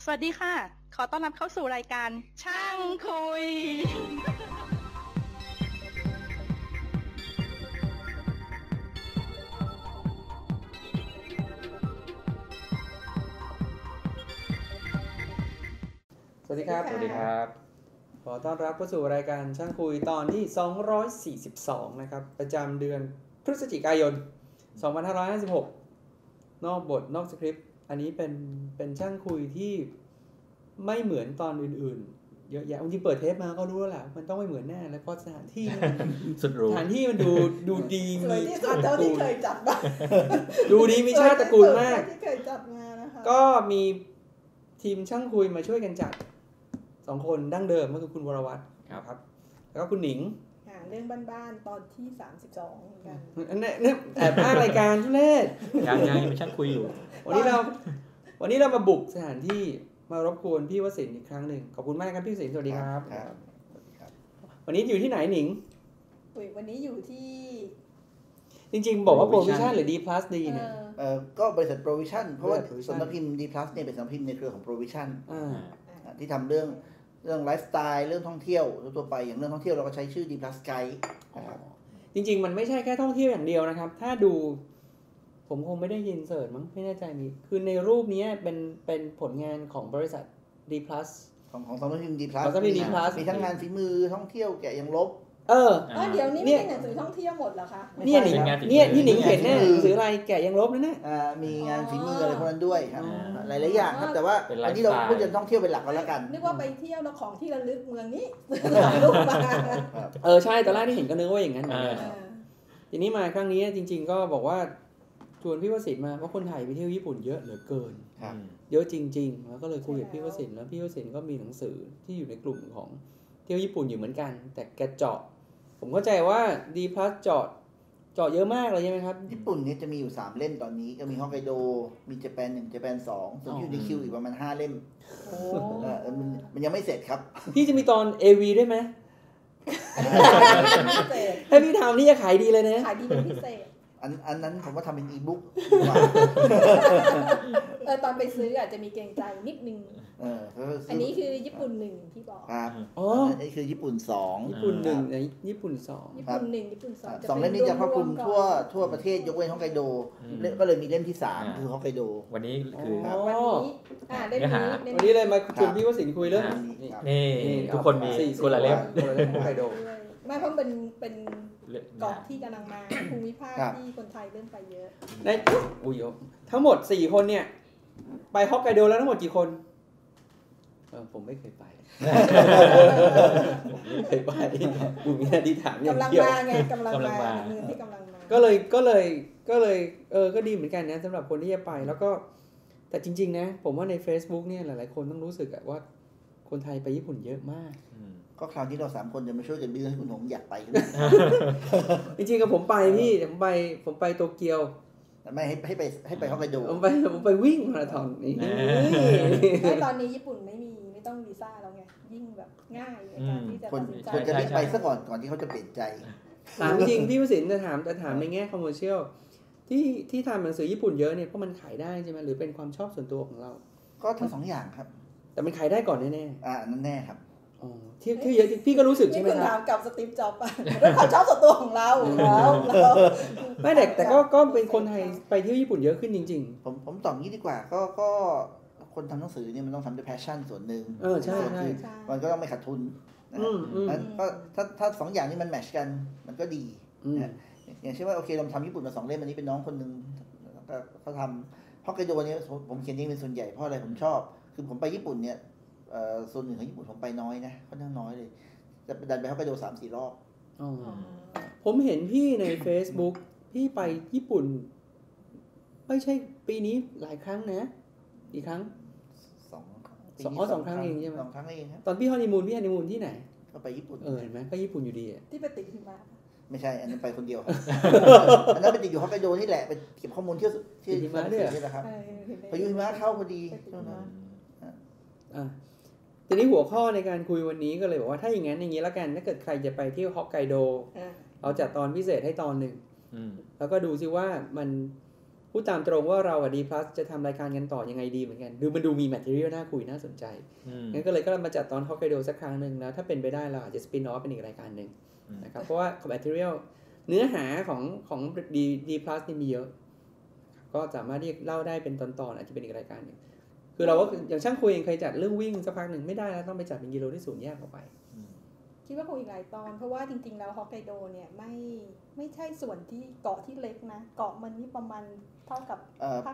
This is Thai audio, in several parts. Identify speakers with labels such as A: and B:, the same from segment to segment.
A: สวัสดีค่ะ ขอต้อนรับเข้าสู่รายการช่างคุย
B: สวัสดีครับ
C: สวัสดีครับ
B: ขอต้อนรับเข้าสู่รายการช่างคุยตอนที่242นะครับประจำเดือนพฤศจิกายน2556นอกบทนอกสคริปต์อันนี้เป็นช่างคุยที่ไม่เหมือนตอนอื่นๆเยอะแยะจริงๆเปิดเทปมาก็รู้แล้วแหละมันต้องไม่เหมือนแน่แล้วเพราะสถานที่
C: สุดหรู
B: สถานที่มันดูดีมีชาติตระกู
D: ที่
B: ล
D: เคยจัดมา
B: ดูดีมีชาติตระกูลมาก
D: ที่เคยจัดมานะคะ
B: ก็มีทีมช่างคุยมาช่วยกันจัด2คนดั้งเดิมก็คือคุณวรวัฒน์ครับแล้วก็คุณหนิง
D: เรื่องบ้านๆตอนที่32เหมือนกัน
B: อันนี้แอบอ้างรายการทุเรศ
C: ยังเป็นช่างคุยอยู่
B: วันนี้เรามาบุกสถานที่มารบกวนพี่วสินทร์อีกครั้งหนึ่งขอบคุณมากครับพี่วสินทร์สวัสดีครับวันนี้อยู่ที่ไหนหนิง
D: วันนี้อยู่ที่
B: จริงๆบอกว่า Provision หรือ D+ D เนี่ย
E: ก็บริษัท Provision เพราะว่าสำนักพิมพ์ D+ เนี่ยเป็นสำนักพิมพ์ในเครือของ Provision ที่ทำเรื่องไลฟ์สไตล์เรื่องท่องเที่ยวทั่วไปอย่างเรื่องท่องเที่ยวเราก็ใช้ชื่อ D+ Guide
B: จริงๆมันไม่ใช่แค่ท่องเที่ยวอย่างเดียวนะครับถ้าดูผมคงไม่ได้ยินเสิร์ชมั้งไม่แน่ใจมีคือในรูปนี้เป็นผลงานของบริษัท D+
E: ของสำนักพิมพ์ D+ มีทั้งงานฝีมือท่องเที่ยวแกะยังลบ
D: เดี๋ยวนี้ไม่ใช่หนังสือท่องเที่ยวหมดเหรอคะ
B: เนี่ยที่หนิงเห็นเนี่ยหนังสืออะไรแกะยังลบนั่นน่ะ
E: มีงานฝีมืออะไรพวกนั้นด้วยครับหลายๆอย่างครับแต่ว่าอันนี้เราพูดถึงท่องเที่ยวเป็นหลักก็แล้วกัน
D: นึกว่าไปเที่ยวแล้วของที่ระลึกเมืองนี้ถ่ายรูปมา
B: ใช่ตอนแรกที่เห็นก็นึกว่าอย่างนั้นเหมือนกันทีนี้มาครั้งนี้จริงๆก็บอกว่าชวนพี่วสินทร์มาเพราะคนไทยไปเที่ยวญี่ปุ่นเยอะเหลือเกินเยอะจริงๆแล้วก็เลยคุยกับพี่วสินทร์แล้วพี่วสินทร์ก็มีหนังสือที่อยู่ในกลุ่มของเที่ยวญี่ปุ่นอยู่เหมือนกันแต่แกเจาะผมเข้าใจว่า D+ เจาะเยอะมากเลยใช่ไหมครับ
E: ญี่ปุ่นเนี่ยจะมีอยู่3เล่มตอนนี้ก็มีฮอกไกโดมีญี่ปุ่น1ญี่ปุ่น2ส่วนอยู่ในคิวอีกประมาณ5เล่มมันยังไม่เสร็จครับ
B: พี่จะมีตอน AV ด้วยไหมถ้าพี่ทำนี่จะขายดีเลยนะ
D: ขายดีเป็นพิเศษ
E: อันนั้นผมว่าทำเป็นอีบุ๊ก
D: ตอนไปซื้ออาจจะมีเกรงใจนิดนึงอันนี้คือญี่ปุ่น1ที่บอก
E: ครับอันนี้คือญี่ปุ่น2
B: ญี่ปุ่น1และญี่ปุ่น2
D: ญี่ปุ่น1ญี่ปุ่น2
E: 2เล่มนี้จะครอบคลุมทั่วประเทศยกเว้นฮอกไกโดก็เลยมีเล่มที่3คือฮอกไกโด
C: วันนี้คือ
B: วันนี้เลยมาชวนพี่วสินทร์คุยเรื่อง
C: นี่ทุกคนมีคนละเล่ม
B: ฮอกไกโด
D: ไม่เพราะเป็นเกาะที่กำลังมาภูมิภาคที่คนไทยเริ่มไปเยอะ
B: ในทั้งหมด4คนเนี่ยไปฮอกไกโดแล้วทั้งหมดกี่คนผมไม่เคยไปผมไม่เคยไปกูมีหน้าที่ถามอย่างเดียว
D: กำลังมามือที่กำลังมา
B: ก็เลยก็ดีเหมือนกันนะสำหรับคนที่จะไปแล้วก็แต่จริงๆนะผมว่าใน Facebook เนี่ยหลายๆคนต้องรู้สึกว่าคนไทยไปญี่ปุ่นเยอะมาก
E: ก็คราวที่เรา3คนจะมาช่วยกันบิ้วให้คุณหงอยากไป
B: จริงๆกับผมไปพี่ผมไปโตเกียว
E: ไม่ให้ไปฮอกไกโด
B: ผมไปวิ่งมาราธอนนี่
D: ตอนนี้ญี่ปุ่นไม่ต้องวีซ่าแล้วไงยิ่งแบบง่ายในการที่จะตัดสินใจ
E: คนจะไปซะก่อนที่เขาจะเปลี่ยนใจ
B: ถามจริงพี่วสินทร์จะถามในแง่คอมเมอร์เชียลที่ทำหนังสือญี่ปุ่นเยอะเนี่ยเพราะมันขายได้ใช่ไหมหรือเป็นความชอบส่วนตัวของเรา
E: ก็ทั้ง2อย่างครับ
B: แต่มันขายได้ก่อนแน่
E: ๆนั่นแน่ครับ
B: ที่เยอะพี่ก็รู้สึกใช่ไหมครับ
D: นี่คุณถามกับสตีฟจ็อบส์ด้วยความชอบส่วนตัวของเรา
B: ไม่แต่ก็เป็นคนไทยไปเที่ยวญี่ปุ่นเยอะขึ้นจริง
E: ๆผมตอบงี้ดีกว่าก็คนทำหนังสือเนี่ยมันต้องทำด้วย passion ส่วนหนึ่ง
B: ใช่
E: มันก็ต้องไม่ขาดทุนนะก็ถ้า2อย่างนี้มันแมทช์กันมันก็ดีอย่างเช่นว่าโอเคเราทำญี่ปุ่นมา2เล่มอันนี้เป็นน้องคนนึงเขาทำฮอกไกโดเนี่ยผมเขียนเองเป็นส่วนใหญ่เพราะอะไรผมชอบคือผมไปญี่ปุ่นเนี่ยส่วนหนึ่งของญี่ปุ่นผมไปน้อยนะค่อนข้างน้อยเลยจะดันไปฮอกไกโด 3-4 รอบ
B: ผมเห็นพี่ใน Facebook พี่ไปญี่ปุ่นไม่ใช่ปีนี้หลายครั้งนะกี่ครั้ง2 ครั้งเองใช่ไหม
E: 2 ครั้งเองครับ
B: ตอนพี่ฮันนีมูนที่ไหน
E: ก็ไปญี่ปุ่น
B: เห็นไหมก็ญี่ปุ่นอยู่ดี
D: ที่ไปติดหิมะ
E: ไม่ใช่อันนั้นไปคนเดียวอันนั้นไปติดอยู่ฮอกไกโดนี่แหละไปเก็บข้อมูลที่
B: หิมะด้วย
E: นะครับพายุหิมะเข้าพอดี
B: ทีนี้หัวข้อในการคุยวันนี้ก็เลยบอกว่าถ้าอย่างนั้นอย่างนี้แล้วกันถ้าเกิดใครจะไปเที่ยวฮอกไกโดเราจัดตอนพิเศษให้ตอนหนึ่งแล้วก็ดูซิว่ามันพพูดตามตรงว่าเรากับ D+ จะทำรายการกันต่อยังไงดีเหมือนกันมันดูมี material น่าคุยน่าสนใจงั้นก็เลยมาจัดตอนฮอกไกโดสักครั้งหนึ่งแล้วถ้าเป็นไปได้เราอาจจะ spin off เป็นอีกรายการหนึ่งนะครับเพราะว่า material เนื้อหาของ D+ นี่มีเยอะก็สามารถที่เล่าได้เป็นตอนๆอาจจะเป็นอีกรายการหนึ่งคือเราก็อย่างช่างคุยเองเคยจัดเรื่องวิ่งสักพักหนึ่งไม่ได้แล้วต้องไปจัดเป็นกิโลที่ศูนย์แยกออกไป
D: คิดว่าคงอีกหลายตอนเพราะว่าจริงๆแล้วฮอกไกโดเนี่ยไม่ใช่ส่วนที่เกาะที่เล็กนะเกาะมันนี่ประมาณเท่ากับ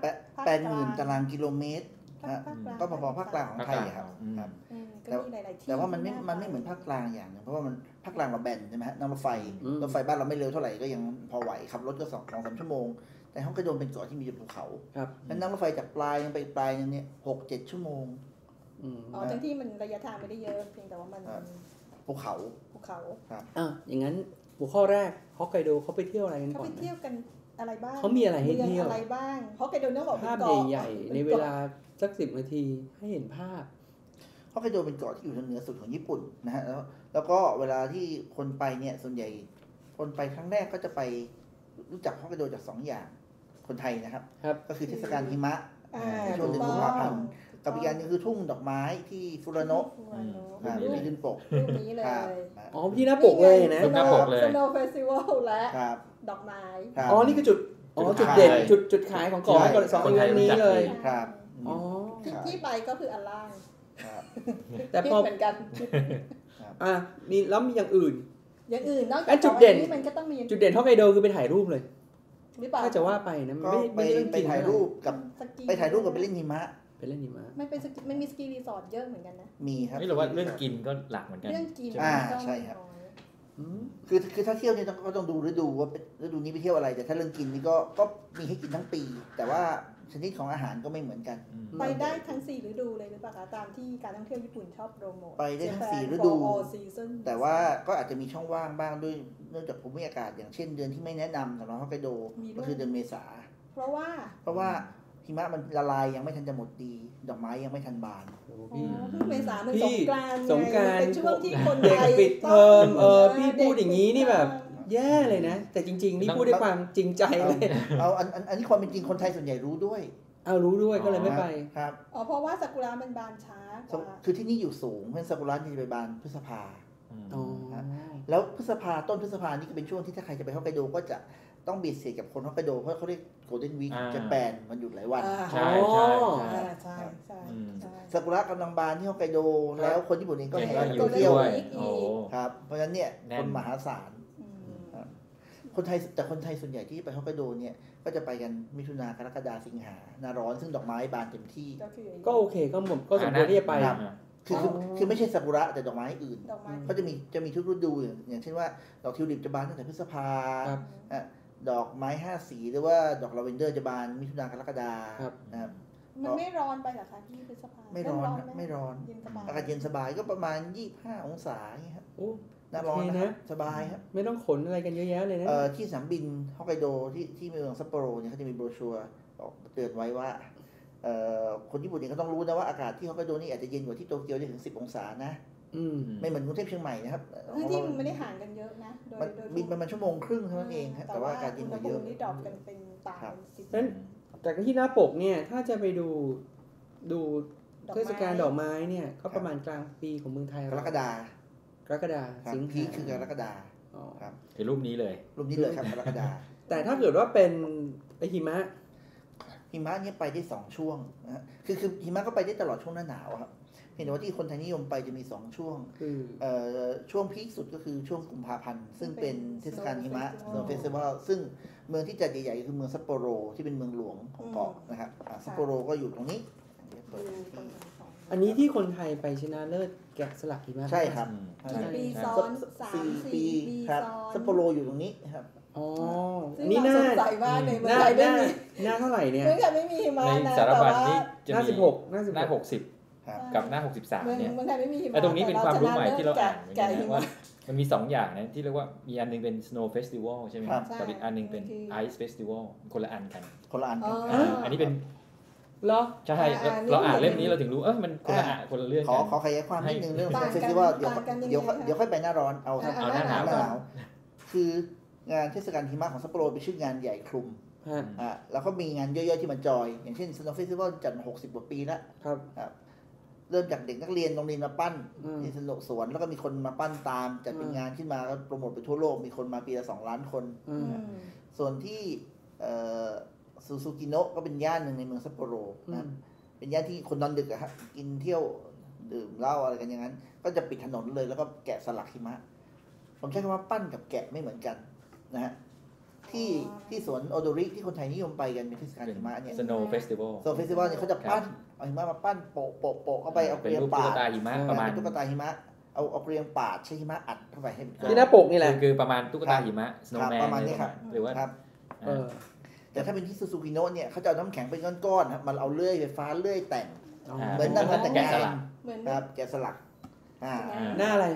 E: 80,000 ตารางกิโลเมตรก็พอๆภาคกลางของไทยครับแต่ว่ามันไม่เหมือนภาคกลางอย่างนึงเพราะว่ามันภาคกลางเราแบนใช่ไหมฮะนั่งรถไฟบ้านเราไม่เร็วเท่าไหร่ก็ยังพอไหวขับรถก็2-3 ชั่วโมงแต่ฮอกไกโดเป็นเกาะที่มีภูเขาแล้วนั่งรถไฟจากปลายยังไปปลายนึงเนี่ย6-7 ชั่วโมง
D: ทั้งที่มันระยะทางไม่ได้เยอะเพียงแต่ว่ามัน
E: ภูเขา
B: ครับอย่างนั้นหัวข้อแรกฮอกไกโดเขาไปเที่ยวอะไรกันก่อน
D: เขาไปเที่ยวกันอะไรบ้าง
B: เขามีอะไรให้เที่ยว
D: อะไรบ้างฮอกไกโดต้องบอก
B: ภาพใหญ่ๆในเวลาสัก10 นาทีให้เห็นภาพ
E: ฮอกไกโดเป็นเกาะที่อยู่ทางเหนือสุดของญี่ปุ่นนะฮะแล้วก็เวลาที่คนไปเนี่ยส่วนใหญ่คนไปครั้งแรกก็จะไปรู้จักฮอกไกโดจาก2 อย่างคนไทยนะครับก็คือเทศกาลหิมะในช่วงเดือนกุมภาพันธ์กับอีกอย่างนึงคือทุ่งดอกไม้ที่ฟุรโนะที่ขึ้นปก
D: รูปนี้เลย
B: ที่หน้าปกเลยนะ
C: หน้าปกเลย
D: Snow Festival และดอกไม้
B: นี่คือจุดเด่นจุดขายของเกาะก่อน2 อีเวนต์นี้เลย
E: ครับ
D: ที่ไปก็คืออันล่าง
B: แต่พอ
D: เหมือนกัน
B: นี่แล้วมีอย่างอื่น
D: นอกจาก
B: จุดเด่น
D: มันก็ต้องมี
B: จุดเด่นฮอกไกโดคือไปถ่ายรูปเลยถ้าจะว่าไปนะ
E: ไปถ่ายรูปกับไปเล่นหิมะ
D: มันมีสกีรีสอร์ทเยอะเหมือนกันนะ
E: มีครับ
C: ไม่รู้ว่าเรื่องกินก็หลักเหมือนกัน
D: เรื่องกิน
E: ใช่ครับคือถ้าเที่ยวเนี่ยก็ต้องดูฤดูว่าฤดูนี้ไปเที่ยวอะไรแต่ถ้าเรื่องกินนี่ก็มีให้กินทั้งปีแต่ว่าชนิดของอาหารก็ไม่เหมือนกัน
D: ไปได้ทั้ง4 ฤดูเลยหรือเปล่าคะตามที่การท่องเที่ยวญี่ปุ่นชอบโปรโมท
E: ไปได้ทั้ง4 ฤดูแต่ว่าก็อาจจะมีช่องว่างบ้างด้วยเนื่องจากภูมิอากาศอย่างเช่นเดือนที่ไม่แนะนำสำหรับฮอกไกโดก็คือเดือนเมษา
D: เพราะว่า
E: หิมะมันละลายยังไม่ทันจะหมดดีดอกไม้ยังไม่ทันบาน
D: เมษามันสงกรานต์เป็นช่วงที่คนไทย
B: ปิดเทอมพี่พูดอย่างนี้นี่แบบแย่เลยนะแต่จริงๆนี่พูดด้วยความจริงใจเลย
E: อันนี้ความเป็นจริงคนไทยส่วนใหญ่รู้ด้วย
B: รู้ด้วยก็เลยไม่ไป
E: ครับ
D: เพราะว่าซากุระมันบานช้า
E: คือที่นี่อยู่สูงเพราะซากุระจะไปบานพฤษภาแล้วต้นพฤษภานี่ก็เป็นช่วงที่ถ้าใครจะไปฮอกไกโดก็จะต้องเบียดเสียดกับคนฮอกไกโดเพราะเขาเรียกโกลเด้นวีคญี่ปุ่นมันหยุดหลายวัน
C: ใช่
E: ซากุระกำลังบานที่ฮอกไกโดแล้วคนญี่ปุ่นเองก็แห่ไปเที่ยวครับเพราะฉะนั้นเนี่ยคนมหาศาลคนไทยส่วนใหญ่ที่ไปฮอกไกโดเนี่ยก็จะไปกันมิถุนากรกฎาสิงหาหน้าร้อนซึ่งดอกไม้บานเต็มที่
B: ก็โอเคก็สมควรที่จะไป
E: คือไม่ใช่ซากุระแต่ดอกไม้อื่นเขาจะมีทุกฤดูอย่างเช่นว่าดอกทิวลิปจะบานตั้งแต่พฤษภาดอกไม้5 สีหรือว่าดอกลาเวนเดอร์จะบานมิถุนากรกฎานะครับ
D: มันไม่ร้อนไปหรอคะที่พฤษภา
E: ไม่ร้อนอากาศเย็นสบายก็ประมาณ25 องศาอย่างเงี้ยครับน่าร้อนนะสบายครับ
B: ไม่ต้องขนอะไรกันเยอะแยะเลยนะ
E: ที่สนามบินฮอกไกโดที่เมืองซัปโปโรเนี่ยเขาจะมีโบรชัวร์เตือนไว้ว่าคนญี่ปุ่นเองก็ต้องรู้นะว่าอากาศที่ฮอกไกโดนี่อาจจะเย็นกว่าที่โตเกียวได้ถึง10 องศานะไม่เหมือนกรุงเทพเชียงใหม่นะครับ
D: ที่มันไม่ได้ห่างกันเยอะนะ
E: บินประมาณ1 ชั่วโมงครึ่งเท่านั้นเองแต่ว่าอากาศเย็นกว่าเยอะ
D: นี่ดรอปกันเป็นต่าง
B: นั้นแต่ที่หน้าปกเนี่ยถ้าจะไปดูเทศกาลดอกไม้เนี่ยก็ประมาณกลางปีของเมืองไทย
E: กรกฎา
B: สิงหา
E: คือกรกฎา
C: ครับเห็นรูปนี้เลย
E: ครับกรกฎา
B: แต่ถ้าเกิดว่าเป็นหิมะ
E: เนี่ยไปได้2 ช่วงนะคือหิมะก็ไปได้ตลอดช่วงหน้าหนาวครับเห็นว่าที่คนไทยนิยมไปจะมี2 ช่วงช่วงพีคสุดก็คือช่วงกุมภาพันธ์ซึ่งเป็นเทศกาลหิมะSnow Festival ซึ่งเมืองที่จัดใหญ่ๆคือเมืองซัปโปโรที่เป็นเมืองหลวงของเกาะนะครับซัปโปโรก็อยู่ตรงนี้
B: อันนี้ที่คนไทยไปชนะเลิศแกะสลักหิมะ
E: ใช่ครับ
D: ปีซ้อน
E: 4 ปีครับซัปโปโรอยู่ตรงนี้ครับ
B: นี่หน้า
D: เท่าไหร่เนี่ยไม่มีหิมะ
C: ในสารบัญนี่จะมี
B: หน้า
C: 60กับหน้า63เนี่ย
D: เมืองไทยไม่มีหิมะ
C: ตรงนี้เป็นความรู้ใหม่ที่เราอ่านว่ามันมี2 อย่างนะที่เรียกว่ามีอันนึงเป็น Snow Festival ใช่ไหมครับกับอีกอันนึงเป็น Ice Festival คนละอันกันอันนี้เป็น
B: เหรอ
C: ใช่เราอ่านเล่มนี้เราถึงรู้มันคนละเรื่อง
E: ขอขยายความนิดนึงเรื่อง Festival เดี๋ยวค่อยไปหน้าร้อนเอา
C: หน้าหนาว
E: คืองานเทศกาลหิมะของซัปโปโรเป็นชื่องานใหญ่คลุมแล้วก็มีงานย่อยๆที่มาจอยอย่างเช่น Snow Festival จัดมา60 กว่าปีแล้วครับเริ่มจากเด็กนักเรียนโรงเรียนมาปั้นที่สนุกสวนแล้วก็มีคนมาปั้นตามจัดเป็นงานขึ้นมาแล้วโปรโมทไปทั่วโลกมีคนมาปีละ2 ล้านคนส่วนที่ซูซูกิโนะก็เป็นย่านหนึ่งในเมืองซัปโปโรนะเป็นย่านที่คนนอนดึกอะฮะกินเที่ยวดื่มเหล้าอะไรกันอย่างนั้นก็จะปิดถนนเลยแล้วก็แกะสลักหิมะผมใช้คำว่าปั้นกับแกะไม่เหมือนกันนะฮะที่สวนโอโดริที่คนไทยนิยมไปกันเป็นเทศกาลหิมะเนี่ย
C: Snow Festival
E: Snow Festival เนี่ยเขาจะปั้นเอาหิมะมาปั้นโปะเข้าไปเอาเกลียงปาด
C: ตุ๊กตาหิมะประมาณ
E: ตุ๊กตาหิมะเอาเกลียงปาดใช้หิมะอัดเข้าไปให้
B: ที่หน้าปกนี่แหละ
C: คือประมาณตุ๊กตาหิมะ Snowman
E: ประมาณนี้ครับ
C: หรือว่า
E: แต่ถ้าเป็นที่ซูซูกิโนะเนี่ยเขาจะเอาน้ำแข็งเป็นก้อนๆครับมันเอาเลื่อยไฟฟ้าเลื่อยแต่งเหมือนนั่งแต่งงานครับแกะสลัก
B: หน้าอะไร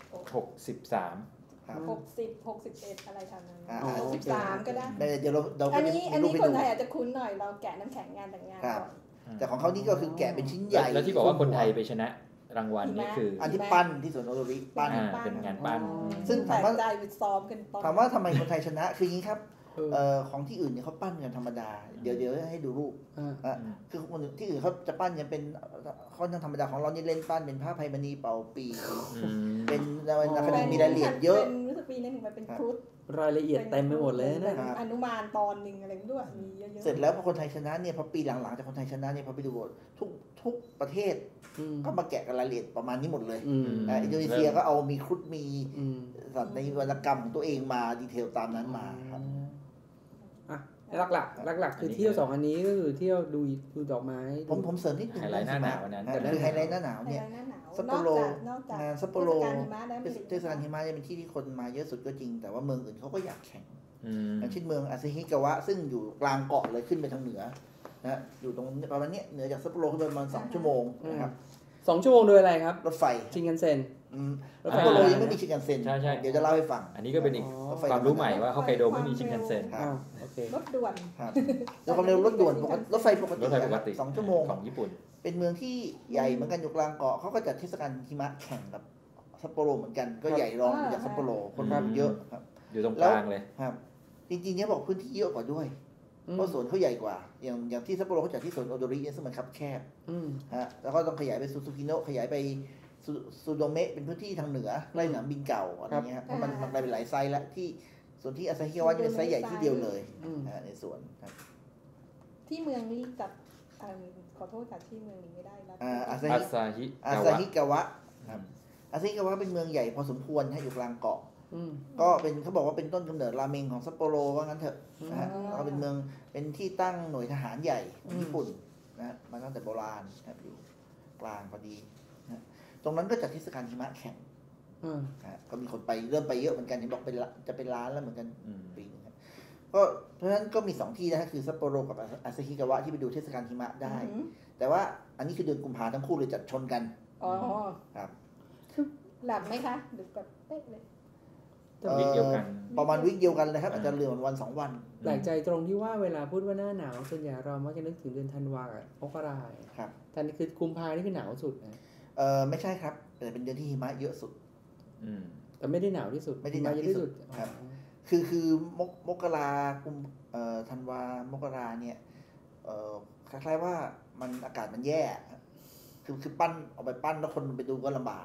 C: 63
D: 60 61อะไรทำนั้น63ก็ได้
E: เดี๋ยวเรา
D: อันนี้คนไทยอาจจะคุ้นหน่อยเราแกะน้ำแข็งงานแต่งงานก่อน
E: แต่ของเขานี่ก็คือแกะเป็นชิ้นใหญ่
C: แล้วที่บอกว่าคนไทยไปชนะรางวัลนี่คือ
E: อันที่ปั้นที่สวนโอโดริปั้น
C: เป็นงานปั้น
E: ซึ่งถามว่า
D: ถาม
E: ว่าทำไมคนไทยชนะคืออย่างนี้ครับของที่อื่นเนี่ยเขาปั้นกันธรรมดาเดี๋ยวให้ดูรูปคือคนที่อื่นเขาจะปั้นกันเป็นค่อนข้างธรรมดาของเรานี่เล่นปั้นเป็นผ้าไพมณีเป่าปีเป็นนักแสดงมีรายละเอียดเยอะ
D: รู้สึกปีนึงมันเป็นครุฑ
B: รายละเอียดเต็มไปหมดเลยนะ
D: อนุมานตอนนึงอะไรด้วยมีเยอะๆ
E: เสร็จแล้วพอคนไทยชนะเนี่ยพอปีหลังๆจากคนไทยชนะเนี่ยพอไปดูทุกประเทศก็มาแกะกันรายละเอียดประมาณนี้หมดเลยอินโดนีเซียก็เอามีครุฑมีสัตว์ในวรรณกรรมของตัวเองมาดีเทลตามนั้นมาครับ
B: หลักคือเที่ยว2อันนี้ก็คือเที่ยวดูดอกไม้
E: ผมเสริมนิดนึง
C: ไฮไลท์หน้าหนาวนั้น
E: คือไฮไลท์หน้าหนาวเนี่ยซัปโปโรงานซัปโปโรเทศกาลหิมะเป็นที่ที่คนมาเยอะสุดก็จริงแต่ว่าเมืองอื่นเขาก็อยากแข่งอย่างเช่นเมืองอาซาฮิกาวะซึ่งอยู่กลางเกาะเลยขึ้นไปทางเหนือนะอยู่ตรงประมาณนี้เหนือจากซัปโปโรขึ้นไปประมาณ2 ชั่วโมงนะครับ
B: 2 ชั่วโมงโดยอะไรครับ
E: รถไฟ
B: ชินคันเซ็น
E: ซัปโปโรยังไม่มีชินคันเซ็นเดี๋ยวจะเล่าให้ฟัง
C: อันนี้ก็เป็นอีกความรู้ใหม่ว่าฮอกไกโดไม่มีชินคันเซ็น
D: รถด่วน
E: แล้วความเร็วรถด่วนรถไฟปกติ2 ชั่วโมง
C: ของญี่ปุ่น
E: เป็นเมืองที่ใหญ่เหมือนกันอยู่กลางเกาะเขาก็จัดเทศกาลหิมะแข่งกับซัปโปโรเหมือนกันก็ใหญ่รองจากซัปโปโรคนมาเยอะครับ
C: อยู่ตรงกลางเลย
E: ครับจริงๆเนี่ยบอกพื้นที่เยอะกว่าด้วยเพราะสวนเขาใหญ่กว่าอย่างที่ซัปโปโรเขาจัดที่สวนโอโดริซึ่งมันคับแคบแล้วก็ต้องขยายไปซูซูกิโนะขยายไปซูโดเมะเป็นพื้นที่ทางเหนือไล่สนามบินเก่าอะไรเงี้ยเพราะมันกลายเป็นหลายไซส์แล้วที่ส่วนที่อาซาฮิกาวะเป็นไซส์ใหญ่ที่เดียวเลยในสวนครับ
D: ที่เมืองนี้กับขอโทษกับที่เมืองนี้ไม่ได้แล้ว
C: อาซาฮิ
E: กาวะอาซาฮิกาวะเป็นเมืองใหญ่พอสมควรอยู่กลางเกาะก็เป็นเขาบอกว่าเป็นต้นกำเนิดราเมงของซัปโปโรว่างั้นเถอะนะฮะก็เป็นเมืองเป็นที่ตั้งหน่วยทหารใหญ่ของญี่ปุ่นนะมาตั้งแต่โบราณครับอยู่กลางพอดีนะตรงนั้นก็จัดเทศกาลหิมะแข่งก็มีคนไปเริ่มไปเยอะเหมือนกันเห็นบอกจะเป็นล้านแล้วเหมือนกันปีนึงก็เพราะฉะนั้นก็มี2ที่นะฮะคือซัปโปโรกับอาซาฮิกาวะที่ไปดูเทศกาลหิมะได้แต่ว่าอันนี้คือเดือนกุมภาพันธ์ทั้งคู่เลยจัดชนกันครับ
D: หลับไหมคะหรือแบบเป๊ะเลย
C: วิกเดียวกัน
E: ประมาณวิกเดียวกันเลยครับอาจจะเหลือวัน2 วัน
B: แปลกใจตรงที่ว่าเวลาพูดว่าหน้าหนาวส่วนใหญ่เรามักจะนึกถึงเดือนธันวาคมมกรา
E: ครับ
B: แต่นี่คือกุมภานี่คือหนาวสุดนะ
E: ไม่ใช่ครับแต่เป็นเดือนที่หิมะเยอะสุด
B: แต่ไม่ได้หนาวที่สุด
E: ไม่ได้หนาวที่สุดครับคือมกรากุมธันวามกราเนี่ยคล้ายๆว่ามันอากาศมันแย่คือปั้นเอาไปปั้นแล้วคนไปดูก็ลำบาก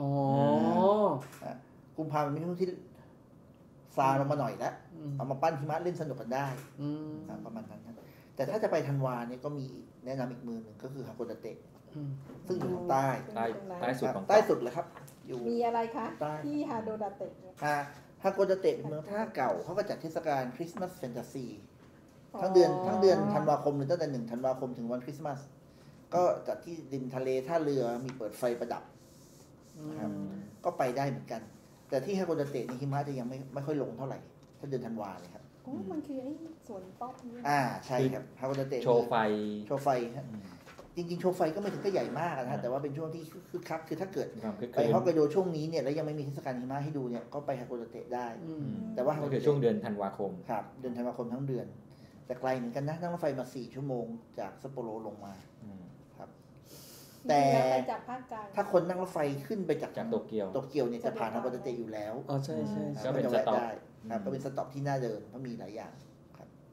E: กุมภาพันธ์เป็นช่วงที่ซาลงมาหน่อยแล้วเอามาปั้นหิมะเล่นสนุกกันได้ประมาณนั้นแต่ถ้าจะไปธันวาเนี่ยก็มีแนะนำอีกเมืองหนึ่งก็คือฮาโกดาเตะซึ่งอยู่ทางใต้
C: สุดของ
E: ใต้สุดเลยครับ
D: มีอะไรคะที่ฮาโกดาเตะ
E: ฮาโกดาเตะเป็นเมืองท่าเก่าเขาก็จัดเทศกาลคริสต์มาสแฟนตาซีทั้งเดือนธันวาคมหรือตั้งแต่1 ธันวาคมถึงวันคริสต์มาสก็จัดที่ริมทะเลท่าเรือมีเปิดไฟประดับนะครับก็ไปได้เหมือนกันแต่ที่ฮาโกดาเตะนี่หิมะจะยังไม่ค่อยลงเท่าไหร่ถ้าเดือนธันวาเลยครับ
D: มันคือไอ้สวนป๊อปนี่
E: ใช่ครับฮาโกดาเตะ
C: โชว์ไฟ
E: ครับจริงๆโชว์ไฟก็ไม่ถึงก็ใหญ่มากนะแต่ว่าเป็นช่วงที่คึกคักคือถ้าเกิดไปฮอกไกโดช่วงนี้เนี่ยแล้วยังไม่มีเทศกาลหิมะให้ดูเนี่ยก็ไปฮาโกดาเตะได้แต่ว่า
C: ก็คือช่วงเดือนธันวาคม
E: ครับเดือนธันวาคมทั้งเดือนแต่ไกลเหมือนกันนะนั่งรถไฟมา4 ชั่วโมงจากซัปโปโรลงมาครับแต่ถ้าคนนั่งรถไฟขึ้นไปจาก
C: โตเกี
E: ยวเนี่ยจะผ่านฮาโกดาเตะอยู่แล้ว
B: ใช่
E: ก็เป็นสต็อปครับก็เป็นสต็อปที่น่าเดินเพราะมีหลายอย่างครับ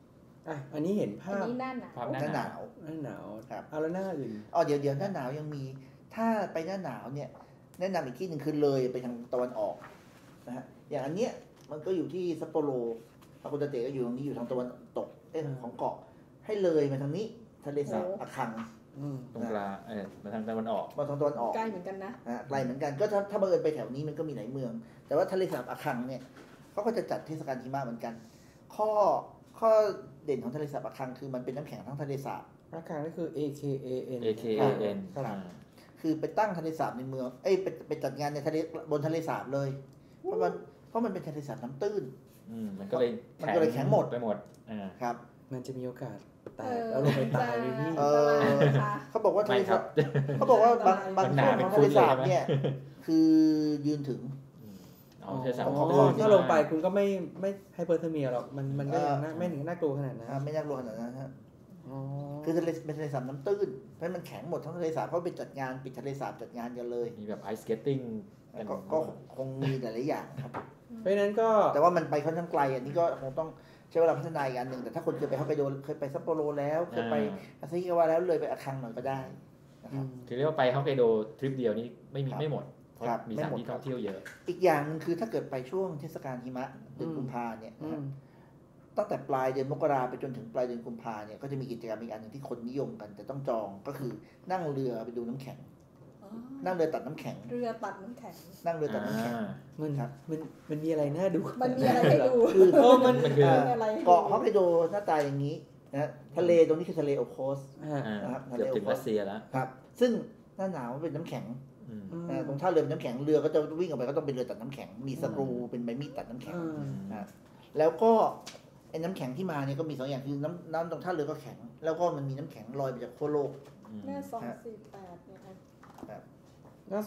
B: อันนี้เห็น
D: อัน
B: ภาพ
D: นี้หน้าหนาว
C: ภาพ
E: หน้าหนาว
B: หน้าหนาว
E: ครับ
B: เอาแล้วหน้าอื่น
E: เดี๋ยวหน้าหนาวยังมีถ้าไปหน้าหนาวเนี่ยแนะนำอีกที่หนึ่งคือเลยไปทางตะวันออกนะฮะอย่างอันเนี้ยมันก็อยู่ที่ซัปโปโรฮากุตาเตะก็อยู่ตรงนี้อยู่ทางตะวันตกของเกาะให้เลยมาทางนี้ทะเลสาบอาคัง
C: ตรงกลางมาทางตะวันออก
E: มาทางตะวันออก
D: ใกล้เหมือนกันนะ
E: ไกลเหมือนกันก็ถ้าบังเอิญไปแถวนี้มันก็มีหลายเมือง แต่ว่าทะเลสาบอาคังเนี่ยเขาก็จะจัดเทศกาลหิมะเหมือนกัน ข้อเด่นของทะเลสาบอาคังคือมันเป็นน้ำแข็งทั้งทะเลสาบ
B: ราคาก็คือ AKAN
C: AKAN
B: ครับ
E: คือไปตั้งทะเลสาบในเมืองไปจัดงานในทะเลบนทะเลสาบเลย เพราะมันเป็นทะเลสาบน้ำตื้น
C: มันก็เลย
E: แข็งหมด
C: ไปหมด
E: ครับ
B: มันจะมีโอกาสแตกแล้วลงไปตายเลยพี่
E: เขาบอกว่าทะ
C: ไม่
E: เล
C: ครั
E: สา
C: บ
E: เขาบอกว่าบางช่วงของทะเลสาบ
C: มันหนาเป็นฟุตเลยใช่ไหม
E: เนี่ยคือยืนถึง
C: เทศกาล
B: ถ้าลงไปคุณก็ไม่ไฮเปอร์เทอร์เมียหรอกมันก็ยังไม่ถึงน่ากลัวขนาดนั้น
E: ไม่น่ากลัวขนาดนั้นฮะ
B: อ๋อ
E: คือทะเลเป็นทะเลสาบน้ำตื้นเพราะมันแข็งหมดทั้งทะเลสาบเพราะไปจัดงานปิดทะเลสาบจัดงานกันเลย
C: มีแบบไอซ์สเก็ตติ้งกัน
E: ก็คงมีหลายๆอย่างครับ
B: เพราะฉะนั้นก็
E: แต่ว่ามันไปค่อนข้างไกลอันนี้ก็คงต้องใช้เวลาพัฒนาอีกอันหนึ่งแต่ถ้าคนเคยไปฮอกไกโดเคยไปซัปโปโรแล้วเคยไปอาซาฮิกาวะแล้วเลยไปอาคังหน่อยก็ได้นะครับ
C: คือเรียกว่าไปฮอกไกโดทริปเดียวนี้ไม่หมดเพราะ
E: ครับ
C: มี
E: ไม่
C: สถาน
E: หมด
C: ที่ท่องเที่ยวเยอะ
E: อีกอย่างหนึงคือถ้าเกิดไปช่วงเทศกาลหิมะเดือนกุมภาเนี่ยตั้งแต่ปลายเดือนมกราไปจนถึงปลายเดือนกุมภาเนี่ยก็จะมีกิจกรรมอีกอันหนึ่งที่คนนิยมกันแต่ต้องจองก็คือนั่งเรือไปดูน้ำแข็ง นั่งเรือตัดน้ำแข็ง
D: เรือตัดน้ำแข็ง
E: นั่งเรือตัดน้ำแข็ง
B: มันมีอะไรน่าดู
D: มันมีอะไรให้ดู
C: มันคือ
D: อะไรให้ดู
E: เกาะฮอกไกโดหน้าตาอย่างนี้นะทะเลตรงนี้คือทะเลโอโคส นะครับ
C: เกือบถึงรัสเซียแล้ว
E: ครับซึ่งหน้าหนาวเป็นน้ำแข็งตรงท่าเรือเป็นน้ำแข็งเรือก็จะวิ่งออกไปก็ต้องเป็นเรือตัดน้ำแข็งมีสกรูเป็นใบมีดตัดน้ำแข็งนะแล้วก็ไอ้น้ำแข็งที่มาเนี่ยก็มีสองอย่างคือน้ำตรงท่าเรือก็แข็ง แล้วก็มันมีน้ำแข็งลอยมาจากขั้วโลก
D: หน้า248เนี่ยค่ะ
B: หน้า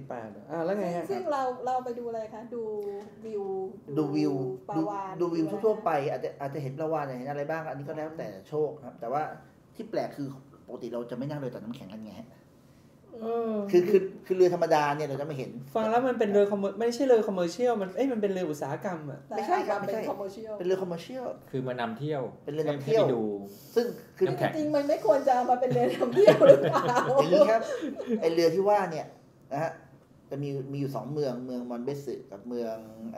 B: 248แล้วไงฮะ
D: ซึ่งเราไปดูอะไรคะดูวิว ปลาวาฬ
E: ดูวิวทั่วๆไปอาจจะเห็นปลาวาฬเห็นอะไรบ้างอันนี้ก็แล้วแต่โชคครับแต่ว่าที่แปลกคือปกติเราจะไม่นั่งเรือตัดน้ำแข็งกันไงฮะคือเรือธรรมดาเนี่ยเราจะไม่เห็น
B: ฟังแล้วมันเป็นเรือไม่ใช่เรือคอมเมอร์เชียลมันเป็นเรืออุตสาหกรรมอ่ะ
E: ไม่ใช่ครับ
D: เป็นคอมเมอร์เชียล
E: เป็นเรือคอมเมอร์เชียล
C: คือมานำเที่ยว
E: เป็นเรือนำเที่ยว
C: ให้ไปดู
E: ซึ่งคือ
C: น้ำแข็ง
D: จริงๆมันไม่ควรจะเอามาเป็นเรือท่องเที่ยวหรือเปล่า
E: อย่างนี้ครับไอเรือที่ว่าเนี่ยนะฮะจะมีอยู่2เมืองมอนเบสึกับเมือง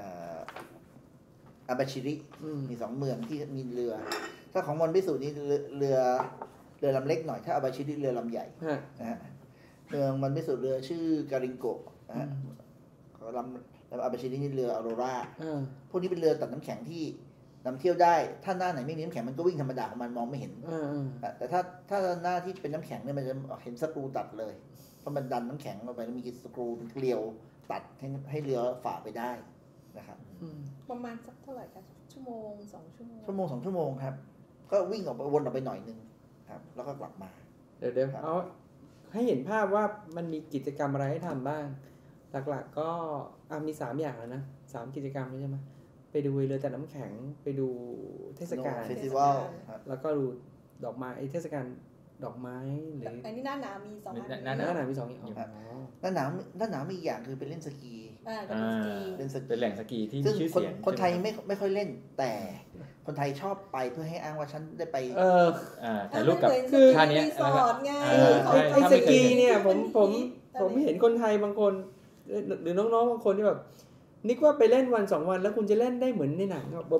E: อาบาชิริมี2เมืองที่มีเรือถ้าของมอนเบสึนี่เรือลำเล็กหน่อยถ้าอาบาชิริเรือลำใหญ่นะฮะเมืองมอนเบสึเรือชื่อการิงโกะนะฮะลำอาบาชิรินี่เรือออโรราพวกนี้เป็นเรือตัดน้ำแข็งที่นำเที่ยวได้ถ้าหน้าไหนไม่มีน้ำแข็งมันก็วิ่งธรรมดาของมันมองไม่เห็นแต่ถ้าหน้าที่เป็นน้ำแข็งเนี่ยมันจะเห็นสกรูตัดเลยเพราะมันดันน้ำแข็งลงไปแล้วมีสกรูเป็นเกลียวตัดให้เรือฝ่าไปได้นะครับ
D: ประมาณสักเท่าไหร่คะชั่วโมง2 ชั่วโมง
E: 2 ชั่วโมงครับก็วิ่งออกไปวนออกไปหน่อยนึงครับแล้วก็กลับมา
B: เดี๋ยวเอาให้เห็นภาพว่ามันมีกิจกรรมอะไรให้ทำบ้างหลักๆก็มี3อย่างแล้วนะ3กิจกรรมใช่ไหมไปดูเรือตัดน้ำแข็งไปดูเทศกาล
E: เฟสติวัล
B: แล้วก็ดูดอกไม้เทศกาลดอกไม้หรือ
D: อันนี้หน้าหนาวมี2 อัน
B: หน้าหนาวมี2อย่าง
E: หน้าหนาวมีอีกอย่างคือไปเล่นสกี
D: เป็นสกี
C: เป็นแหล่งสกีที่
E: ซึ่
C: มี
E: ง
C: ชื่อเสียง
E: คนไทยไม่ค่อยเล่นแต่คนไทยชอบไปเพื่อให้อ้างว่าฉันได้ไป
C: ถ่ายรูปกับ
D: คือ
C: ท่านี้
D: รีสอร์ทไง
B: ไอ้สกีเนี่ยผมเห็นคนไทยบางคนหรือน้องๆบางคนที่แบบนึกว่าไปเล่นวัน2 วันแล้วคุณจะเล่นได้เหมือนในหนังแบบ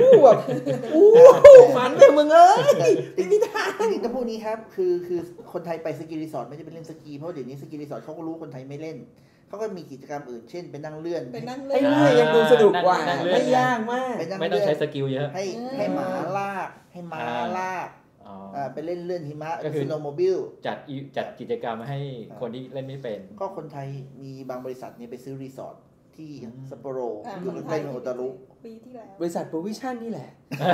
B: ฝันไปมึงเอ้ยไม่มีทาง
E: จริงๆต้องพูดนี้ครับคือคนไทยไปสกีรีสอร์ทไม่ใช่ไปเล่นสกีเพราะเดี๋ยวนี้สกีรีสอร์ทเขาก็รู้คนไทยไม่เล่นเขาก็มีกิจกรรมอื่นเช่นไปนั่งเลื่อน
D: ไปนั่ง
B: ไอ้
D: เล่น
B: เรื่อยยังดูสนุกกว่าไม่ยากมาก
E: ไปนั่ง
C: ไม่ต้อง
E: เลื่อน
C: ใช้สกิลเยอะ
E: ให้หมาลากให้ม้าลากไปเล่นเลื่อนหิมะ
C: ก็คือ
E: สโนว์โมบิล
C: จัดกิจกรรมให้คนที่เล่นไม่เป็น
E: ก็คนไทยมีบางบริษัทเนี่ยไปซื้อรีสอร์ทที่ซัปโปโร
D: อ่า
E: อยู่ใกล้ๆเมืองโอตารุ
D: ปีที่แล้ว
B: บริษัทโปรวิชั่นนี่แหละ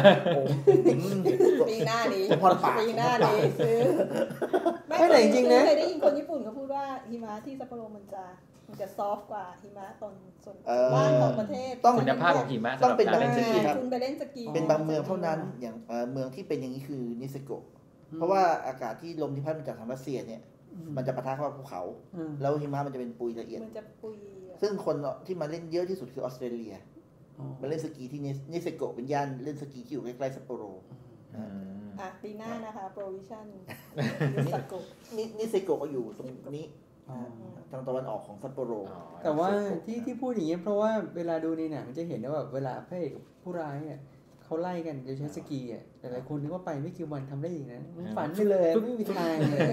D: ปีหน้านี้
E: ผมพอปาก
D: ปีหน้านี้ซื้อ
B: ไม่แต่จริงๆนะ
D: เคยได้ยินคนญี่ปุ่นเขาพูดว่าหิมะที่ซัปโปโรมันจะซอฟต์กว่าหิมะตอนส่วนบ้านของประเทศ
E: ต้อง
C: คุณภาพของหิมะ
E: ต้
C: สำ
E: อง
C: หรับ
E: เป็น
C: การเล่นสกี
E: ครับ
D: คุณไปเล่นสกี
E: เป็นบางเมืองเท่านั้นอย่างเมืองที่เป็นอย่างนี้คือนิเซโกะเพราะว่าอากาศที่ลมที่พัดมาจากทางรัสเซียเนี่ยมันจะปะทะเข้ากับภูเขา แล้วหิมะมันจะเป็นปุยละเอียด
D: มันจะปุย
E: ซึ่งคนที่มาเล่นเยอะที่สุดคือออสเตรเลียมาเล่นสกีที่นิเซโกะเป็นย่านเล่นสกีที่อยู่ใกล้ๆซัปโปโร
D: ปีหน้านะคะโปรวิชั่นซาโกะ
E: นิเซโกะก็อยู่ตรงนี้ทางตะวันออกของซัปโปโร
B: แต่ว่าที่พูดอย่างนี้เพราะว่าเวลาดูในหนังจะเห็นว่าแบบเวลาพระเอกกับผู้ร้ายอ่ะเขาไล่กันโดยใช้สกีอ่ะแต่หลายคนนึกว่าไปไม่กี่วันทำได้อีกนะฝันไปเลยไม่มีทางเลย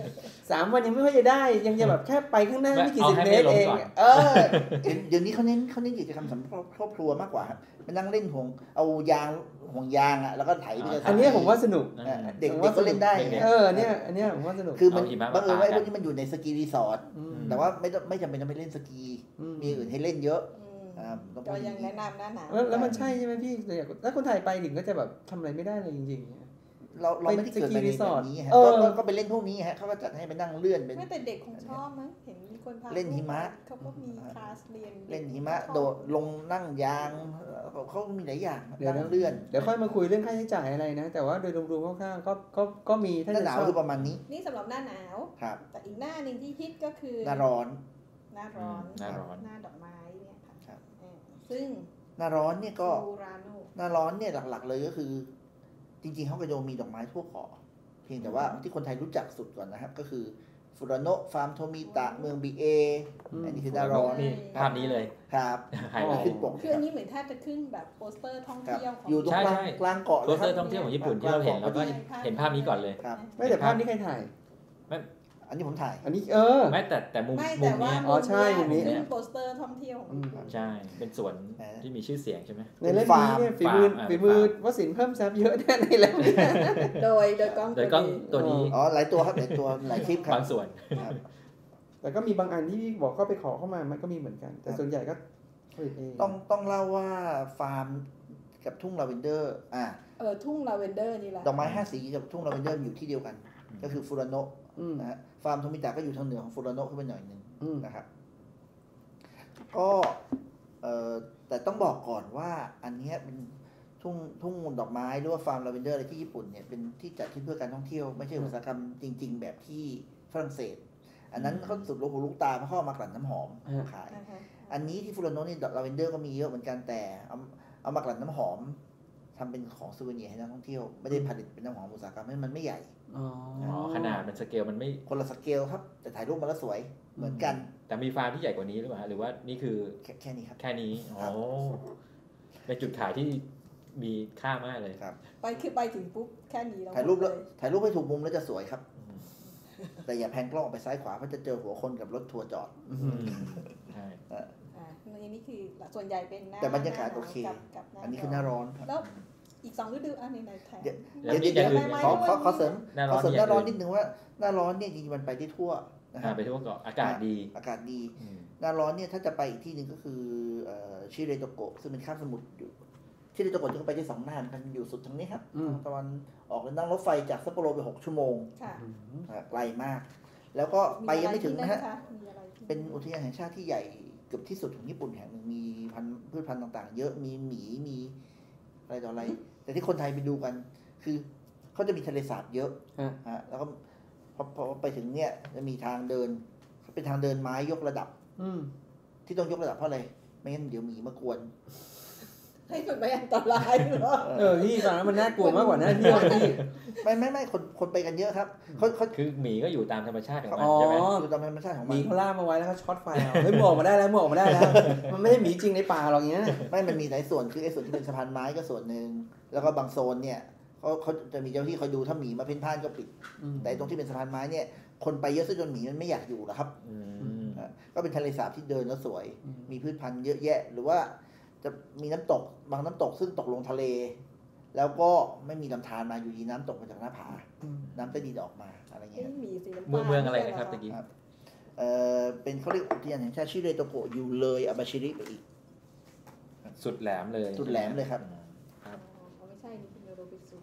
B: 3 วันยังไม่ค่อยจะได้ยังจะแบบแค่ไปข้างหน้าไม่กี่สิบเมตรเอง
E: เดี๋ยวนี้เขาเน้นกิจกรรมสำหรับครอบครัวมากกว่าไปนั่งเล่นเอาห่วงยางอ่ะแล้วก็ไถไปเลย
B: อันนี้ผมว่าสนุก
E: เด็กก็เล่นได้
B: เนี่ยผมว่าสนุก
E: คือมันบังเอิญว่าพวกนี้มันอยู่ในสกีรีสอร์ทแต่ว่าไม่จำเป็นต้องไปเล่นสกีมีอื่นให้เล่นเยอะ
D: ก็ยังแนะนำหน้าหนาว
B: แล้วมันใช่ใช่ไหมพี่แล้วคนไทยไปถึงก็จะแบบทำอะไรไม่ได้เลยจริงๆ
E: เราไม่ได้เกิดในแบบนี้ฮะก็ไปเล่นพวกนี้ฮะเขาก็จัดให้ไปนั่งเลื่อนเป็น
D: แต่เด็กคงชอบมั้งเห็นมีคนพา
E: เล่นหิมะ
D: เขาก็มีคลาสเรียน
E: เล่นหิมะโดดลงนั่งยางเขามีหลายอย่างนั่งเลื่อน
B: เดี๋ยวค่อยมาคุยเรื่องค่าใช้จ่ายอะไรนะแต่ว่าโดยรวมๆคร่าวๆก็มี
E: ถ้าหนาวคือประมาณนี้
D: นี่สำหรับหน้าหนาว
E: ครับ
D: แต่อีกหน้านึงที่ฮิตก็คือ
E: หน้าร้อน
D: หน้าดอกไม้เนี่ยค่ะซึ่ง
E: หน้าร้อนเนี่ยก็หน้าร้อนเนี่ยหลักๆเลยก็คือจริงๆฮอกไกโดมีดอกไม้ทั่วเกาะเพียงแต่ว่าที่คนไทยรู้จักสุดก่อนนะครับก็คือฟูรานโนะฟาร์มโทมิตะเมืองบีเออันนี้คือหน้าร้อน
C: ภาพนี้เลย
E: ครับ
D: ขึ้นปกคืออันนี้เหมือนแทบจะขึ้นแบบโปสเตอร์ท่องเที่ยวของ
E: อยู่ตรงกลางเกาะ
C: โปสเตอร์ท่องเที่ยวของญี่ปุ่นที่เราเห็นแล้วก็เห็นภาพนี้ก่อนเลย
B: ไม่แต่ภาพนี้ใครถ่าย
E: อันนี้ผมถ่าย
B: อันนี้
C: ไม่แต่มุมนี้
B: ใช่มุมนี้
D: โปสเตอร์ท่องเที่ยวของ
C: ใช่เป็นสวนที่มีชื่อเสียงใช่ไหม
B: ในเรื่องนี้เนี่ยฝีมือวสินเพิ่มแซบเยอะแน่ในเรื่อง
D: โดยกล้อง
C: ตัวนี้
E: หลายตัวครับหลายตัวหลายคลิปครับ
C: บางส่วน
B: แต่ก็มีบางอันที่บอกเข้าไปขอเข้ามามันก็มีเหมือนกันแต่ส่วนใหญ่ก็
E: ต้องเล่าว่าฟาร์มกับทุ่งลาเวนเดอร์
D: ทุ่งลาเวนเดอร์นี่แหละ
E: ดอกไม้5 สีกับทุ่งลาเวนเดอร์อยู่ที่เดียวกันก็คือฟูรานโนะนะฮะฟาร์มโทมิตะก็อยู่ทางเหนือของฟูรานโนะขึ้นไปหน่อยนึงนะครับก็แต่ต้องบอกก่อนว่าอันนี้เป็นทุ่งดอกไม้หรือว่าฟาร์มลาเวนเดอร์อะไรที่ญี่ปุ่นเนี่ยเป็นที่จัดขึ้นเพื่อการท่องเที่ยวไม่ใช่อุตสาหกรรมจริงๆแบบที่ฝรั่งเศสอันนั้นเขาสุดลูกหูลูกตาเพราะเขาเอามากลั่นน้ำหอมขายอันนี้ที่ฟูรานโนะนี่ลาเวนเดอร์ก็มีเยอะเหมือนกันแต่เอามากลั่นน้ำหอมทำเป็นของซูเวเนียร์ให้นักท่องเที่ยวไม่ได้ผลิตเป็นน้ำหอมอุตสาหกรรมมันไม่ใหญ่
C: ขนาดเป็นสเกลมันไม่
E: คนละสเกลครับแต่ถ่ายรูปมาแล้วสวยเหมือนกัน
C: แต่มีฟาร์มที่ใหญ่กว่านี้หรือเปล่าหรือว่านี่คือ
E: แค่นี้ครับ
C: แค่นี้เป็นจุดขายที่มีค่ามากเลย
E: ครับ
D: ไปถึงปุ๊บแค่นี้แล้ว
E: ถ่ายรูปให้ถูกมุมแล้วจะสวยครับแต่อย่าแพนกล้องไปซ้ายขวาเพราะจะเจอหัวคนกับรถทัวร์จอด
C: ใช่
D: นี่คือส่วนใหญ่เป็นหน้า
E: แต่บรรยากาศโอเคอันนี้คือหน้าร้อนครับ
D: แล้วอีก2ฤดูในไทย
E: เดี๋ยวขอเสริมหน้าร้อนนิดนึงว่าหน้าร้อนเนี่ยจริงๆมันไปได้ทั่ว
C: ไปทั่วเกาะอากาศดี
E: หน้าร้อนเนี่ยถ้าจะไปอีกที่นึงก็คือชิเรโตโกะซึ่งเป็นคาบสมุทรอยู่ชิเรโตโกะจะไปได้2 หน้ากันอยู่สุดทางนี้ครับตะวันออกนั่งรถไฟจากซัปโปโรไป6 ชั่วโมงไกลมากแล้วก็ไปยังไม่ถึงนะฮะเป็นอุทยานแห่งชาติที่ใหญ่เกือบที่สุดของญี่ปุ่นแห่งนึงมีพืชพันธุ์ต่างๆเยอะมีหมีมีอะไรต่ออะไรแต่ที่คนไทยไปดูกันคือเขาจะมีทะเลสาบเยอะแล้วก็พอไปถึงเนี่ยจะมีทางเดินเป็นทางเดินไม้ยกระดับที่ต้องยกระดับเพราะอะไรไม่งั้นเดี๋ยวหมีมากวน
D: ให้มันไม่อันตรายหรอ
B: พี่ตอนนั้นมันน่ากลัวมากกว่าน่าเที่ยวพี่
E: ไม่คนไปกันเยอะครับเขา
C: คือหมีก็อยู่ตามธรรมชาติของมันใช่ไหม
E: อยู่ตามธรรมชาติของมัน
B: หมีเขาล่ามาไว้แล้วเขาช็อตไฟเอาเฮ้ยหมอกมาได้แล้วมันไม่ได้หมีจริงในป่าหรอกเงี้ย
E: ไม่มันมีหลายส่วนคือไอ้ส่วนที่เป็นสะพานไม้ก็ส่วนนึงแล้วก็บางโซนเนี่ยเขาจะมีเจ้าที่คอยดูถ้าหมีมาเพ่นพ่านก็ปิดแต่ตรงที่เป็นสะพานไม้เนี่ยคนไปเยอะซะจนหมีมันไม่อยากอยู่แล้วครับก็เป็นทะเลสาบที่เดินแล้วสวยมีพืชพันธุ์เยอะแยะหรือว่าจะมีน้ำตกบางน้ำตกซึ่งตกลงทะเลแล้วก็ไม่มีลำธารมาอยู่ดีน้ำตกมาจากหน้าผาน้ำใต้ดินออกมาอะไรเงี้ย
C: เมืองอะไรนะครับตะกี้
E: เป็นเขาเรียกอุทยานแห่งชาติชิเรโตโกะอยู่เลยอาบาชิริไปอีก
C: สุดแหลมเลย
E: ครับ
D: ไม่ใช่นี่เป็นโรบิสุ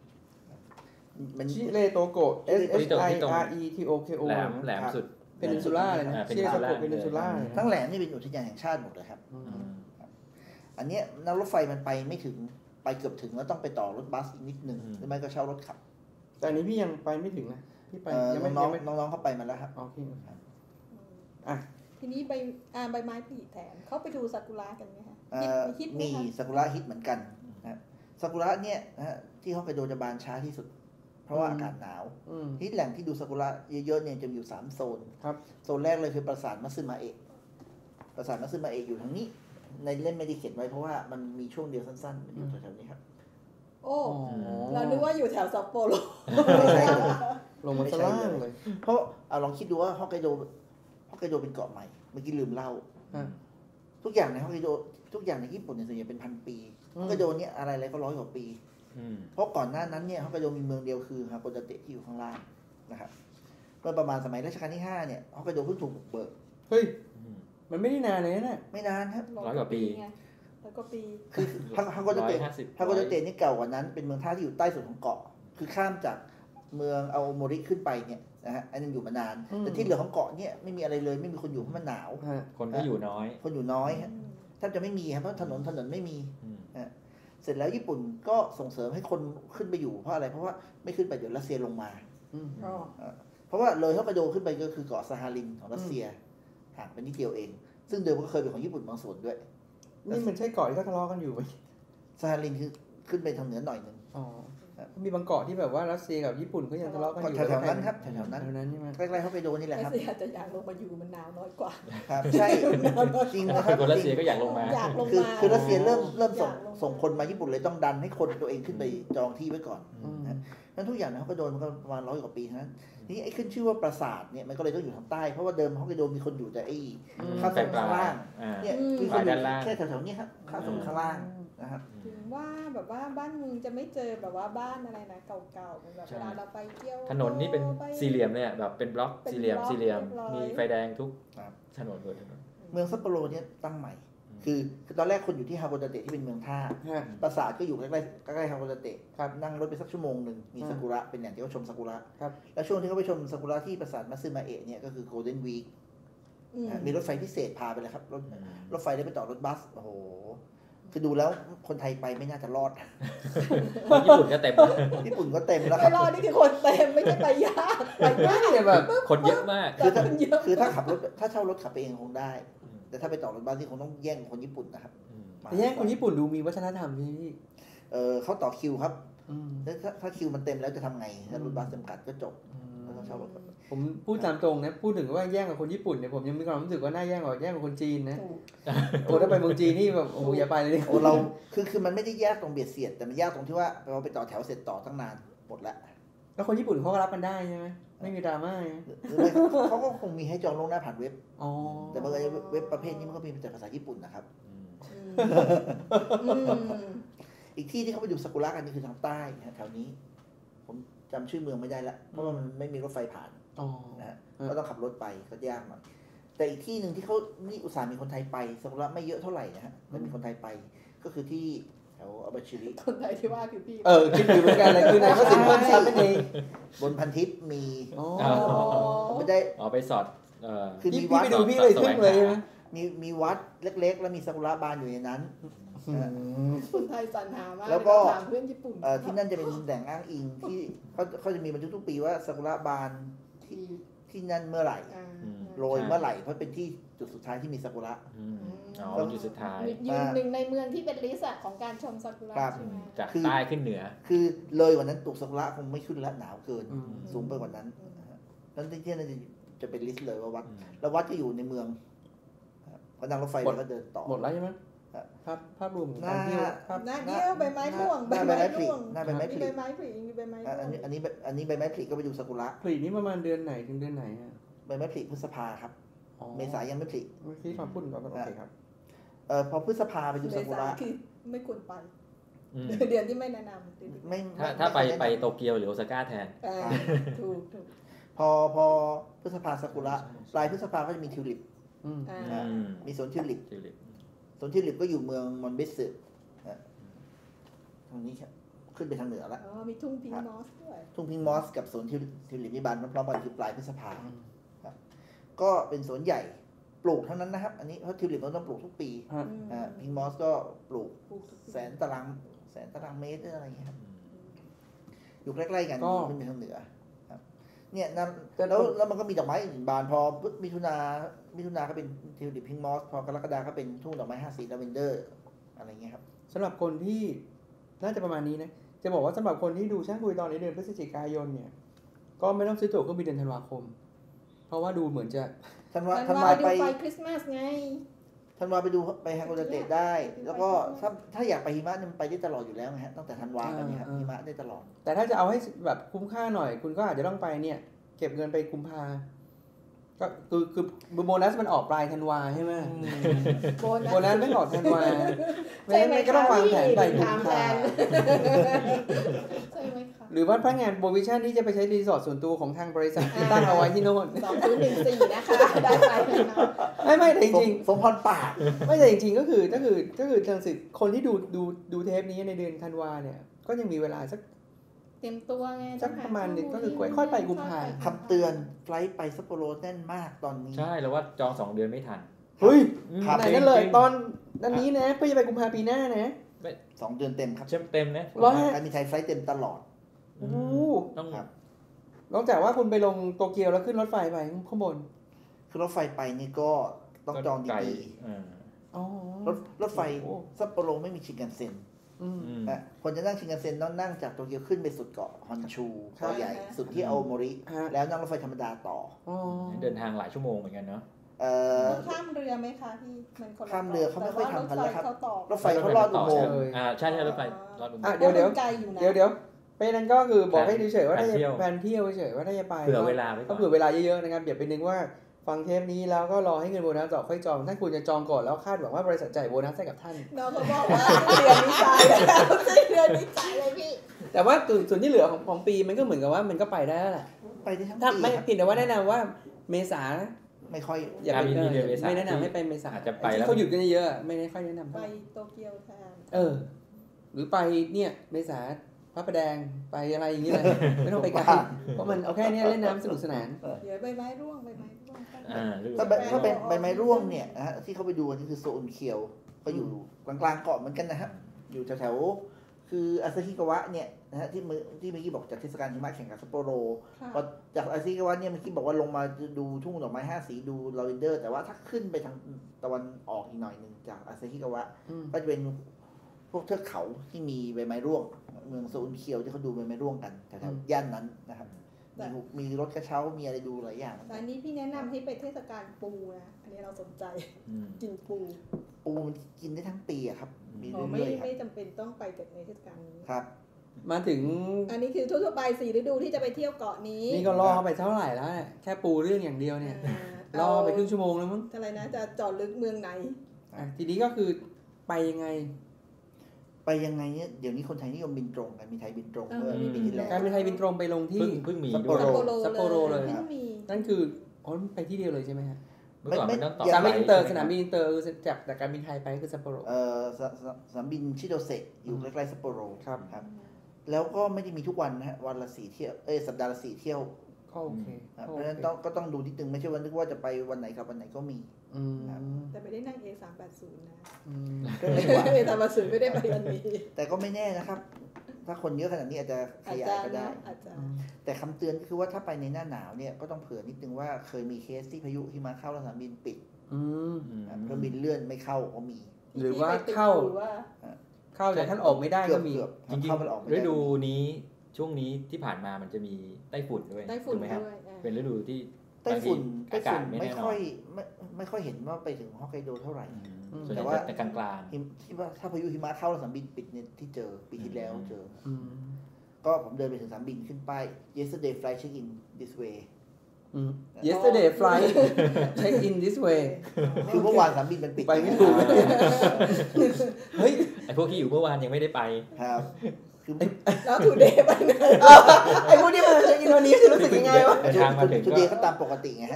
B: ชิเรโตโกะ SHIRETOKO
C: แหลมสุด
B: เป็นนินซูล่าเลยนะชิเรโตโกะเป็นนินซูล่า
E: ทั้งแหลมนี่เป็นอุทยานแห่งชาติหมดเลยครับอันนี้นั่งรถไฟมันไปไม่ถึงไปเกือบถึงแล้วต้องไปต่อรถบัสอีกนิดนึงหรือไม่ก็เช่ารถขับ
B: แต่อันนี้พี่ยังไปไม่ถึงนะพี่ไป
E: ยังไม่น้องเขาไปมาแล้วครับ
B: โอเค
D: ทีนี้ใบไม้ผลิแทนเขาไปดูซากุระกันไหมคะ
E: มีซากุระฮิตเหมือนกันนะซากุระเนี่ยนะฮะที่ฮอกไกโดจะบานช้าที่สุดเพราะว่าอากาศหนาวที่แหล่งที่ดูซากุระเยอะๆเนี่ยจะมีอยู่3โซน
B: ครับ
E: โซนแรกเลยคือปราสาทมัตสึมาเอะปราสาทมัตสึมาเอะอยู่ทางนี้ในเล่มไม่ได้เขียนไว้เพราะว่ามันมีช่วงเดียวสั้นๆอยู่แถวๆนี้ครับ
D: โอ้เรานึกว่าอยู่แถวซัปโปโร
B: ลงมาข้างล่างเลย
E: เพราะลองคิดดูว่าฮอกไกโดเป็นเกาะใหม่เมื่อกี้ลืมเล่าทุกอย่างในฮอกไกโดทุกอย่างในญี่ปุ่นเนี่ยส่วนใหญ่เป็นพันปีฮอกไกโดเนี่ยอะไรๆก็100 กว่าปีเพราะก่อนหน้านั้นเนี่ยฮอกไกโดมีเมืองเดียวคือฮาโกดาเตะที่อยู่ข้างล่างนะครับเมื่อประมาณสมัยรัชกาลที่5เนี่ยฮอกไกโดเพิ่งถูกบุกเบิก
B: เฮ้ยมันไม่ได้นานเลยนะ
E: ไม่นานครับ
C: 100 กว่าปี
D: 100 กว่าปี
E: คือฮาโกดาเตะนี่เก่ากว่านั้นเป็นเมืองท่าที่อยู่ใต้สุดของเกาะคือข้ามจากเมืองอาโอโมริขึ้นไปเนี่ยนะฮะอันนั้นอยู่มานานแต่ที่เหลือของเกาะเนี่ยไม่มีอะไรเลยไม่มีคนอยู่เพราะมันหนาว
C: คนก็อยู่น้อย
E: ฮะแทบจะไม่มีครับเพราะถนนไม่มีเสร็จแล้วญี่ปุ่นก็ส่งเสริมให้คนขึ้นไปอยู่เพราะอะไรเพราะว่าไม่ขึ้นไปเดี๋ยวรัสเซียลงมาเพราะว่าเลยฮอกไกโดขึ้นไปก็คือเกาะซาฮารินของรัสเซียห่างไปนิดเดียวเองซึ่งเดิมก็เคยเป็นของญี่ปุ่นบางส่วนด้วย
B: นี่มันใช่เกาะที่เขาทะเลาะกันอยู่ไหม
E: ซาฮารินคือขึ้นไปทางเหนือหน่อยนึง
B: มีบางเกาะที่แบบว่ารัสเซียกับญี่ปุ่นก็ยังทะเลาะกันอยู่
E: แถวๆนั้นครับแถวๆนั้น
B: ใช่ไหม
E: ใกล้ๆฮอกไกโดนี่แหละครับ
D: รัสเซียจะอยากลงมาอยู่มันหนาวน้อยกว่า
E: ครับใช่จริงนะครับ
C: คนรัสเซียก็อยากลงมา
E: คือรัสเซียเริ่มส่งคนมาญี่ปุ่นเลยต้องดันให้คนตัวเองขึ้นไปจองที่ไว้ก่อนนั้นทุกอย่างในฮอกไกโดมันก็ประมาณ100 กว่าปีนั้นนี่ไอ้ขึ้นชื่อว่าปราสาทเนี่ยมันก็เลยต้องอยู่ทางใต้เพราะว่าเดิมฮอกไกโดมีคนอยู่แต่ไอ้ข้างล่างเนี่ยมีคนอยู่แค่แถวๆนี้ครับข้างล่างนะครับ
D: ถึงว่าแบบว่าบ้านเมืองจะไม่เจอแบบว่าบ้านอะไรนะเก่าๆแบบเวลาเราไปเที่ยว
C: ถนนนี่เป็นสี่เหลี่ยมเนี่ยแบบเป็นบล็อกสี่เหลี่ยมมีไฟแดงทุกถนนเลย
E: เมืองซัปโปโรเนี่ยตั้งใหม่คือตอนแรกคนอยู่ที่ฮาโกดาเตะที่เป็นเมืองท่าปราสาทก็อยู่ใกล้ๆฮาโกดาเตะนั่งรถไปสักชั่วโมงนึงมีซากุระเป็นอย่างที่เขาชมซากุระแล้วช่วงที่เขาไปชมซากุระที่ปราสาทมัตสึมาเอะเนี่ยก็คือโกลเด้นวีคมีรถไฟพิเศษพาไปเลยครับรถไฟได้ไปต่อรถบัสโอ้โหคือดูแล้วคนไทยไปไม่น่าจะรอด
C: ญี่ปุ่นก็เต็ม
E: แล้ว
D: ไม่รอดนี่คือคนเต็มไม่ใช่ไปยากไปง่าย
C: แบบคนเยอะมาก
E: คือถ้าขับรถถ้าเช่ารถขับไปเองคงได้แต่ถ้าไปต่อรถบัสที่คงต้องแย่งคนญี่ปุ่นนะครับ
B: แย่งคนญี่ปุ่นดูมีวัฒนธรรมที่
E: เขาต่อคิวครับแล้วถ้าคิวมันเต็มแล้วจะทำไงถ้ารถบัสจำกัดก็จบต้องเช่ารถ
B: ผมพูดตามตรงนะพูดถึงว่าแย่งกับคนญี่ปุ่นเนี่ยผมยังมีความรู้สึกว่าน่าแย่งกว่าคนจีนนะโอ้ถ้าไปเมืองจีนนี่แบบโอ้อย่าไปเลย
E: โอ้เราคือมันไม่ได้แยกตรงเบียดเสียดแต่มันแยกตรงที่ว่าเราไปต่อแถวเสร็จต่อตั้งนานหมดแล้ว
B: แล้วคนญี่ปุ่นเขาก็รับกันได้ใช่ไหมไม่มีดราม่า
E: เขาก็คงมีให้จองล่วงหน้าผ่านเว็บแต่บางเว็บประเภทนี้มันก็มีแต่ภาษาญี่ปุ่นนะครับอีกที่ที่เขาไปดูซากุระกันนี่คือทางใต้แถวนี้ผมจำชื่อเมืองไม่ได้ละเพราะว่ามันไม่มีรถไฟผ่านนะฮะก็ต้องขับรถไปก็ยากหน่อยแต่อีกที่หนึ่งที่เขานี่อุตส่าห์มีคนไทยไปซากุระไม่เยอะเท่าไหร่นะฮะไม่มีคนไทยไปก็คือที่แถวอาบาชิริ
D: คนไทยที่ว่าคือพี่
B: คิดอยู่เหมือนกันเลยคือไหนก็สิบคนทำไม่ดี
E: บนพันทิพย์มี
C: ไม่ได้ไปสอด
B: คือมีวัดไปดูพี่เลยขึ้นเลยใช่ไหม
E: มีวัดเล็กๆแล้วมีซากุระบานอยู่ในนั้น
D: คนไทยสรรหามาก
E: แล้วก็
D: ถามเพื่อนญี่ปุ่น
E: ที่นั่นจะเป็นแหล่งอ้างอิงที่เขาจะมีบันทึกทุกปีว่าซากุระบานที่นั่นเมื่อไหร่โรยเมื่อไหร่เพราะเป็นที่จุดสุดท้ายที่มีซากุระ
C: จุดสุดท้าย
D: ยืนหนึ่งในเมืองที่เป็นลิสต์ของการชมซากุระใช่ไหม
C: จากใต้ขึ้นเหนือ
E: คือเลยกว่านั้นตุกซากุระคงไม่ขึ้นแล้วหนาวเกินสูงไปกว่านั้นนั้นที่นั่นจะเป็นลิสต์เลยว่าวัดแล้ววัดก็อยู่ในเมืองพอนั่งรถไฟแล้วก็เดินต่อ
B: หมดแล้วใช่ไหมภาพรวม
D: หน้าเที่ยวใบไม้ร่วง
E: ใบไม้ผลิหน้าใบไม้ผลิ
D: มีใบไม้
E: อันนี้ใบไม้ผลิก็ไปดูซากุระ
B: ผลินี่ประมาณเดือนไหนถึงเดือนไหนฮะ
E: ใบไม้ผลิพฤษภาครับเมษายนยังไม่ผลิ
B: เมื่อกี้ฟังพูดก็โอเคครับ
E: พอพฤษภาไปดูซากุระ
D: คือไม่ควรไปเดือนที่ไม่แนะน
C: ำถ้าไปโตเกียวหรือโอซาก้าแทน
D: ถูก
E: พอพฤษภาซากุระปลายพฤษภาก็จะมีทิวลิปมีสวนทิวลิปสวนทิวลิปก็อยู่เมืองมอนเบสึทางนี้ครับขึ้นไปทางเหนือแล้ว
D: มีทุ่งพิงมอสด้วย
E: ทุ่งพิงมอสกับสวนทิวลิปนิบานพร้อมๆกันคือปลายพฤษภาก็เป็นสวนใหญ่ปลูกทั้งนั้นนะครับอันนี้เพราะทิวลิปเราต้องปลูกทุกปีพิงมอสก็ปลูกแสนตารางเมตรอะไรอย่างเงี้ยครับอยู่ใกล้ๆกันขึ้นไปทางเหนือเนี่ยแล้วมันก็มีดอกไม้อื่นบานพอมิถุนาก็เป็นทิวลิปพิงมอสพอกรกฎาก็เป็นทุ่งดอกไม้5 สีลาเวนเดอร์อะไรเงี้ยครับ
B: สำหรับคนที่น่าจะประมาณนี้นะจะบอกว่าสำหรับคนที่ดูช่างคุยตอนในเดือนพฤศจิกายนเนี่ยก็ไม่ต้องซื้อตั๋วเครื่องบินเดือนธันวาคมเพราะว่าดูเหมือนจะ
E: ธันวา
D: ไป
E: ไป
D: คริสต์มาสไง
E: ธันวาไปดูไปฮาโกดาเตะได้แล้วก็ถ้าอยากไปหิมะมันไปได้ตลอดอยู่แล้วนะฮะตั้งแต่ธันวากันเนี่ยครับหิมะได้ตลอด
B: แต่ถ้าจะเอาให้แบบคุ้มค่าหน่อยคุณก็อาจจะต้องไปเนี่ยเก็บเงินไปกุมภาก็คือโบนัสมันออกปลายธันวาใช่ไหมโบนัสไม่ออกธันวาไม่ก็ต้องวางแผนไปกุมภา
D: ใช่ไหมคะ
B: หรือว่าพนักงานโปรวิชั่นที่จะไปใช้รีสอร์ทส่วนตัวของทางบริษัทที่ตั้งเอาไว้ที่โน่น
D: 2014นะคะได้ไป
B: ไม่แต่จริง
E: ๆสมพรปาก
B: ไม่แต่จริงๆก็คือทางสิทธิ์คนที่ดูเทปนี้ในเดือนธันวาเนี่ยก็ยังมีเวลาสัก
D: เตรียมตัวไง
B: สักประมาณนึงก็คือค่อยไปกุมภา
E: คำเตือนไฟล์ไปซัปโปโรแน่นมากตอนนี้
C: ใช่แล้วว่าจอง2 เดือนไม่ทัน
B: เฮ้ยไหนนั่นเลยตอนนี้นะเพื่อจะไปกุมภาปีหน้านะ
E: 2 เดือนเต็มครับ
C: เต็มนะ
E: การมีไทยไฟล์เต็มตลอด
B: โอ้ต้องครับนอกจากว่าคุณไปลงโตเกียวแล้วขึ้นรถไฟไปข้างบน
E: คือรถไฟไปนี่ก็ต้องจองดีๆรถไฟซัปโปโรไม่มีชินคันเซ็นคนจะนั่งชินคันเซ็นต้องนั่งจากโตเกียวขึ้นไปสุดเกาะฮอนชูเกาะใหญ่สุดที่อาโอโมริแล้วนั่งรถไฟธรรมดาต่อ
C: เดินทางหลายชั่วโมงเหมือนกันเนาะ
D: ข้ามเรือไหมคะพี่มัน
E: ข้ามเรือเขาไม่ค่อยทำกันแล้วครับรถไฟเขาลอดอุโมงค์
C: ใช่รถไฟลอดอุโมงค์
B: เดี๋ยวไปนั้นก็คือบอกให้เฉยๆว่าถ้าจะแพลนเที่ยวเฉยๆว่าถ้าจะไป
C: เผื่อเวลา
B: ก็เผื่อเวลาเยอะๆนะครับอย่าไปนึกว่าฟังเทปนี้แล้วก็รอให้เงินโบนัสออกค่อยจองถ้าคุณจะจองก่อนแล้วคาดหวังว่าบริษัทจ่ายโบนัสให้กับท่าน
D: น้องเขาบอกว่าเดือนนี้จ่ายแล้วเดือนนี้จ่ายเลยพี่
B: แต่ว่าส่วนที่เหลือของปีมันก็เหมือนกับว่ามันก็ไปได้แล้วแหละ
E: ไปได้ทั้ง
B: ปีไม่ผิดแต่ว่าแนะนำว่าเมษา
E: ไม่ค่อย
B: อย่าไปไม่แนะนำให้ไปเมษา
C: จะไปแล้ว
B: เขาหยุดกันเยอะไม่ค่อยแนะนำ
D: ไปโตเกียวแทน
B: หรือไปเนี่ยเมษาพระประแดงไปอะไรอย่างนี้เลยไม่ต้องไปไกลเพราะมันเอาแค่นี้เล่นน้ำสนุกสนาน
D: เดี๋ยวใบไม้ร่วง
E: ถ้าเป็นใบไม้ร่วงเนี่ยนะฮะที่เขาไปดูนี่คือโซนเคียวก็อยู่กลางๆเกาะเหมือนกันนะฮะอยู่แถวๆคืออาซาฮิกาวะเนี่ยนะฮะที่เมื่อกี้บอกจากเทศกาลหิมะแข่งกับซัปโปโรพอจากอาซาฮิกาวะเนี่ยเมื่อกี้บอกว่าลงมาดูทุ่งดอกไม้5 สีดูลาเวนเดอร์แต่ว่าถ้าขึ้นไปทางตะวันออกอีกหน่อยนึงจากอาซาฮิกาวะก็จะเป็นพวกเทือกเขาที่มีใบไม้ร่วงเมืองโซนเคียวที่เขาดูใบไม้ร่วงกันแถวๆย่านนั้นนะครับมีรถกระเช้ามีอะไรดูหลายอย่าง
D: แต่อันนี้พี่แนะนำให้ไปเทศกาลปูนะอันนี้เราสนใจกินปู
E: มันกินได้ทั้งปีอะครับ
D: มีเรื่อยๆไม่จำเป็นต้องไปในเทศกาลนี้
E: ครับ
B: มาถึง
D: อันนี้คือทั่วๆไป4 ฤดูที่จะไปเที่ยวเกาะนี้
B: นี่ก็ล่อไปเท่าไหร่แล้วแค่ปูเรื่องอย่างเดียวเนี่ยล่อไปครึ่งชั่วโมงแล้วมั้ง
D: อะไรนะจะจอดลึกเมืองไหน
B: ทีนี้ก็คือไปยังไง
E: เนี่ยเดี๋ยวนี้คนไทยนิยมบินตรงกันมีไทยบินตรงเมื่อปีที่แล้ว
B: การบินไทยบินตรงไปลงที่
C: เพิ่งมี
E: ซัป
B: โปโรเลยนั่นคือไปที่เดียวเลยใช่ไหมฮะ
C: ไม่ต่อ
B: สนามบินอินเตอร์คือจากการบินไทยไปคือซัปโปโร
E: สนามบินชิโดเซะอยู่ใกล้ๆซัปโปโรครับแล้วก็ไม่ได้มีทุกวันนะฮะวันละ4 เที่ยวสัปดาห์ละ4 เที่ยว
B: โอเค
E: เพราะฉะนั้นก็ต้องดูนิดนึงไม่ใช่วันนึกว่าจะไปวันไหนกับวันไหนก็มี
D: แต่ไม่ได้นั่ง A380 นะA380 ไม่ได้ไปวันนี้
E: แต่ก็ไม่แน่นะครับถ้าคนเยอะขนาดนี้อาจจะขยายก็ได้แต่คำเตือนก็คือว่าถ้าไปในหน้าหนาวเนี่ยก็ต้องเผื่อนิดนึงว่าเคยมีเคสที่พายุหิมะเข้าแล้วสนามบินปิดเครื่องบินเลื่อนไม่เข้าก็มี
B: หรือว่าเข้าแต่ท่านออกไม่ได้ก็มี
C: จริงๆฤดูนี้ช่วงนี้ที่ผ่านมามันจะมีไต้ฝุ่นด้วยถูกไหมครับเป็นฤดูที่
E: ไต้ฝุ่นไม่ค่อยเห็นว่าไปถึงฮอกไกโดเท่าไหร่
C: แต่ว่าในกลาง
E: ๆที่ว่าถ้าพายุหิมะเข้าสนามบินปิดเนี่ยที่เจอปีที่แล้วเจอก็ผมเดินไปถึงสนามบินขึ้นป้าย yesterday flight check in this way
B: yesterday flight check in this way
E: คือเมื่อวานสนามบินมันปิด
B: ไปไม่ถูก
C: เฮ้ยไอพวกที่อยู่เมื่อวานยังไม่ได้ไป
E: ครับ
D: แล้วทูเดย์ไปไหน
B: ไอ้พวกที่มาเช็คอินวันนี้คือรู้สึกยังไงวะ
E: ทูเดย์เขาตามปกติไงฮะ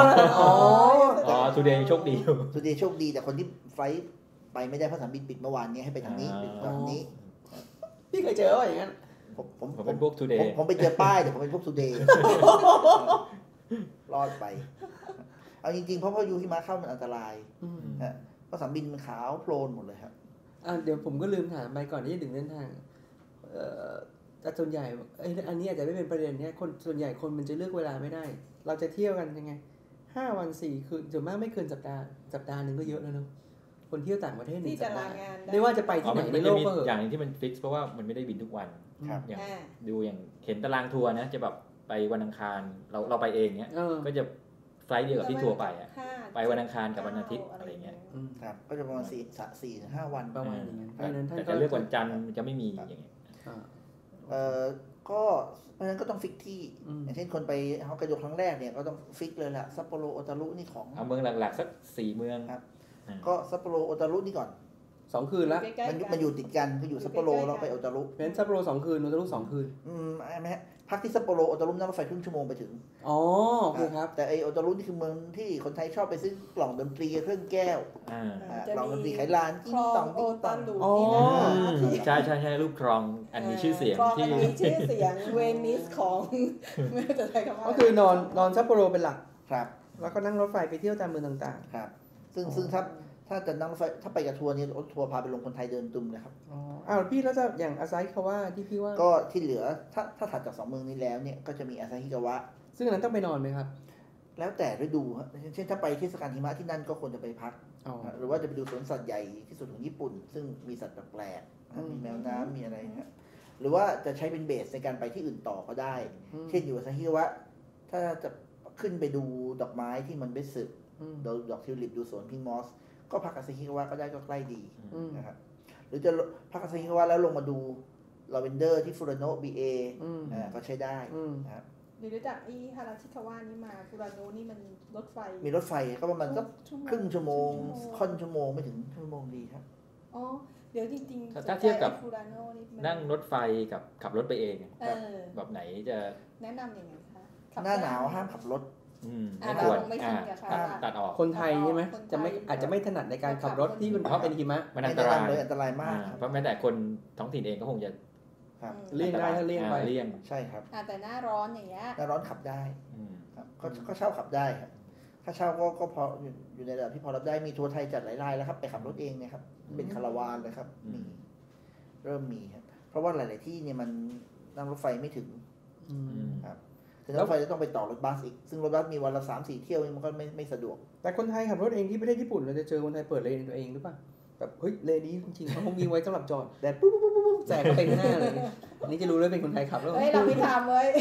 C: ทูเดย์โชคดี
E: ทูเดย์โชคดีแต่คนที่ไฟล์ไปไม่ได้เพราะสนามบินปิดเมื่อวานนี้ให้ไปทางนี้ทางนี้
B: พี่เคยเจอว่าอย่างนั้น
C: ผมเป็นพวกทูเดย์
E: ผมไปเจอป้ายแต่ผมเป็นพวกทูเดย์รอดไปเอาจริงๆเพราะพายุหิมะเข้ามันอันตรายเพราะสนามบินมันขาวโพลนหมดเลยครับ
B: เดี๋ยวผมก็ลืมถามไปก่อนที่จะถึงเดินทางแต่ส่วนใหญ่อันนี้อาจจะไม่เป็นประเด็นเนี่ยคนส่วนใหญ่คนมันจะเลือกเวลาไม่ได้เราจะเที่ยวกันยังไง5 วัน 4 คืนส่วนมากไม่เกินสัปดาห์นึงก็เยอะแล้วเนาะคนเที่ยวต่างประเทศ
D: ที่จะลางานได้
B: ไม่ว่าจะไปที่ไหนในโลกก็เหอะ
C: อย่างนึงที่มันฟิกเพราะว่ามันไม่ได้บินทุกวัน
E: ครับ
C: อย่างดูอย่างเห็นตารางทัวร์นะจะแบบไปวันอังคารเราไปเองเนี้ยก็จะไฟล์เดียวกับที่ทัวร์ไปอ่ะไปวันอังคารกับวันอาทิตย์อะไรเงี้ย
E: ครับก็จะประมาณ4-5 วัน
B: ประมาณอย่างนั้นเพราะฉะนั้นท่าน
C: แต่
B: ก็
C: จะเลือกวันจันทร์จะไม่มีอย่างเงี้ย
E: ก็เพราะฉะนั้นก็ต้องฟิกที่อย่างเช่นคนไปฮอกไกโดครั้งแรกเนี่ยก็ต้องฟิกเลยล่ะซัปโปโรโอตารุนี่ของ
C: เอาเมืองหลักๆสัก4เมือง
E: ครับก็ซัปโปโรโอตารุนี่ก่อน
B: 2 คืนละ
E: มันอยู่ติดกันคืออยู่ซัปโปโรแล้วไปโอตารุ
B: เพราะฉะนั้นซัปโปโร2 คืนโอตารุ2 คืน
E: ไหมฮะพักที่ซัปโปโรโอตารุนั่งรถไฟครึ่งชั่วโมงไปถึง
B: อ๋อโอเคครับ
E: แต่ไอโอตารุนี่คือเมืองที่คนไทยชอบไปซื้อกล่องดนตรีเครื่องแก้วกล่องดนตรีไขลานจิ้งต่องติ้งต่อง
C: ใช่ใช่ใช่รูปครองอันมีชื่อเสียงที่
D: มีชื่อเสียงเวนิสของไม่รู้จะใช้คำว่า
B: ก็คือนอนซัปโปโรเป็นหลัก
E: ครับ
B: แล้วก็นั่งรถไฟไปเที่ยวตามเมืองต่าง
E: ๆครับซึ่งถ้าจะนั่งรถไฟถ้าไปกับทัวร์นี้รถทัวร์พาไปลงคนไทยเดินตุ่มเลยครับ
B: อ้าวพี่แล้วจะอย่างอาซาฮิกาวะที่พี่ว่า
E: ก็ที่เหลือถ้าถัดจาก2เมืองนี้แล้วเนี่ยก็จะมีอาซาฮิกาวะ
B: ซึ่งอันนั้นต้องไปนอนไหมครับ
E: แล้วแต่ฤดูครับเช่นถ้าไปเทศกาลหิมะที่นั่นก็ควรจะไปพักหรือว่าจะไปดูสวนสัตว์ใหญ่ที่สุดของญี่ปุ่นซึ่งมีสัตว์แปลกๆมีแมวน้ำมีอะไรครับหรือว่าจะใช้เป็นเบสในการไปที่อื่นต่อก็ได้เช่นอยู่อาซาฮิกาวะถ้าจะขึ้นไปดูดอกไม้ที่มันเบสสึดอกทิวลิปดูสวนพิงมอสก็พักอาซาฮิกาวะก็ได้ก็ใกล้ดีนะครับหรือจะพักอาซาฮิกาวะแล้วลงมาดูลาเวนเดอร์ที่ฟูรานโนะบีเอก็ใช้ได้นะครับ
D: หรือจากอีฮาราชิคาวะนี่มาฟูรานโนะนี่มันรถไฟ
E: มีรถไฟก็ประมาณสักครึ่งชั่วโมงค่อนชั่วโมงไม่ถึงชั่วโมงดีครับ
D: อ๋อเดี๋ยวจริง
C: ๆถ้าเทียบกับนั่งรถไฟกับขับรถไปเองแบบไหนจะ
D: แนะนำยังไงคะ
E: หน้าหนาวห้ามขับรถ
C: ไม่ควรตัดออก
B: คนไทยใช่ไหมจะไม่อาจจะไม่ถนัดในการขับรถที่เพราะเป็นหิมะ
C: มันอันตราย
E: อันตรายมาก
C: เพราะแม้แต่คนท้องถิ่นเองก็คงจะ
B: เลี่ยงได้ถ้าเลี่ยงไป
C: เลี่ยง
E: ใช่ครับ
D: แต่หน้าร้อนอย่างเงี้ย
E: หน้าร้อนขับได้ครับก็เช่าขับได้ครับถ้าเช่าก็พออยู่ในระดับที่พอรับได้มีทัวร์ไทยจัดหลายรายแล้วครับไปขับรถเองเนี่ยครับเป็นคาราวานเลยครับมีเริ่มมีครับเพราะว่าหลายๆที่เนี่ยมันนั่งรถไฟไม่ถึงครับคือรถไฟจะต้องไปต่อรถบัสอีกซึ่งรถบัสมีวันละ 3-4 เที่ยวมันก็ไม่สะดวก
B: แต่คนไทยขับรถเองที่ประเทศญี่ปุ่นเราจะเจอคนไทยเปิดเลนตัวเองหรือเปล่าแบบเฮ้ยเลนนี้จริงๆเขาคงมีไว้สำหรับจอดแต่ปุ๊บแจกไปข้างหน้าเลยนี่จะรู้เลยเป็นคนไทยขับแล้ว
D: เฮ้ยเราไม่ทำเว้ย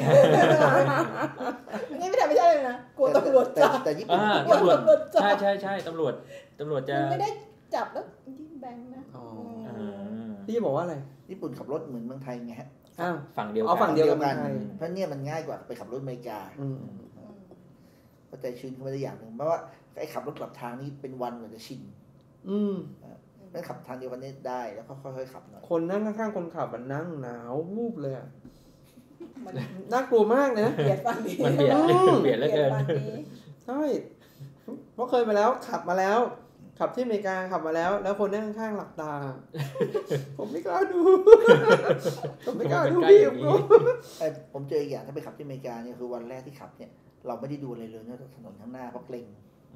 D: นี่ไม่ทำไม่ใช่เลยนะกลัวตำรวจจับ
E: แต่ญี่ปุ่น
C: ตำรวจใช่ตำรวรวจจะ
D: ไม่ได้จับแล้วที่แบงค์นะ
B: พี่จะบอกว่าอะไร
E: ญี่ปุ่นขับรถเหมือนเมืองไทยไงฮะ
C: ฝั่งเดียว
B: กัน
E: เพราะเนี่ยมันง่ายกว่าไปขับรถอเมริกาเข้าใจชื้นขึ้นมาได้อย่างหนึ่งเพราะว่าไอ้ขับรถกลับทางนี่เป็นวันเหมือนจะชินนั่นขับทางเดียวกันนี้ได้แล้วก็ค่อยๆขับหน่อย
B: คนนั่งข้างๆคนขับมันนั่งหนาววูบเลยน่ากลัวมากนะ
D: เบียดฝั่งนี้
C: มันเบียดแล้วเกิน
B: ใช่เพราะเคยไปแล้วขับมาแล้วขับที่อเมริกาขับมาแล้วคนนั่งข้างๆหลับตาผมไม่กล้าดูพี่
E: ผมเจออีกอย่างถ้าไปขับที่อเมริกาเนี่ยคือวันแรกที่ขับเนี่ยเราไม่ได้ดูอะไรเลยนอกจากถนนข้างหน้าเพราะเกรง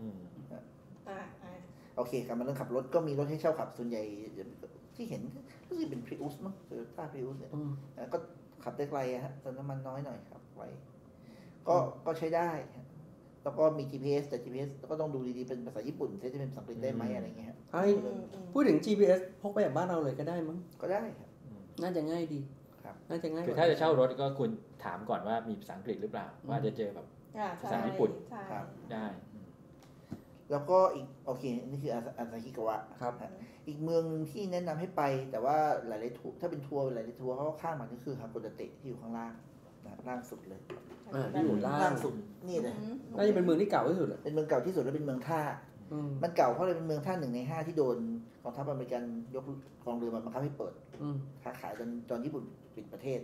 E: โอเคการมาเรื่องขับรถก็มีรถให้เช่าขับส่วนใหญ่ที่เห็นรู้สึกเป็น Prius มั้งหรือถ้า Prius เนี่ยก็ขับได้ไกลฮะแต่น้ำมันน้อยหน่อยครับไว้ก็ใช้ได้แล้วก็มี GPS แต่ GPS ก็ต้องดูดีๆเป็นภาษาญี่ปุ่นจะเป็นภาษาอังกฤษได้ไหมอะไรเงี้ย
B: พูดถึง GPS พกไปแบบบ้านเราเลยก็ได้มั้ง
E: ก็ได้ครับ
B: น่าจะง่ายดีน่าจะง่าย
C: คือถ้าจะเช่ารถก็คุณถามก่อนว่ามีภาษาอังกฤษหรือเปล่าว่าจะเจอแบบภาษาญี่ปุ่นได้
E: แล้วก็อีกโอเคนี่คืออาซาฮิกาวะ
B: ครับ
E: อีกเมืองนึงที่แนะนำให้ไปแต่ว่าหลายๆทัวร์ถ้าเป็นทัวร์หลายๆทัวร์เขาข้ามมาก็คือฮาโกดาเตะที่อยู่ข้างล่างล่างสุดเลย
B: ที่อยู่ล่าง
E: สุดนี่เลย
B: น่าจะเป็นเมืองที่เก่าที่สุด
E: เป็นเมืองเก่าที่สุดและเป็นเมืองท่ามันเก่าเพราะเลยเป็นเมืองท่า1 ใน 5ที่โดนกองทัพอเมริกันยกกองเรือมาบังคับให้เปิดค้าขายตอนญี่ปุ่นปิดประเทศ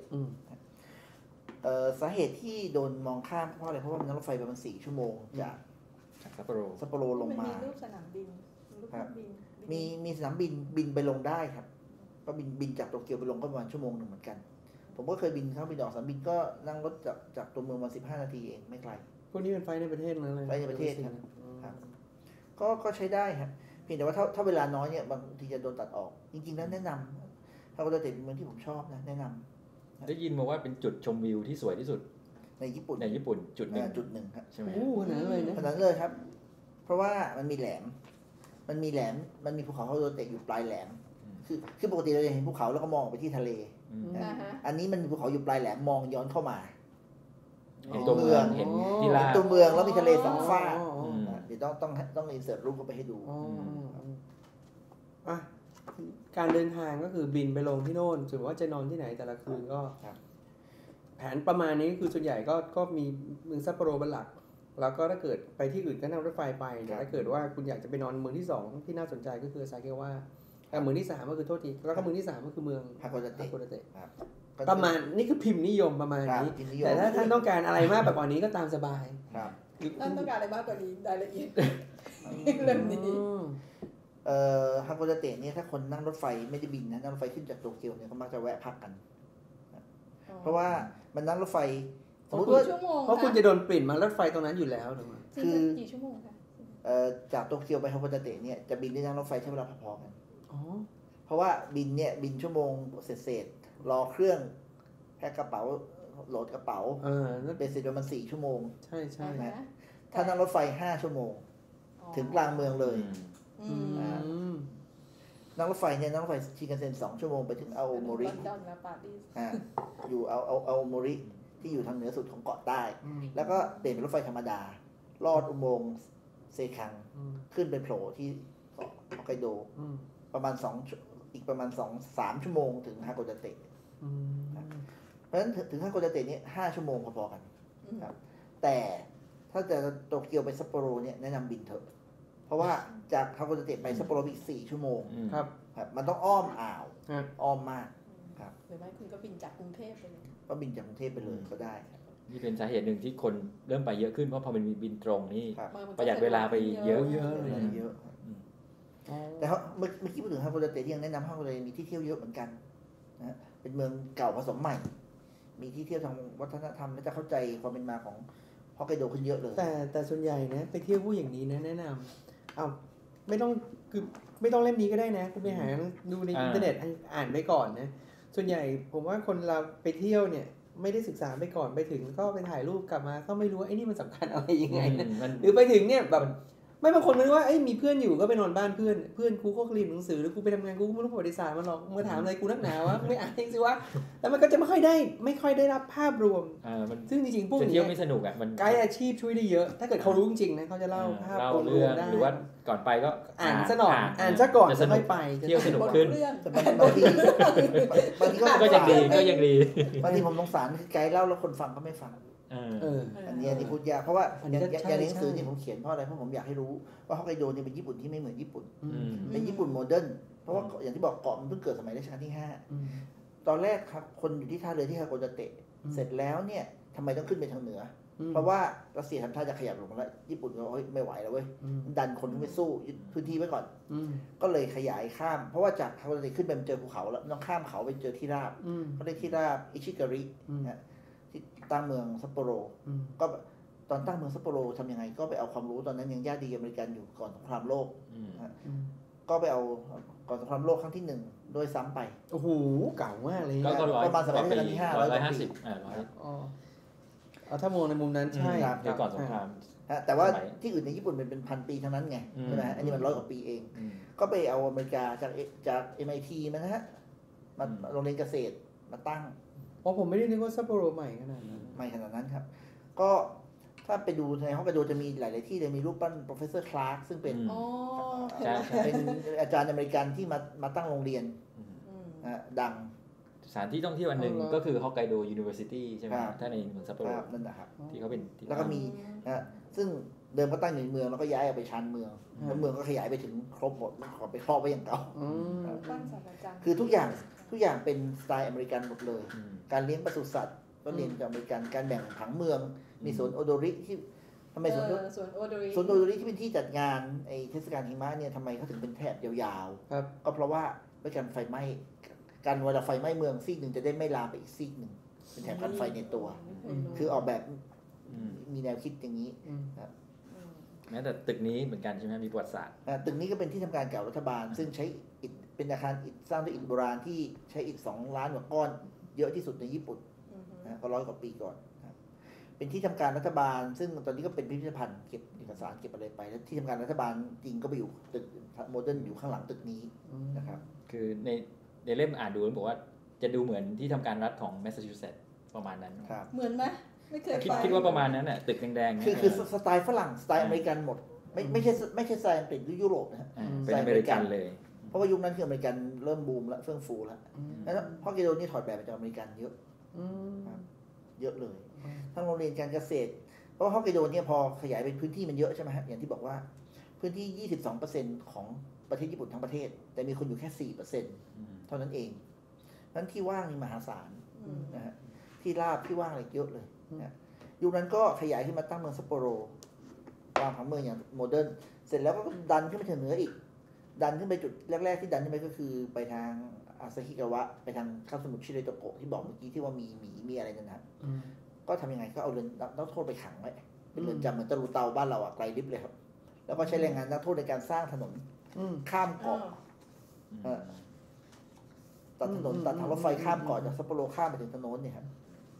E: สาเหตุที่โดนมองข้ามเพราะอะไรเพราะว่ามันนั่งรถไฟประมาณ4 ชั่วโมงจาก
C: ซัป
E: โปโรลงมา
D: มีรูปสนามบิน
E: มีสนามบินไปลงได้ครับก็บินจากโตเกียวไปลงก็ประมาณ1 ชั่วโมงเหมือนกันผมก็เคยบินเข้าบินออกสนามบินก็นั่งรถจากตัวเมืองมา15 นาทีเองไม่ไกล
B: พวกนี้เป็นไฟในประเทศนั่นเลย
E: ไฟในประเทศครับก็ใช้ได้ครับเพียงแต่ว่าถ้าเวลาน้อยเนี่ยบางทีจะโดนตัดออกจริงๆแล้วแนะนำถ้าก็จะเป็นเมืองที่ผมชอบนะแนะนำ
C: ได้ยินมาว่าเป็นจุดชมวิวที่สวยที่สุด
E: ในญี่ปุ่น
C: จุดหนึ่ง
E: ครับ
B: ใช่ไหมขนาดนั้นเลยนะ
E: ขนาดนั้นเลยครับเพราะว่ามันมีแหลมมันมีแหลมมันมีภูเขาฮอกไกโดเตะอยู่ปลายแหลมคือปกติเราจะเห็นภูเขาแล้วก็มองไปที่ทะเลอันนี้มันมีภูเขาอยู่ปลายแหลมมองย้อนเข้ามา
C: เห็นตัวเมืองเห็นที่ราบ
E: ตัวเมืองแล้วมีทะเลสองฝั่งเดี๋ยวต้องอินเสิร์ตรูปเข้าไปให้ดู
B: การเดินทางก็คือบินไปลงที่โน่นส่วนว่าจะนอนที่ไหนแต่ละคืนก็แผนประมาณนี้คือส่วนใหญ่ก็มีเมืองซัปโปโรเป็นหลักแล้วก็ถ้าเกิดไปที่อื่นก็นั่งรถไฟไปแต่ถ้าเกิดว่าคุณอยากจะไปนอนเมืองที่2ที่น่าสนใจก็คือซาเกวะเมืองที่3ก็คือโทษทีแล้วก็เมืองที่3ก็คือเมือง
E: ฮากโกดาเตะ
B: ประมาณนี่คือพิมพ์นิยมประมาณนี้แต่ถ้าท่านต้องการอะไรมากแบบกว่านี้ก็ตามสบาย
D: ท่านต้องการอะไรมากกว่านี้รายละเอียดเรื่องนี้
E: ฮากโกดาเตะเนี่ยถ้าคนนั่งรถไฟไม่ได้บินนะนั่งรถไฟขึ้นจากโตเกียวเนี่ยเขามักจะแวะพักกันเพราะว่ามันนั่งรถไฟสมมติว่า
B: เพราะคุณจะโดนปริ่นมารถไฟตรงนั้นอยู่แล้วถูกไหม
D: คือกี่ชั่วโมงคะ
E: จากโตเกียวไปฮากโกดาเตะเนี่ยจะบินด้วยนั่งรถไฟใช้เวลาพอๆกันเพราะว่าบินชั่วโมงเศษรอเครื่องแพ็คกระเป๋าโหลดกระเป๋าเป็นเสร็จประมาณ4 ชั่วโมง
B: ใช่ๆ
E: นะถ้านั่งรถไฟ5 ชั่วโมงถึงกลางเมืองเลยนั่งรถไฟเนี่ยนั่งรถไฟชินคันเซ็น2 ชั่วโมงไปถึงอาโอโมริอยู่อาโอโมริที่อยู่ทางเหนือสุดของเกาะใต้แล้วก็เปลี่ยนเป็นรถไฟธรรมดาลอดอุโมงค์เซคังขึ้นไปโผล่ที่เกาะฮอกไกโดประมาณอีกประมาณ2-3 ชั่วโมงถึงฮากโกดาเตะเพราะฉะนั้นถึงฮากโกดาเตะนี่5 ชั่วโมงพอๆกันครับแต่ถ้าจะโตเกียวไปซัปโปโรเนี่ยแนะนำบินเถอะเพราะว่าจากฮากโกดาเตะไปซัปโปโรอีก4 ชั่วโมงครับมันต้องอ้อมอ่าวอ้อมมากครับ
D: หรือไม่คุณก็บินจากกรุงเทพไปเลย
E: ก็บินจากกรุงเทพไปเลยก็ได้
C: นี่เป็นสาเหตุหนึ่งที่คนเริ่มไปเยอะขึ้นเพราะพอมันมีบินตรงนี่ประหยัดเวลาไปเยอะ
E: เลยเยอะแต่เมื่อกี้พูดถึงฮากโกดาเตะที่ยังแนะนำฮากโกดาเตะมีที่เที่ยวเยอะเหมือนกันนะเป็นเมืองเก่าผสมใหม่มีที่เที่ยวทางวัฒนธรรมและจะเข้าใจความเป็นมาของฮอกไกโดขึ้นเยอะเลย
B: แต่ส่วนใหญ่นะไปเที่ยวผู้อย่างนี้นะแนะนำไม่ต้องเล่มนี้ก็ได้นะคุณไปหาดูในอินเทอร์เน็ตอ่านไปก่อนนะส่วนใหญ่ผมว่าคนเราไปเที่ยวเนี่ยไม่ได้ศึกษาไปก่อนไปถึงก็ไปถ่ายรูปกลับมาก็ไม่รู้ว่าไอ้นี่มันสำคัญอะไรยังไงนะหรือไปถึงเนี่ยแบบไม่บางคนนึกว่ามีเพื่อนอยู่ก็ไปนอนบ้านเพื่อนกูก็เรียนหนังสือหรือกูไปทำงานกูไม่รู้ประวัติศาสตร์มันหรอกมาถามอะไรกูนักหนาวะไม่อ่านเองสิวะแล้วมันก็จะไม่ค่อยได้รับภาพรวมซึ่งจริงๆพวกนี้
C: เที่ยวไม่สนุกอ่ะมัน
B: ไกด์อาชีพช่วยได้เยอะถ้าเกิดเขารู้จริงๆนะเขาจะเล่าภาพรวมได้
C: หรือว่าก่อนไปก็
B: อ่านซะหน่อยอ่านซะก่อนจะค่อยไป
C: เที่ยวสนุกขึ้น
E: บางที
C: ก็ยังดี
E: บางทีผมสงสารคือไกด์เล่าแล้วคนฟังก็ไม่ฟังอันนี้พูดยากเพราะว่าอย่างหนังสือที่ผมเขียนเพราะอะไรเพราะผมอยากให้รู้ว่าฮอกไกโดเนี่ยเป็นญี่ปุ่นที่ไม่เหมือนญี่ปุ่นเป็นญี่ปุ่นโมเดิร์นเพราะว่าอย่างที่บอกเกาะมันเพิ่งเกิดสมัยรัชกาลที่5ตอนแรกครับคนอยู่ที่ท่าเรือที่ฮากโกดาเตะเสร็จแล้วเนี่ยทำไมต้องขึ้นไปทางเหนือเพราะว่ารัสเซียทำท่าจะขยับลงแล้วญี่ปุ่นก็ไม่ไหวแล้วเว้ยดันคนขึ้นไปสู้ยึดพื้นที่ไว้ก่อนก็เลยขยายข้ามเพราะว่าจากฮากโกดาเตะขึ้นไปมันเจอภูเขาแล้วต้องข้ามเขาไปเจอที่ราบเขาเรียกที่ราบอิชิการิที่ตั้งเมืองซัปโปโรก็ตอนตั้งเมืองซัปโปโรทำยังไงก็ไปเอาความรู้ตอนนั้นยังญาติดีอเมริกันอยู่ก่อนสงครามโลกก็ไปเอาก่อนสงครามโลกครั้งที่1โดยซ้ำไป
B: โอ้โหเก่ามากเลย
E: ประมาณสมัยรัชกาลที่
C: 150
B: ถ้ามองในมุมนั้นใช่
C: เดี๋ยวก่อนสงคราม
E: แต่ว่าที่อื่นในญี่ปุ่นมันเป็น1,000 ปีทั้งนั้นไงใช่ไหมอันนี้มัน100 กว่าปีเองก็ไปเอาอเมริกาจาก MIT มานะฮะมาโรงเรียนเกษตรมาตั้ง
B: ผมไม่ได้นึกว่าซัปโปโรใหม่ขนาดนั้น
E: ไม่ขนาดนั้นครับก็ถ้าไปดูในฮอกไกโดจะมีหลายๆที่เลยมีรูปปั้น Professor Clark ซึ่งเป็นอาจารย์อเมริกันที่มาตั้งโรงเรียนดัง
C: สถานที่ท่องเที่ยวอันหนึ่งก็คือฮอกไกโด University ใช่ไหมถ้าในเมืองซัปโปโร
E: นั่นนะครับ
C: ที่เขาเป็น
E: แล้วก็มีซึ่งเดิมก็ตั้งอยู่ในเมืองแล้วก็ย้ายออกไปชานเมืองแล้วเมืองก็ขยายไปถึงครบหมดขอไปครอบไว้อย่างเก่าคือทุกอย่างเป็นสไตล์อเมริกันหมดเลยการเลี้ยงปศุสัตว์ก็เรียนจากอเมริกันการแบ่งผังเมืองมีสวนโอโดริที่ทำไมสวนโอโดริที่เป็นที่จัดงานไอเทศกาลหิมะเนี่ยทำไมเขาถึงเป็นแถบยาวๆก็เพราะว่าเมื่อการไฟไหม้การเวลาไฟไหม้เมืองซีกหนึ่งจะได้ไม่ลามไปอีกซีกหนึ่งเป็นแถบกันไฟในตัวคือออกแบบมีแนวคิดอย่างนี้
C: แม้แต่ตึกนี้เหมือนกันใช่ไหมมีประวัติศาสตร์
E: ตึกนี้ก็เป็นที่ทำการเก่ารัฐบาลซึ่งใช้อิฐเป็นอาคารอิฐสร้างด้วยอิฐโบราณที่ใช้อิฐ2 ล้านกว่าก้อนเยอะที่สุดในญี่ปุ่นก็100 กว่าปีก่อนเพเป็นที่ทำการรัฐบาลซึ่งตอนนี้ก็เป็นพิพิธภัณฑ์เก็บเอกสารเก็บอะไรไปแล้วที่ทำการรัฐบาลจริงก็ไปอยู่ตึกโมเดิร์นอยู่ข้างหลังตึกนี้นะครับ
C: คือในเล่มอ่านดูบอกว่าจะดูเหมือนที่ทำการรัฐของแมสซาชูเซตส์ประมาณนั้น
D: เหมือนไหมไม่เคย
C: คิดว่าประมาณนั้นน่ะตึกแดง
E: ๆคือสไตล์ฝรั่งสไตล์อเมริกันหมดไม่ใช่สไตล์อังกฤษหรือยุโรปนะ
C: เป็นอเมริกันเลย
E: เพราะว่ายุคนั้นคืออเมริกันเริ่มบูมแล้วเฟื่องฟูแล้วแล้วฮอกไกโดนี่ถอดแบบมาจากอเมริกันเยอะเยอะเลยทั้งโรงเรียนการเกษตรเพราะว่าฮอกไกโดเนี่ยพอขยายเป็นพื้นที่มันเยอะใช่ไหมฮะอย่างที่บอกว่าพื้นที่ 22% ของประเทศญี่ปุ่นทั้งประเทศแต่มีคนอยู่แค่ 4% เท่านั้นเองนั้นที่ว่างนี่มหาศาลนะฮะที่ราบที่ว่างอะไรเยอะเลยนะยุคนั้นก็ขยายขึ้นมาตั้งเมืองซัปโปโรวางผังเมืองอย่างโมเดิร์นเสร็จแล้วก็ดันขึ้นไปถึงเหนืออีกดันขึ้นไปจุดแรกๆที่ดันขึ้นไปก็คือไปทางอาซาฮิกาวะไปทางคาบสมุทรชิเรโตโกะที่บอกเมื่อกี้ที่ว่ามีหมีมีอะไรนั่นนะก็ทำยังไงก็เอาเรือนนักโทษไปขังไว้เป็นเรือนจำเหมือนตะลุเตาบ้านเราไกลลิบเลยครับแล้วก็ใช้แรงงานนักโทษในการสร้างถนนข้ามเกาะตัดถนนตัดทางรถไฟข้ามเกาะจากซัปโปโรข้ามไปถึงถนนเนี่ยครับ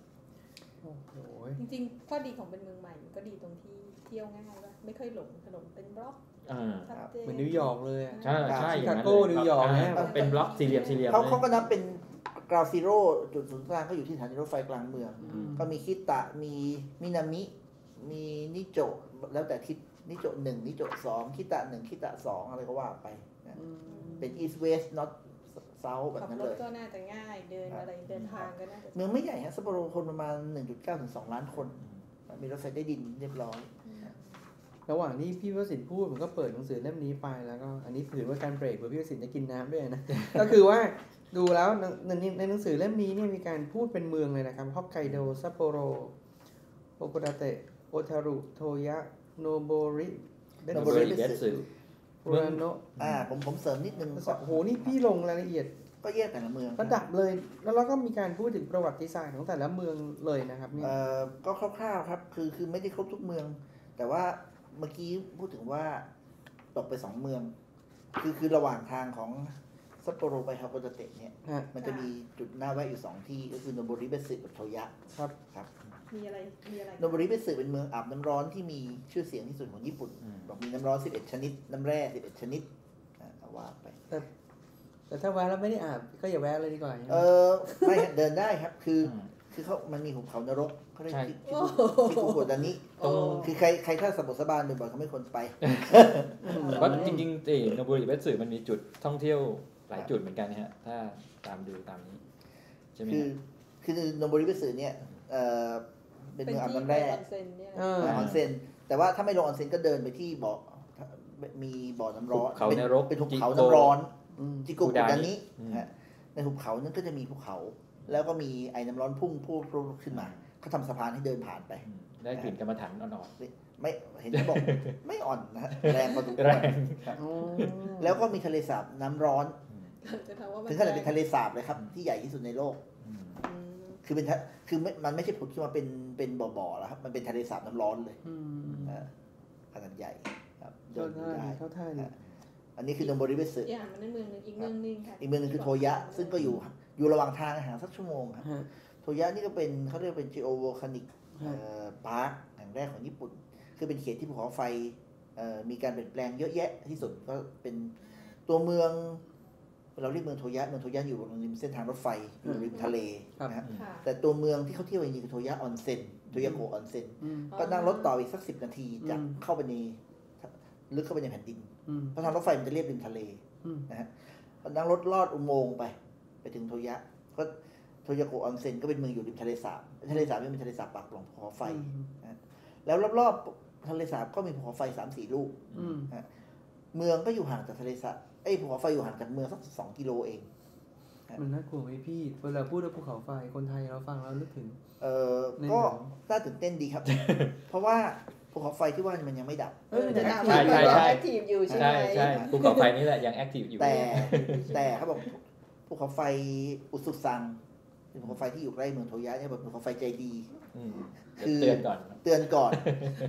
D: จริงๆข้อดีของเป็นเมืองใหม่ก็ดีตรงที่เที่ยวง่ายว่าไม่ค่อยหลงถนนเป็นบล็อก
B: เหมือนนิวยอร์กเลย
C: ใช่ใช่
B: ชิคาโกนิวยอร์กเนี่ย
C: เป็นบล็อกสี่เหลี่ยม
E: เขาก็นับเป็นกราวซีโร่จุดศูนย์กลางก็อยู่ที่สถานีรถไฟกลางเมืองก็มีคิตะมีมินามิมีนิโจแล้วแต่ทิศนิโจ1นิโจ2คิตะ1คิตะ2อะไรก็ว่าไปเป็น east west north south แบบนั้นเลย
D: ขับรถก็น่าจะง่ายเดินอะไรเดินทางก็น่าจะ
E: เมืองไม่ใหญ่ฮะซัปโปโรคนประมาณ 1.9 ถึง 2 ล้านคนมีรถไฟใต้ดินเรียบร้อย
B: ระหว่างที่พี่วสินพูดผมก็เปิดหนังสือเล่มนี้ไปแล้วก็อันนี้ถือว่าการเบรกเพื่อพี่วสินจะกินน้ำด้วยนะ ก็คือว่าดูแล้วในหนังสือเล่มนี้เนี่ยมีการพูดเป็นเมืองเลยนะครับฮอกไกโดซัปโปโรโอกุดาเตะโอทารุโทยะโนโบริ
C: เบสึ
B: ฟูรานโนะ
E: ผมเสริมนิดนึง
B: โอ้โหนี่พี่ลงรายละเอียด
E: ก็แยกแต่ละเมือง
B: ระดับเลยแล้วเราก็มีการพูดถึงประวัติศาสตร์ของแต่ละเมืองเลยนะครับนี่
E: ก็คร่าวๆครับคือไม่ได้ครบทุกเมืองแต่ว่าเมื่อกี้พูดถึงว่าตกไป2เมืองคือระหว่างทางของซัปโปโรไปฮอกไกโดเตะเนี่ยมันจะมีจุดน่าแวะอยู่2ที่ก็คือโนโบริเบสึกับโทยะครับ
D: มีอะไร
E: โนโบริเบสึเป็นเมืองอาบน้ำร้อนที่มีชื่อเสียงที่สุดของญี่ปุ่นบอกมีน้ำร้อน11ชนิดน้ำแร่11ชนิดว่าไป
B: แต่ถ้าแวะแล้วไม่ได้อาบก็อย่าแวะเลยดีกว่า
E: ไม่เดินได้ครับคือเขามันมีหุบเขานรกเขาเรียกที่กุโกดานิคือใครถ้าสมบูรณ์สบายบ่อยๆเขาไม่ควรไป
C: เพราะจริงๆโนบุริเบสึมันมีจุดท่องเที่ยวหลายจุดเหมือนกันนะฮะถ้าตามดูตามนี้ใช่ไหม
E: คือโนบุริเบสึเนี่ยเป็นเมืองอาบน้ำแร่ออนเซ็นแต่ว่าถ้าไม่ลงออนเซ็นก็เดินไปที่บ่อมีบ่อน้ำร้อนเป็นหุบเขาน้ำร้อนจิโกกุดานิในหุบเขานั้นก็จะมีภูเขาแล้วก็มีไอ้น้ำร้อนพุ่งขึ้นมาเขาทำสะพานให้เดินผ่านไป
C: ได้กลิ่นกรรมฐานอ่อน
E: ๆไม่เห็นเขาบอกไม่อ่อนนะแรงพอสมควรแล้วก็มีทะเลสาบน้ำร้อนถึงขนาดเป็นทะเลสาบเลยครับที่ใหญ่ที่สุดในโลกคือมันไม่ใช่ผุดขึ้นมาเป็นบ่อๆแล้วครับมันเป็นทะเลสาบน้ำร้อนเลยขนาดใหญ่ครับ
B: เดินได้เข้าท่า
E: อันนี้คือโนโบริเบสึ
D: มันเมืองนึงอีกเมืองนึงค่ะ
E: อีกเมืองนึงคือโทยะซึ่งก็อยู่ระหว่างทางห่างสักชั่วโมงครับโทยะนี่ก็เป็นเขาเรียกเป็นจิโอโวลคานิกพาร์คแห่งแรกของญี่ปุ่นคือเป็นเขตที่ภูเขาไฟมีการเปลี่ยนแปลงเยอะแยะที่สุดก็เป็นตัวเมืองเราเรียกเมืองโทยะอยู่ริมเส้นทางรถไฟอยู่ริมทะเลนะครับแต่ตัวเมืองที่เขาเที่ยวจริงๆคือโทยะออนเซ็นโทยะโกออนเซ็นก็นั่งรถต่ออีกสัก10 นาทีจากเข้าไปในลึกเข้าไปในแผ่นดินเพราะทางรถไฟมันจะเรียบริมทะเลนะฮะนั่งรถลอดอุโมงค์ไปถึงโทยะก็โทยะโกออนเซ็นก็เป็นเมืองอยู่ริมทะเลสาบนี่เป็นทะเลสาบปากปล่องภูเขาไฟนะแล้วรอบๆทะเลสาบก็มีภูเขาไฟ 3-4 ลูกนะเมืองก็อยู่ห่างจากทะเลสาบภูเขาไฟอยู่ห่างจากเมืองสัก2 กิโลเอง
B: มันน่ากลัวไหมพี่เวลาพูดถึงภูเขาไฟคนไทยเราฟังแล้วนึกถึง
E: ก็น่าตื่นเต้นดีครับ เพราะว่าภูเขาไฟที่ว่ามันยังไม่ดับ
C: ใช่แอคทีฟอยู่ใช่ใช่ภูเขาไฟนี่แหละยังแอคทีฟอยู่
E: แต่เขาบอกภูเขาไฟอุสุซังเป็นภูเขาไฟที่อยู่ใกล้เมืองโทยะเนี่ยเป็นภูเขาไฟใจดี
C: คือเตือน
E: ก่อน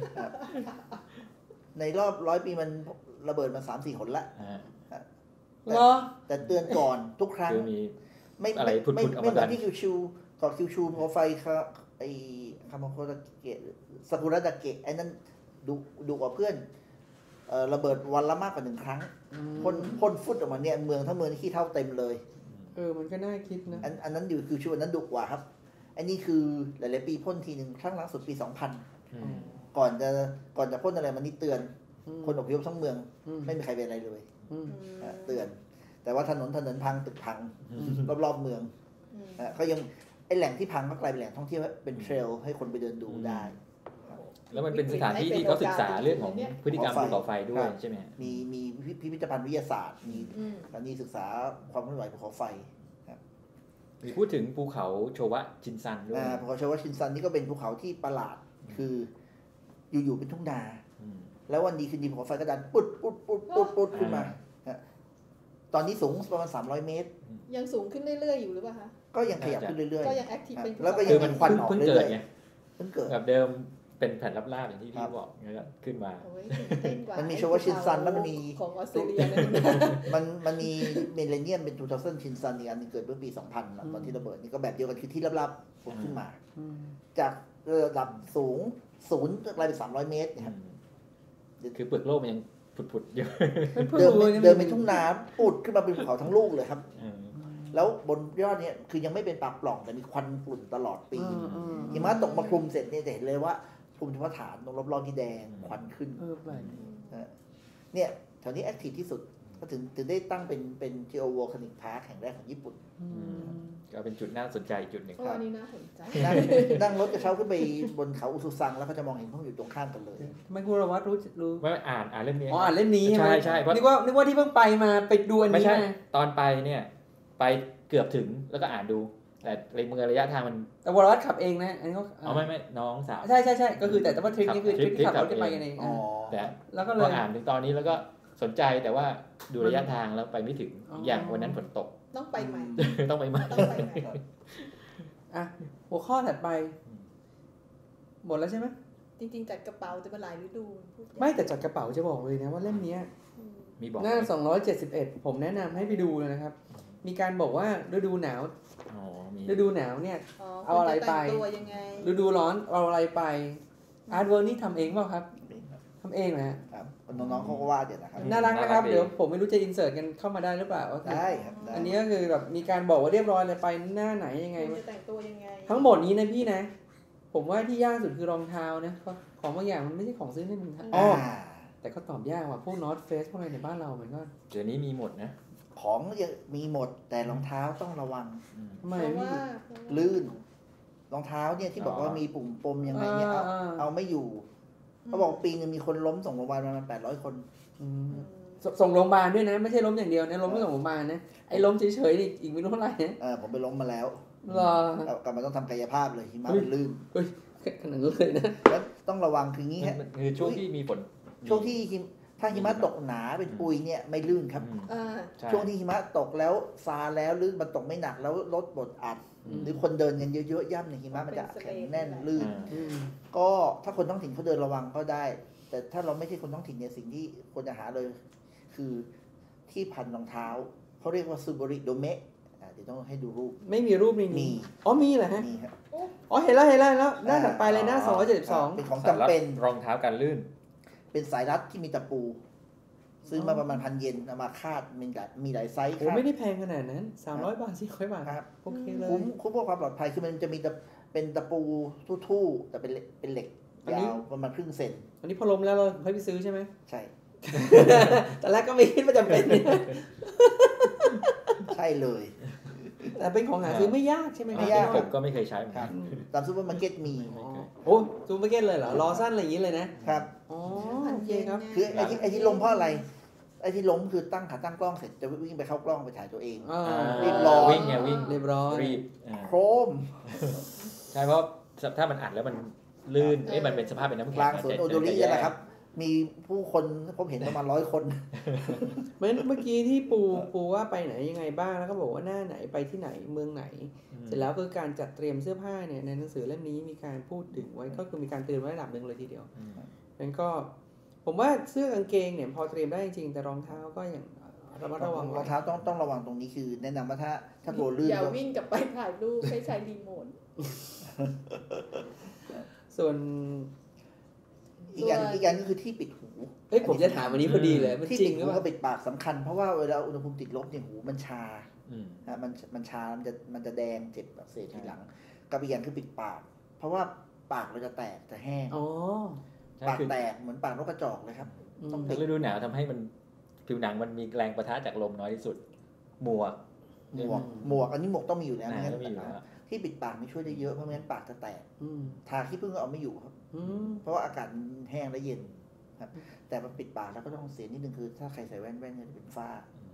E: ในรอบ100 ปีมันระเบิดมา 3-4 หนละแต่เตือนก่อนทุกครั้งไม่เหมือนที่คิวชูภูเขาไฟไอ้คามาโคตะเกะซากุระดาเกะไอ้นั่นดุกว่าเพื่อนระเบิดวันละมากกว่า1 ครั้งพ่นฟุตออกมาเนี่ยเมืองทั้งเมืองนี่ขี้เท่าเต็มเลย
B: มันก็น่าคิดนะ
E: อันนั้นอยู่คือช่วงนั้นดุกว่าครับอันนี้คือหลายๆปีพ่นทีนึงครั้งล่าสุดปี 2000ก่อนจะพ่นอะไรมันนี่เตือนคนอพยพทั้งเมืองไม่มีใครเป็นอะไรเลยเตือนแต่ว่าถนนพังตึกพังรอบๆเมืองเขายังไอแหล่งที่พังก็กลายเป็นแหล่งท่องเที่ยวเป็นเทรลให้คนไปเดินดูได้
C: แล้วมันเป็นสถานที่ที่เขาศึกษาเรื่องของพฤติกรรมภูเขาไฟด้วยใช่ไหม
E: มีพิพิธภัณฑ์วิทยาศาสตร์มีสถานีศึกษาความเคลื่อนไหวภูเขาไฟ
C: มีพูดถึงภูเขาโชวะชินซันด้วย
E: ภูเขาโชวะชินซันนี่ก็เป็นภูเขาที่ประหลาดคืออยู่ๆเป็นทุ่งนาแล้ววันดีคืนดีภูเขาไฟก็ดันปุ๊ดขึ้นมาตอนนี้สูงประมาณ300 เมตร
D: ยังสูงขึ้นเรื่อยๆอยู่หรือเปล่าคะ
E: ก็ยังขยับขึ้นเรื่อยๆ
D: ก็ยังแอคทีฟเป็น
E: แล้วก็ยังมีควันออกเรื่อยๆเพิ่งเกิด
C: แบบเดิมเป็นแผ่นราบๆอย่างที่พี่บอกแล้วขึ้นมา
E: มันมีโชวะชินซันแล้วมันมี
D: ของออสเตรเลีย
E: มันมีเมเลเนียมเป็น2000ชินซันอีกอันนึงเกิดเมื่อปี 2000ตอนที่ระเบิดนี่ก็แบบเดียวกันคือที่ราบๆพุ่งขึ้นมาจากระดับสูงกลายเป็น300 เมตรนะครับ
C: คือเปลือกโลกมันยังผุดๆอยู่
E: เดินเป็นทุ่งนาปุดขึ้นมาเป็นภูเขาทั้งลูกเลยครับแล้วบนยอดเนี่ยคือยังไม่เป็นปากปล่องแต่มีควันฝุ่นตลอดปีหิมะตกมาคลุมเสร็จเนี่ยจะเห็นเลยว่าภูมิฐานตรงรอบๆที่แดงควันขึ้นเนี่ยแถวนี้แอคทีฟที่สุดก็ถึงได้ตั้งเป็น Geo Volcanic Park แห่งแรกของญี่ปุ่น
C: ก็เป็นจุดน่าสนใจจุดหนึ่ง
D: ครับนี่น่าสนใจ
E: นั่งรถกระเช้าขึ้นไปบนเขาอุซุซังแล้วก็จะมองเห็นพวกอยู่ตรงข้ามกันเลย
B: ไม่คุณวัดรู้
C: ไม่อ่านเล่มนี้
B: อ่านเล่มนี้
C: ใช่ใช่
B: นึกว่าที่เพิ่งไปมาไปดูอันนี้
C: ไม่ใช่ตอนไปเนี่ยไปเกือบถึงแล้วก็อ่านดูแต่ระยะทางมัน
B: แต่วรวัฒน์ขับเองนะอันนี้เขา
C: ไม่น้องสาว
B: ใช่ก็คือแต่ว่าทริปนี้คือทริปที่ขับรถไปกันเอง
C: แต่แล้วก็เลยอ่านถึงตอนนี้แล้วก็สนใจแต่ว่าดูระยะทางแล้วไปไม่ถึงอย่างวันนั้นฝนตก
D: ต้องไปใหม่
C: ต้องไปใหม่
B: หัวข้อถัดไปหมดแล้วใช่ไหม
D: จริงๆจัดกระเป๋าจะมาหลายฤดู
B: ไม่แต่จัดกระเป๋าจะบอกเลยนะว่าเล่มนี้
C: มีบอก
B: หน้า271ผมแนะนำให้ไปดูเลยนะครับมีการบอกว่าฤดูหนาวเนี่ยเอาอะไรไปฤดูร้อนเอาอะไรไปอาร์ตเวิร์กนี่ทำเองเปล่าครับทำเองนะครับ
E: น้องๆเขาก็วาดเนี่ยนะครับ
B: น่ารักนะครับเดี๋ยวผมไม่รู้จะอินเสิร์ตกันเข้ามาได้หรือเปล่า
E: ได้ครับ
B: อันนี้ก็คือแบบมีการบอกว่าเรียบร้อยเลยไปหน้าไหนยังไง
D: จะแต่งตัวยังไง
B: ทั้งหมดนี้นะพี่นะผมว่าที่ยากสุดคือรองเท้านะของบางอย่างมันไม่ใช่ของซื้อในเมืองไทยแต่ก็ตอบยากว่ะพวก North Face พวกอะไรในบ้านเราเหมือนกัน
C: เดี๋ยวนี้มีหมดนะ
E: ของมีหมดแต่รองเท้าต้องระวัง
B: ทำไมพี่
E: ลื่นรองเท้าเนี่ยที่บอกว่ามีปุ่มปมยังไงเนี่ยเอาไม่อยู่เขาบอกปีนึงมีคนล้มส่งโรงพยาบาลประมาณ800 คน
B: ส่งโรงพยาบาลด้วยนะไม่ใช่ล้มอย่างเดียวนะล้มไม่ส่งโรงพยาบาลนะไอ้ล้มเฉยๆนี่อีกไม่รู้เท่าไหร่นะ
E: ผมไปล้มมาแล้ว
B: ร
E: อกลับมาต้องทำกายภาพเลยหิมะมันลื่น
B: ขนาดนั้นเลยนะ
E: แล้วต้องระวังคืองี้ฮะ
C: คือช่วงที่มีฝน
E: ช่วงที่ถ้าหิมะตกหนาเป็นปุยเนี่ยไม่ลื่นครับช่วงที่หิมะตกแล้วซาแล้วลื่นมันตกไม่หนักแล้วรถบดอัดหรือคนเดินกันเยอะๆย่ำในหิมะมันจะแข็งแน่นลื่นก็ถ้าคนท้องถิ่นเขาเดินระวังก็ได้แต่ถ้าเราไม่ใช่คนท้องถิ่นเนี่ยสิ่งที่ควรจะหาเลยคือที่พันรองเท้าเขาเรียกว่าซูบริโดเมะเดี๋ยวต้องให้ดูรูป
B: ไม่มีรูปนี่มีมีเหรอฮะ
E: มีครับ
B: เห็นแล้วหน้าถัดไปเลยหน้า272
E: เป็นของจำเป็น
C: รองเท้ากันลื่น
E: เป็นสายรัดที่มีตะปูซื้อมาประมาณ1,000 เยนเอามาคาดมีหลายไซส์
B: ไม่ได้แพงขนาดนั้น300 บาท400 บาท
E: ครับ
B: โอเคเลย
E: คุ้มพวกความปลอดภัยคือมันจะมีเป็นตะปูทู่ๆแต่เป็นเหล็กยาวประมาณครึ่งเซน
B: อันนี้พอล้มแล้วเราค่อยไปซื้อใช่ไหม
E: ใช่
B: แต่แรกก็ไม่คิดว่าจำเป็น
E: ใช่เลย
B: แต่เป็นของหาซื้อไม่ยากใช่ไหม
E: ไม่ยาก
C: ผมก็ไม่เคยใช้
E: ครับตามซูเปอร์มาร์เก็ตมี
B: ซูเปอร์มาร์เก็ตเลยเหรอรอสั้นอะไรอย่างนี้เลยนะครับโอเคครับ
E: คือไอ้ที่ล้มเพราะอะไรไอ้ที่ล้มคือตั้งขาตั้งกล้องเสร็จจะวิ่งไปเข้ากล้องไปถ่ายตัวเอง
B: รีบ
E: ร้อน
C: วิ่ง
B: เรียบร้อย
C: รีบ
E: โครม
C: ใช่เพราะถ้ามันอัดแล้วมันลื่นมันเป็นสภาพเป็นน้ำแข็ง
E: กลางสวนโอโดรินี่แหละครับมีผู้คนผมเห็นประมาณ100 คน
B: เมื่อกี้ที่ปูว่าไปไหนยังไงบ้างแล้วก็บอกว่าหน้าไหนไปที่ไหนเมืองไหนเสร็จแล้วคือการจัดเตรียมเสื้อผ้าเนี่ยในหนังสือเล่มนี้มีการพูดถึงไว้ก็คือมีการเตือนไว้ระดับนึงเลยทีเดียวงั้นก็ผมว่าเสื้อกางเกงเนี่ยพอเตรียมได้จริงแต่รองเท้าก็อย่างระมัดระวัง
E: รองเท้าต้องระวังตรงนี้คือแนะนำว่าถ้าโปรลื่น
D: อย่าวิ่งกลับไปถ่ายรูปให้ใช้รีโมท
B: ส่วน
E: อีกอย่างก็คือที่ปิดหู
B: เฮ้ยผมจะถามวันนี้พอดีเลยมัน
E: ที่
B: จริ
E: ปิ
B: ง
E: ด
B: หรื
E: หู
B: อเปล่า
E: กับปิดปากสำคัญเพราะว่าเวลาอุณหภูมิติดลบเนี่ยหูมันชามันชามันจะแดงเจ็บอักเสบทีหลังกับอีกอย่างคือปิดปาก เพราะว่าปากเราจะแตกจะแห้งปากแตกเหมือนปากนกกระจอกเลยครับต้องปิด
C: ฤดูหนาวทำให้มันผิวหนังมันมีแรงปะทะจากลมน้อยที่สุดหมวก
E: อันนี้หมวกต้องมีอยู่แล้วไม่งั้น
C: ต้องมีอยู่แล้ว
E: ที่ปิดปากนี่ช่วยได้เยอะเพราะไม่งั้นปากจะแตกทาขี้ผึ้งก็เอาไม่อยู่ครับ เพราะว่าอากาศแห้งและเย็นครับแต่มันปิดปากแล้วก็ต้องเสียนิดนึงคือถ้าใครใส่แว่นก็จะเป็นฝ้า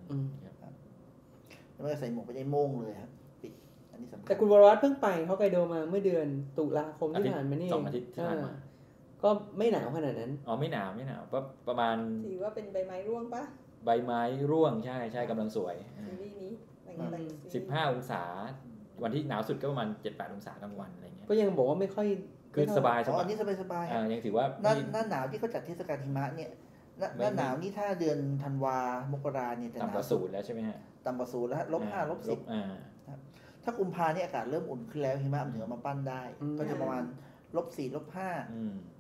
E: แล้วก็ใส่หมวกไปได้โม่งเลยครับปิดอันนี้สำคัญ
B: แต่คุณวรวัฒน์เพิ่งไปฮอกไกโดมาเมื่อเดือนตุลาคมที่ผ่านมานี่
C: 2 อาทิตย์ที่ผ่านมา
B: ก็ไม่หนาวขนาดนั้น
C: ไม่หนาวประมาณ
D: ถือว่าเป็นใบไม้ร่วงปะ
C: ใบไม้ร่วงใช่กำลังสวย
D: ซีรีส์นี้
C: 15 องศาวันที่หนาวสุดก็ประมาณ 7-8 องศากลางวันอะไรเงี้ย
B: ก็ยังบอกว่าไม่ค่อย
C: คือสบาย
E: อันนี้สบาย
C: ยังถือว่า
E: หน้าหนาวที่เขาจัดเทศกาลหิมะเนี่ยหน้าหนาวนี่ถ้าเดือนธันวามกราเนี่ยจะ
C: ต่ำกว่า0แล้วใช่ไหมฮะ
E: ต่ำกว่า0แล้ว-5 -10ถ้ากุมภาเนี่ยอากาศเริ่มอุ่นขึ้นแล้วหิมะมันถึงเอามาปั้นได้ก็จะประมาณ-4 -5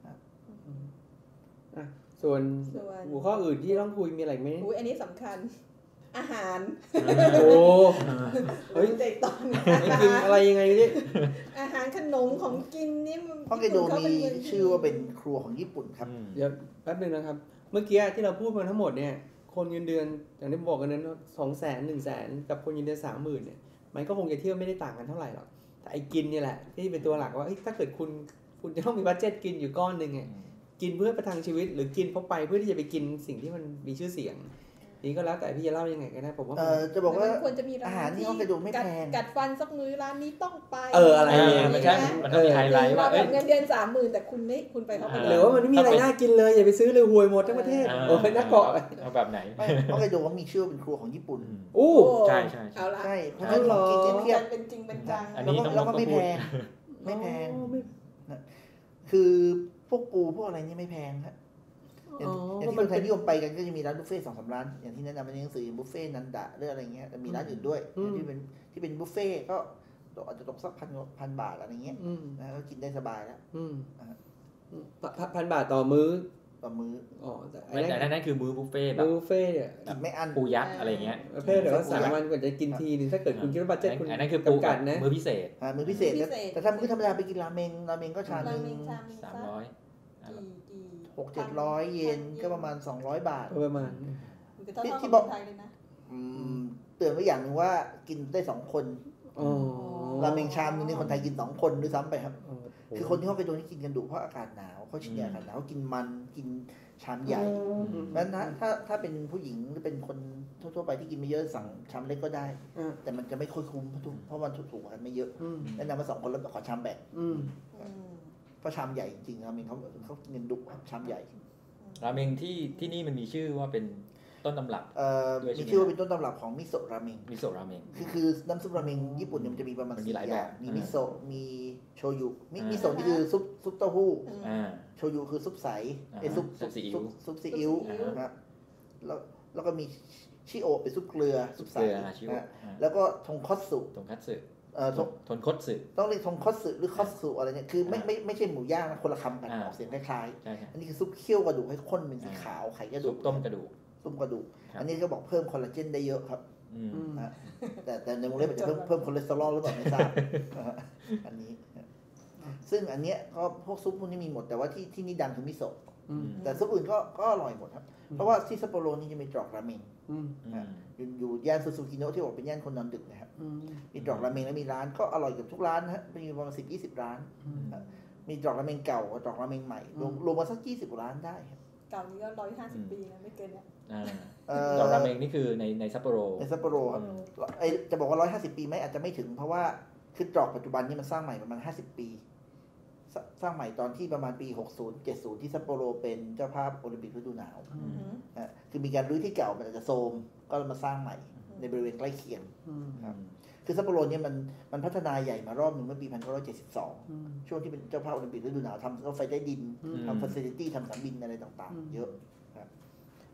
B: ส่วนหัวข้ออื่นที่ต้องคุยมีอะไรไหม
D: อันนี้สำคัญอาหาร
B: โอ้
D: เฮ้ยเด็กตอน
B: กินอะไรยังไงนี่
D: อาหารขนมของกินนี่
E: ฮอกไกโดมีชื่อว่าเป็นครัวของญี่ปุ่นครับ
B: เดี๋ยวแป๊บนึงนะครับเมื่อกี้ที่เราพูดมาทั้งหมดเนี่ยคนเงินเดือนอย่างที่บอกกันนั้น200,000 100,000กับคนเงินเดือน 30,000เนี่ยมันก็คงจะเที่ยวไม่ได้ต่างกันเท่าไหร่หรอกแต่ไอ้กินเนี่ยแหละที่เป็นตัวหลักว่าถ้าเกิดคุณจะต้องมีบัดเจ็ตกินอยู่ก้อนนึงไงกินเพื่อประทังชีวิตหรือกินเพราะไปเพื่อที่จะไปกินสิ่งที่มันมีชื่อเสียงนี่ก็แล้วแต่พี่จะเล่ายังไงก็ได้ผมว่า
E: จะบอกว่า
D: ควรจะมี
E: อาหารที่ฮอกไกโดไม่แพง
D: กัดฟันสักมื้อร้านนี้ต้องไป
B: อะไรเนี่ย
C: มันต้องมีไฮไลท์ว่า
D: เงินเดือน 30,000แต่คุณไปฮอกไกโด
B: หรือว่ามันไม่มีอะไรน่ากินเลยอย่าไปซื้อเลยห่วยหมดทั้งประเทศนักเกาะ
C: เอาแบบไหน
E: ฮอกไกโดเขามีชื่อเป็นครัวของญี่ปุ่น
C: ใช่
D: เอาละ
E: ใช่เพราะฉะนั้นของกินเทียบ
D: เป็นจริงเป็นจัง
E: แล้วก็ไม่แพงคือพวกปูพวกอะไรนี่ไม่แพงครับอย่างที่คนไทยนิยมไปกันก็จะมีร้านบุฟเฟ่ต์ 2-3 ร้านอย่างที่แนะนำในหนังสือบุฟเฟ่ต์นันดะหรืออะไรเงี้ยแต่มีร้านอื่นด้วยที่เป็นบุฟเฟ่ต์ก็อาจจะตกสัก1,000 บาทอะไรเงี้ยนะก็กินได้สบายแล้ว
B: 1,000 บาทต่อมื้อ
C: แต่นั่นคือมื้อบุฟเฟ่ต์แบบ
B: บุฟเฟ่ต์เนี่ย
E: ไม่อั้น
C: ปูยักษ์อะไรเงี้ย
B: ประเภทเดี๋ยว3 วันกว่าจะกินทีนึงถ้าเกิดคุณคิดว่าบัดเจ็ตคุณ
C: นั่นคือปูกันนะมื้อพิเศษ
E: มื้อพิเศษแต่ถ้ามื้อธรรมดาไปกินราเมงก็ชามนึง600-700 เยนก็ประมาณ200 บาท
B: ประมาณ
D: ที่บอก
E: เตือนไว้อย่างนึงว่ากินได้2 คนราเมงชามนึงนี่คนไทยกิน2 คนด้วยซ้ำไปครับคือคนที่ฮอกไกโดนี่กินกันดุเพราะอากาศหนาวเขาชินอากาศหนาวกินมันกินชามใหญ่เพราะฉะนั้นถ้าเป็นผู้หญิงหรือเป็นคนทั่วไปที่กินไม่เยอะสั่งชามเล็กก็ได้แต่มันจะไม่ค่อยคุ้มเพราะมันถูกกันไม่เยอะแนะนำมา2 คนแล้วขอชามแบ่งเพราะชามใหญ่จริงๆราเมงเขาเงินดุชามใหญ่
C: ราเมงที่นี่มันมีชื่อว่าเป็นต้นตำรับ
E: มีชื่อว่าเป็นต้นตำรับของมิโซะราเมงคือน้ำซุปราเมงญี่ปุ่นเนี่ยมันจะมีประมาณ4 อย่างมีมิโซะมีโชยุมิโซะนี่คือซุปเต้าหู้โชยุคือซุปใสซุปซีอิ๊วนะครับแล้วก็มีชิโอะเป็นซุปเกลือซุปใสแล้วก็ทงคัตสึ
C: ทนคตสึ
E: ต้องเรียกทงคัตสึหรือคัตสึอะไรเนี่ยคือไม่ใช่หมูย่างนะคนละคำกันออกเสียงคล้ายๆอันนี้คือซุปเคี่ยวกระดูกให้ข้นเป็นสีขาวไข่กระดูก
C: ต้มกระดูก
E: อันนี้ก็บอกเพิ่มคอลลาเจนได้เยอะครับแต่ในวงเล็บจะเพิ่มคอเลสเตอรอลหรือเปล่าไม่ทราบอันนี้ซึ่งอันเนี้ยก็พวกซุปพวกนี้มีหมดแต่ว่าที่นี่ดังคือมิโซะแต่ซุปอื่นก็อร่อยหมดครับเพราะว่าที่ซัปโปโรนี่จะมีตรอกราเมงอยู่ย่านซูซูกิโนะที่บอกเป็นย่านคนนอนดึกนะครับมีตรอกราเมงแล้วมีร้านก็อร่อยเกือบทุกร้านนะฮะมีประมาณ10-20 ร้านมีตรอกราเมงเก่ากับตรอกราเมงใหม่รวมมาสัก20 ร้านได้ครับ
D: เก่านี้ก็150 ปีนะไม่เกินเนี่ย
C: ตรอกราเมงนี่คือในซัปโปโร
E: ครับจะบอกว่า150 ปีไหมอาจจะไม่ถึงเพราะว่าคือตรอกปัจจุบันนี่มันสร้างใหม่ประมาณ50 ปีสร้างใหม่ตอนที่ประมาณปี60-70ที่ซัปโปโรเป็นเจ้าภาพโอลิมปิกฤดูหนาวคือมีการรื้อที่เก่ามันอาจจะโทรมก็มาสร้างใหม่ในบริเวณใกล้เคียงครับคือซัปโปโรเนี่ยมันพัฒนาใหญ่มารอบนึงเมื่อปี1972ช่วงที่เป็นเจ้าภาพโอลิมปิกฤดูหนาวทำรถไฟใต้ดินทำฟาซิลิตี้ทำสนามบินอะไรต่างๆเยอะครับ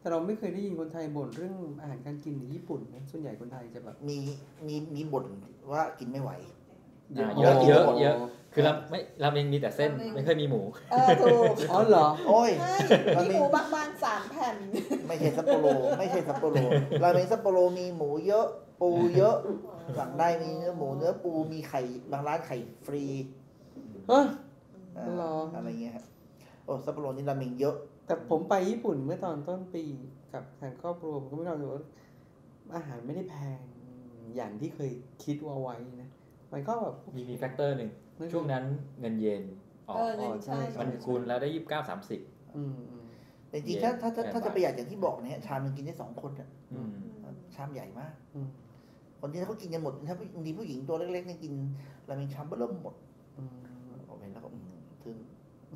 B: แต่เราไม่เคยได้ยินคนไทยบ่นเรื่องอาหารการกินในญี่ปุ่นนะส่วนใหญ่คนไทยจะแบบ
E: มีบ่นว่ากินไม่ไหว
C: เยอะคือเราเองมีแต่เส้นไม่เคยมีหมู
D: ถูก
B: อ๋อเหรอ
E: โอ้ย
D: มีหมูบางบ้าน3 แผ่น
E: ไม่ใช่ซัปโปโรราเมงซัปโปโรมีหมูเยอะปูเยอะสั่งได้มีเนื้อหมูเนื้อปูมีไข่บางร้านไข่ฟรี
B: หรอ
E: อะไรเงี้ยครับโอ้ซัปโปโรนี่ราเมงเยอะ
B: แต่ผมไปญี่ปุ่นเมื่อตอนต้นปีกับทางครอบครัวผมก็ไม่รู้ว่าอาหารไม่ได้แพงอย่างที่เคยคิดว่าไว้นะมันก็แบบ
C: มีแฟกเตอร์หนึ่งช่วงนั้นเงินเยนออก
D: ใช่
C: มันคูณแล้วได้29-30
E: แต่จริงๆถ้าจะประหยัดอย่างที่บอกเนี่ยชามนึงกินได้2 คนอ่ะชามใหญ่มากคนที่เขากินกันหมดถ้ามีผู้หญิงตัวเล็กๆเนี่ยกินราเมงชามเริ่มหมดโอเคแล้วก็ถึง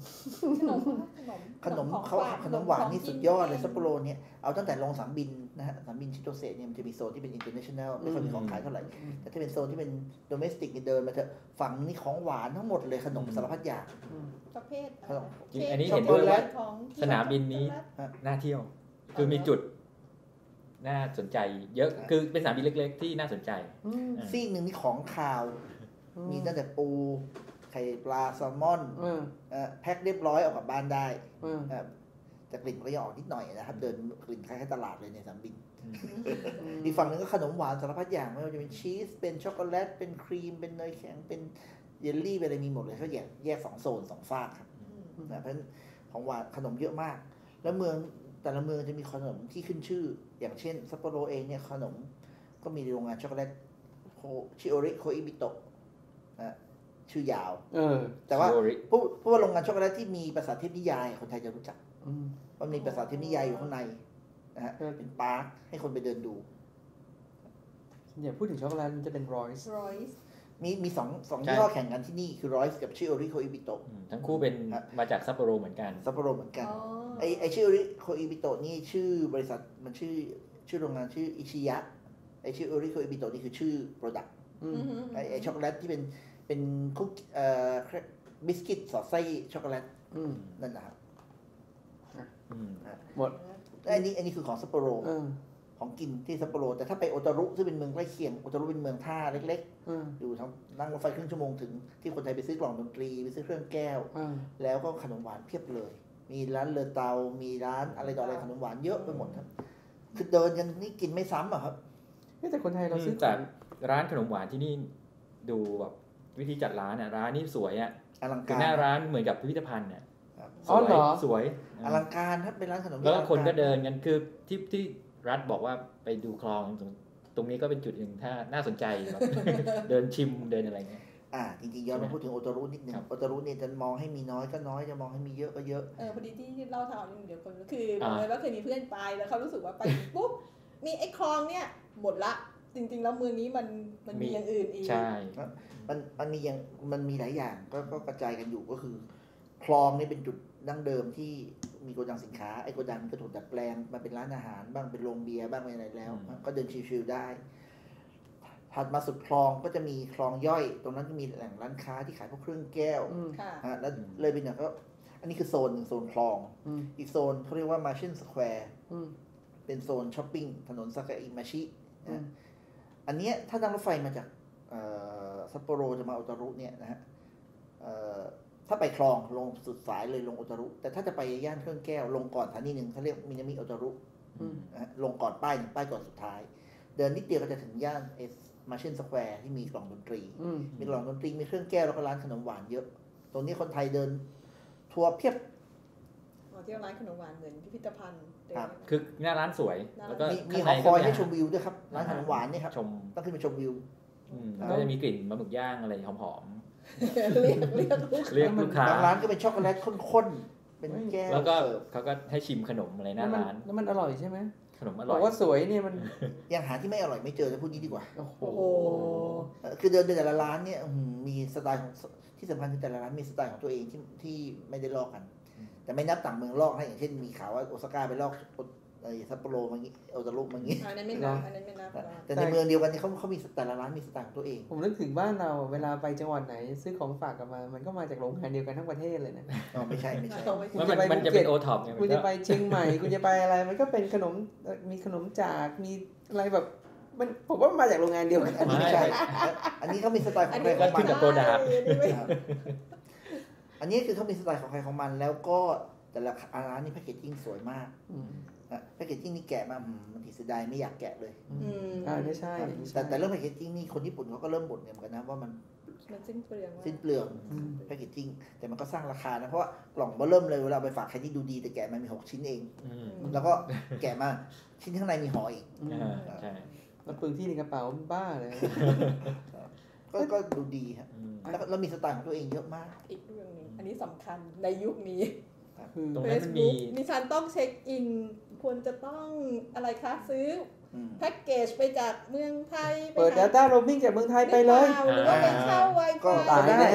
E: ขนมหวานนี่สุดยอดเลยซัปโปโรเนี่ยเอาตั้งแต่ลงสนามบินนะฮะสนามบินชิโตเซะเนี่ยมันจะมีโซนที่เป็น international ไม่ค่อยมีของขายเท่าไหร่แต่ถ้าเป็นโซนที่เป็น domestic เนี่ยเดินมาเถอะฝั่งนี้ของหวานทั้งหมดเลยขนมสารพัดอย่าง
D: ประเภท
C: จริงอันนี้เห็นด้วยว่าสนามบินนี้น่าเที่ยวคือมีจุดน่าสนใจเยอะคือเป็นสนามบินเล็กๆที่น่าสนใจ
E: ซีกหนึ่งมีของคาวมีตั้งแต่ปูไข่ปลาแซลมอนแพ็คเรียบร้อยเอากลับบ้านได้แต่กลิ่นก็ยังออกนิดหน่อยนะครับเดินกลิ่นคล้ายๆตลาดเลยในสนามบินอีกฝั่งนึงก็ขนมหวานสารพัดอย่างไม่ว่าจะเป็นชีสเป็นช็อกโกแลตเป็นครีมเป็นเนยแข็งเป็นเยลลี่เป็นอะไรมีหมดเลยเขาแยก2 โซน2 ฝากครับเพราะฉะนั้นของหวานขนมเยอะมากแล้วแต่ละเมืองจะมีขนมที่ขึ้นชื่ออย่างเช่นซัปโปโรเองเนี่ยขนมก็มีโรงงานช็อกโกแลตชิโอริโคอิบิโตะชื่อยาวแต่ว่าผู้ว่าโรงงานช็อกโกแลตที่มีภาษาเทพนิยายคนไทยจะรู้จักมันมีภาษาเทพนิยายอยู่ข้างในนะฮะเป็นปาร์คให้คนไปเดินดู
B: อย่าพูดถึงช็อกโกแลตมันจะเป็นรอยส์
E: มีสองยี่ห้อแข่งกันที่นี่คือรอยส์กับชิโอริโคอิบิโตะ
C: ทั้งคู่เป็นมาจากซัปโปโรเหมือนกัน
E: ไอชิโอริโคอิบิโตะนี่ชื่อบริษัทมันชื่อโรงงานชื่ออิชิยะไอชิโอริโคอิบิโตะนี่คือชื่อโปรดักต์ไอช็อกโกแลตที่เป็นคุกบิสกิตสอดไส้ช็อกโกแลตนั่นนะครับ
B: หมด
E: อันนี้คือของซัปโปโรของกินที่ซัปโปโรแต่ถ้าไปโอตารุซึ่งเป็นเมืองใกล้เคียงโอตารุเป็นเมืองท่าเล็กๆอยู่ทางนั่งรถไฟครึ่งชั่วโมงถึงที่คนไทยไปซื้อกล่องดนตรีไปซื้อเครื่องแก้วแล้วก็ขนมหวานเพียบเลยมีร้านเลอเตามีร้านอะไรต่ออะไรขนมหวานเยอะไปหมดครับคือเดินกันนี่กินไม่ซ้ำอ่ะครับ
B: แต่คนไทยเราซื้อ
C: แต่ร้านขนมหวานที่นี่ดูแบบวิธีจัดร้านร้านนี่สวย
E: อลังการ
C: คือหน้าร้านเหมือนกับพิพิธภัณฑ์สวย
E: อลังการครับเป็นร้านขนม
C: แล้วคนก็เดินกันคือที่รัฐบอกว่าไปดูคลองตรงนี้ก็เป็นจุดหนึ่งถ้าน่าสนใจเดินชิมเดินอะไรเงี้ย
E: จริงๆย้อนมาพูดถึงโอตารุนิดนึงโอตารุเนี่ยจะมองให้มีน้อยก็น้อยจะมองให้มีเยอะก็เยอะ
D: พอดีที่เล่าข่าวนึงเดี๋ยวคนก็คือบอกเลยว่าเคยมีเพื่อนไปแล้วเขารู้สึกว่าไปปุ๊บมีไอ้คลองเนี่ยหมดละจริงๆแล้วเมืองนี้มันมีอย่างอื่นอีก
C: ใช่
E: มันมีหลายอย่างก็กระจายกันอยู่ก็คือคลองนี่เป็นจุดดั้งเดิมที่มีโกดังสินค้าไอ้โกดังก็ถูกดัดแปลงมาเป็นร้านอาหารบ้างเป็นโรงเบียร์บ้างอะไรแล้วก็เดินชิลๆได้ถัดมาสุดคลองก็จะมีคลองย่อยตรงนั้นจะมีแหล่งร้านค้าที่ขายพวกเครื่องแก้วแล้วเลยไปเนี่ยก็อันนี้คือโซนหนึ่งโซนคลองอีกโซนเขาเรียกว่ามาชินสแควร์เป็นโซนช้อปปิ้งถนนซากาอิมาชิอันนี้ถ้านั่งรถไฟมาจากซัปโปโรจะมาโอตารุเนี่ยนะฮะถ้าไปคลองลงสุดสายเลยลงโอตารุแต่ถ้าจะไปย่านเครื่องแก้วลงก่อนสถานีหนึ่งเขาเรียกมินามิโอตารุลงก่อนป้ายก่อนสุดท้ายเดินนิดเดียวก็จะถึงย่านมาเช่นสแควร์ที่มีกล่องดนตรีมีกล่องดนตรีมีเครื่องแก้วแล้วก็ร้านขนมหวานเยอะตรงนี้คนไทยเดินทัวร์เพียบ
D: เที่ยวร้านขนมหวานเหมือนพิพิธภัณฑ์
C: คือหน้าร้านสวยแล้วก็
E: มีหอคอยให้ชมวิวด้วยครับร้านขนมหวานนี่ครับต้องขึ้นไปชมวิว
C: ก็จะมีกลิ่นปลาหมึกย่างอะไรหอม
D: ๆเรียก
C: ลูกค้า
E: ร้านก็เป็นช็อกโกแลตข้นๆเป็นแก้ว
C: แล้วก็เขาก็ให้ชิมขนมอะไรหน้าร้าน
B: แล้วมันอร่อยใช่ไหม
C: ขนมอร่อย
B: บอกว่าสวยเนี่ยมัน
E: ยังหาที่ไม่อร่อยไม่เจอจะพูดนี้ดีกว่า
B: โอ้โห
E: คือเดินไปแต่ละร้านเนี่ยมีสไตล์ของที่สำคัญคือแต่ละร้านมีสไตล์ของตัวเองที่ไม่ได้ลอกกันแต่ไม่นับต่างเมืองลอกนะอย่างเช่นมีข่าวว่าโอซาก้าไปลอกซัปโปโรมางี้โอตารุมางี้
D: อันนั้นไม่นับากกว่า
E: แต่ในเมืองเดียวกันนี่เขามีแต่ละร้านมีสไตล์ของตัวเอง
B: ผมนึกถึงบ้านเราเวลาไปจังหวัดไหนซื้อของฝากกลับมามันก็มาจากโรงงานเดียวกันทั้งประเทศเลยนะ
E: อ๋อไม่ใช่ไม่ใช่
C: มันจะเป็นโอท็อปไง
B: คุณจะไปเชียงใหม่คุณจะไปอะไรมันก็เป็นขนมมีขนมจากมีอะไรแบบมันผมว่ามันมาจากโรงงานเดียวกัน
E: อันนี้ไม่ใช่อันนี้เขามีสไตล์ของใครของมัน
C: ขึ้นกับโปรดักต์
E: อันนี้คือเขามีสไตล์ของใครของมันแล้วก็แต่ละร้านนี่แพคเกจจิ้งสวยมากแพคเกจจิ้งนี่แกะมาบางทีเสียดายไม่อยากแกะเลย
B: ไม่ใช่
E: แต่เรื่องแพคเกจจิ้งนี่คนญี่ปุ่นเขาก็เริ่มบ่นกันนะว่ามัน
D: สิ้นเปลือง
E: สิ้นเปลืองแพคเกจจิ้งแต่มันก็สร้างราคานะเพราะว่ากล่องเบอร์เริ่มเลยเวลาไปฝากใครที่ดูดีแต่แกะมันมี6ชิ้นเองแล้วก็แกะมาชิ้นข้างในมีห่ออีก
C: ใช่
B: มันปึงที่ในกระเป๋าบ้าเลย
E: ก็ดูดีครับแล้วมีสไตล์ของตัวเองเยอะมาก
D: อีกเรื่องนึงอันนี้สำคัญในยุคนี้
C: ตรงนั้นมันมี
D: ดิฉันต้องเช็คอินควรจะต้องอะไรคะซื้อแพ็กเกจไปจากเมืองไทย
B: เปิด Data Roaming จากเมืองไทยไปเลย
D: หรือว่าไปเช่า
E: ก็
D: Wi-Fi
B: ตายแน่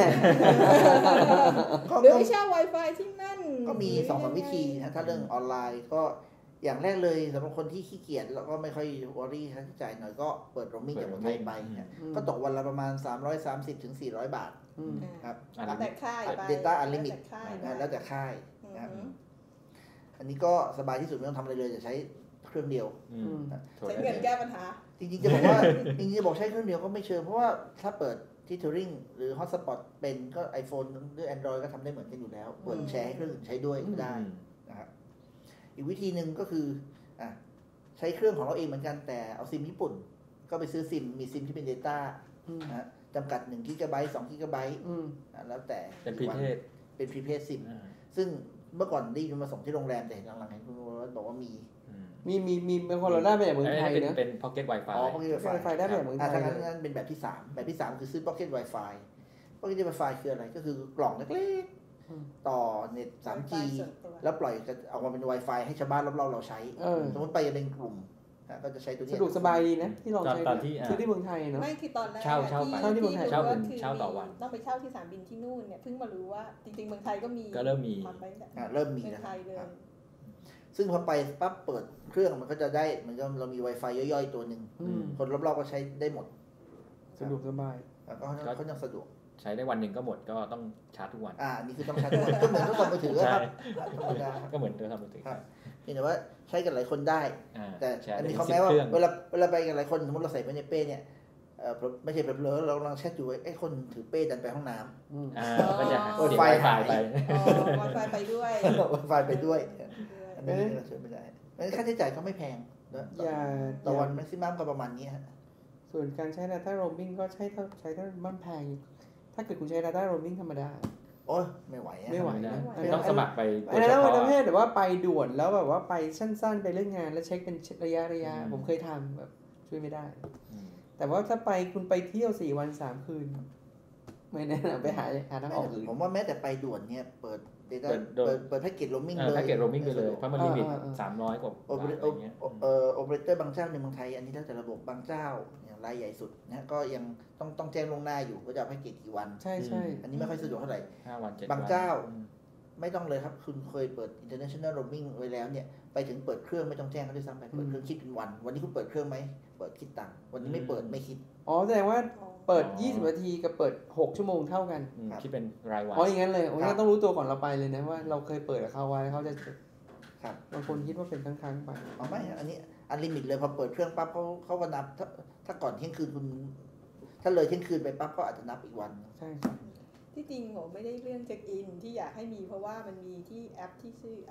D: หรือไปเช่า Wi-Fi ที่นั่น
E: ก็มี2-3วิธีนะถ้าเรื่องออนไลน์ก็อย่างแรกเลยสำหรับคนที่ขี้เกียจแล้วก็ไม่ค่อยวอรี่ค่าใช้จ่ายหน่อยก็เปิดโรมมิ่งจากเมืองไทยไปเนี่ยก็ตกวันละประมาณ330ถึง400 บาทครับ
D: แล้วแต่ค่ายไป
E: Data Unlimited แล้วแต่ค่ายนะครับอันนี้ก็สบายที่สุดไม่ต้องทำอะไรเลยจะใช้เครื่องเดียว
D: ใช้เงินแก้ปัญหา
E: จริงๆจะบอกว่า จริงๆจะบอกใช้เครื่องเดียวก็ไม่เชิงเพราะว่าถ้าเปิดที่ Turing หรือ Hotspot เป็นก็ iPhone หรือ Android ก็ทำได้เหมือนกันอยู่แล้วเปิดแชร์ให้เครื่องอื่นใช้ด้วยก็ได้นะครับอีกวิธีหนึ่งก็คือใช้เครื่องของเราเองเหมือนกันแต่เอาซิมญี่ปุ่นก็ไปซื้อซิมมีซิมที่เป็น Data นะจำกัด1 GB 2 GB แล้วแต่
C: เป็นพรีเพด
E: เป็นพรีเพดซิมซึ่งเมื่อก่อนได้มาส่งที่โรงแรมแต่หลังๆเห็นคุณบอกว่ามี
B: บางคนเราได้มาจากเมืองไทยนะ
C: เป็น Pocket Wi-Fi
E: อ๋อ Pocket
B: Wi-Fi ได้มาจากเมืองไทย
E: ถ้างั้นเป็นแบบที่3แบบที่3คือซื้อ Pocket Wi-Fi Pocket Wi-Fi คืออะไรก็คือกล่องเล็กๆต่อเน็ต 3G แล้วปล่อยเอามาเป็น Wi-Fi ให้ชาวบ้านรอบๆเราใช้สมมติไปเป็นกลุ่มก็จะใช้ตัวนี้
B: สะดวกสบายดีนะที่ลองใช้ซื้อที่เมืองไทยเนาะ
D: ไม่คือตอนแรก
C: เช่า
D: ที่
B: ที่เมืองไทย
C: เช่าต่อวัน
D: ต้องไปเช่าที่สนามบินที่นู่นเนี่ยเพิ่งมารู้ว่าจริงๆเมืองไทยก็มี
C: ก็เริ่มมี
D: ทำไปแบบ
E: เริ่มมี
D: เมือง
E: นะ
D: ไทยเลย
E: ซึ่งพอไปปั๊บเปิดเครื่องมันก็จะได้มันก็เรามี Wi-Fi ย่อยๆตัวหนึ่งคนรอบๆก็ใช้ได้หมด
B: สะดวกสบาย
E: ก็เขายังสะดวก
C: ใช้ได้วันหนึ่งก็หมดก็ต้องชาร์จทุกวัน
E: อันนี้คือต้องชาร์จทุกวันก็เหมือนโทรศัพท์มือถือครับธรรมดา
C: ก็เหมือนโทรศัพท์มือถือ
E: เห็นว่าใช้กันหลายคนได้แต่อันนี้เขาแม้ว่าเวลาไปกันหลายคนสมมติเราใส่ไว้ในเป้เนี่ยไม่ใช่แบบเลอะเรากำลังแชทอยู่ไอ้คนถือเป้ดันไปห้องน้ำ
C: ก็จะ
E: ไฟหาย
C: ไป
D: Wi-Fi ไปด้วย
E: Wi-Fi ไปด้วยอันนี้เราช่วยไม่ได้ค่าใช้จ่ายก็ไม่แพงต่อวันแม็กซิมัมก็ประมาณนี้ฮะ
B: ส่วนการใช้ Data Roaming ก็ใช้มันแพงถ้าเกิดคุณใช้ Data Roaming ธรรมดา
E: โอ้ยไม่ไหว
C: นะต้องสมัครไป
B: อันนั้นเป็นประเภทแต่ว่าไปด่วนแล้วแบบว่าไปสั้นๆไปเรื่องงานแล้วเช็คเป็นระยะผมเคยทำแบบช่วยไม่ได้แต่ว่าถ้าไปคุณไปเที่ยว4 วัน 3 คืนไม่แนะนำไปหาทางออกอื่น
E: ผมว่าแม้แต่ไปด่วนเนี่ยเปิด Data เปิดแพ็กเกจโรมมิ่งเลย
C: แพ็กเกจโรมมิ่งไปเลยเพราะมันลิมิต300 กว่าบาทอะไรเงี้ย
E: โอเปอเรเตอร์บางเจ้าในเมืองไทยอันนี้แล้วแต่ระบบบางเจ้าอย่างรายใหญ่สุดนะก็ยังต้องแจ้งล่วงหน้าอยู่ว่าจะเอาแพ็กเกจกี่วัน
B: ใช่
E: อันนี้ไม่ค่อยสะดวกเท่าไหร่
C: 5 วัน 7 วัน
E: บางเจ้าไม่ต้องเลยครับคุณเคยเปิด international roaming ไว้แล้วเนี่ยไปถึงเปิดเครื่องไม่ต้องแจ้งเขาด้วยซ้ำไปเปิดเครื่องคิดเป็นวันนี้คุณเปิดเครื่องไหมเปิดคิดตังค์วันนี้ไม่เปิดไม่คิด
B: แสดงว่าเปิด20 นาทีกับเปิด6 ชั่วโมงเท่ากัน
C: คิดเป็นรายวัน
B: อย่างนั้นเลยงั้นต้องรู้ตัวก่อนเราไปเลยนะว่าเราเคยเปิดกับเขาไว้แล้วเขาจะบางคนคิดว่าเป็นครั้งๆไป
E: ไม่อันนี้อันลิมิตเลยพอเปิดเครื่องปั๊บเขาก็นับถ้าก่อนเที่ยงคืนคุณถ้าเลยเที่ยงคืนไปปั๊บก็อาจจะนับอีกวัน
B: ใช่
D: ที่จริงผมไม่ได้เรื่องเช็คอินที่อยากให้มีเพราะว่ามันมีที่แอปที่ชื่อ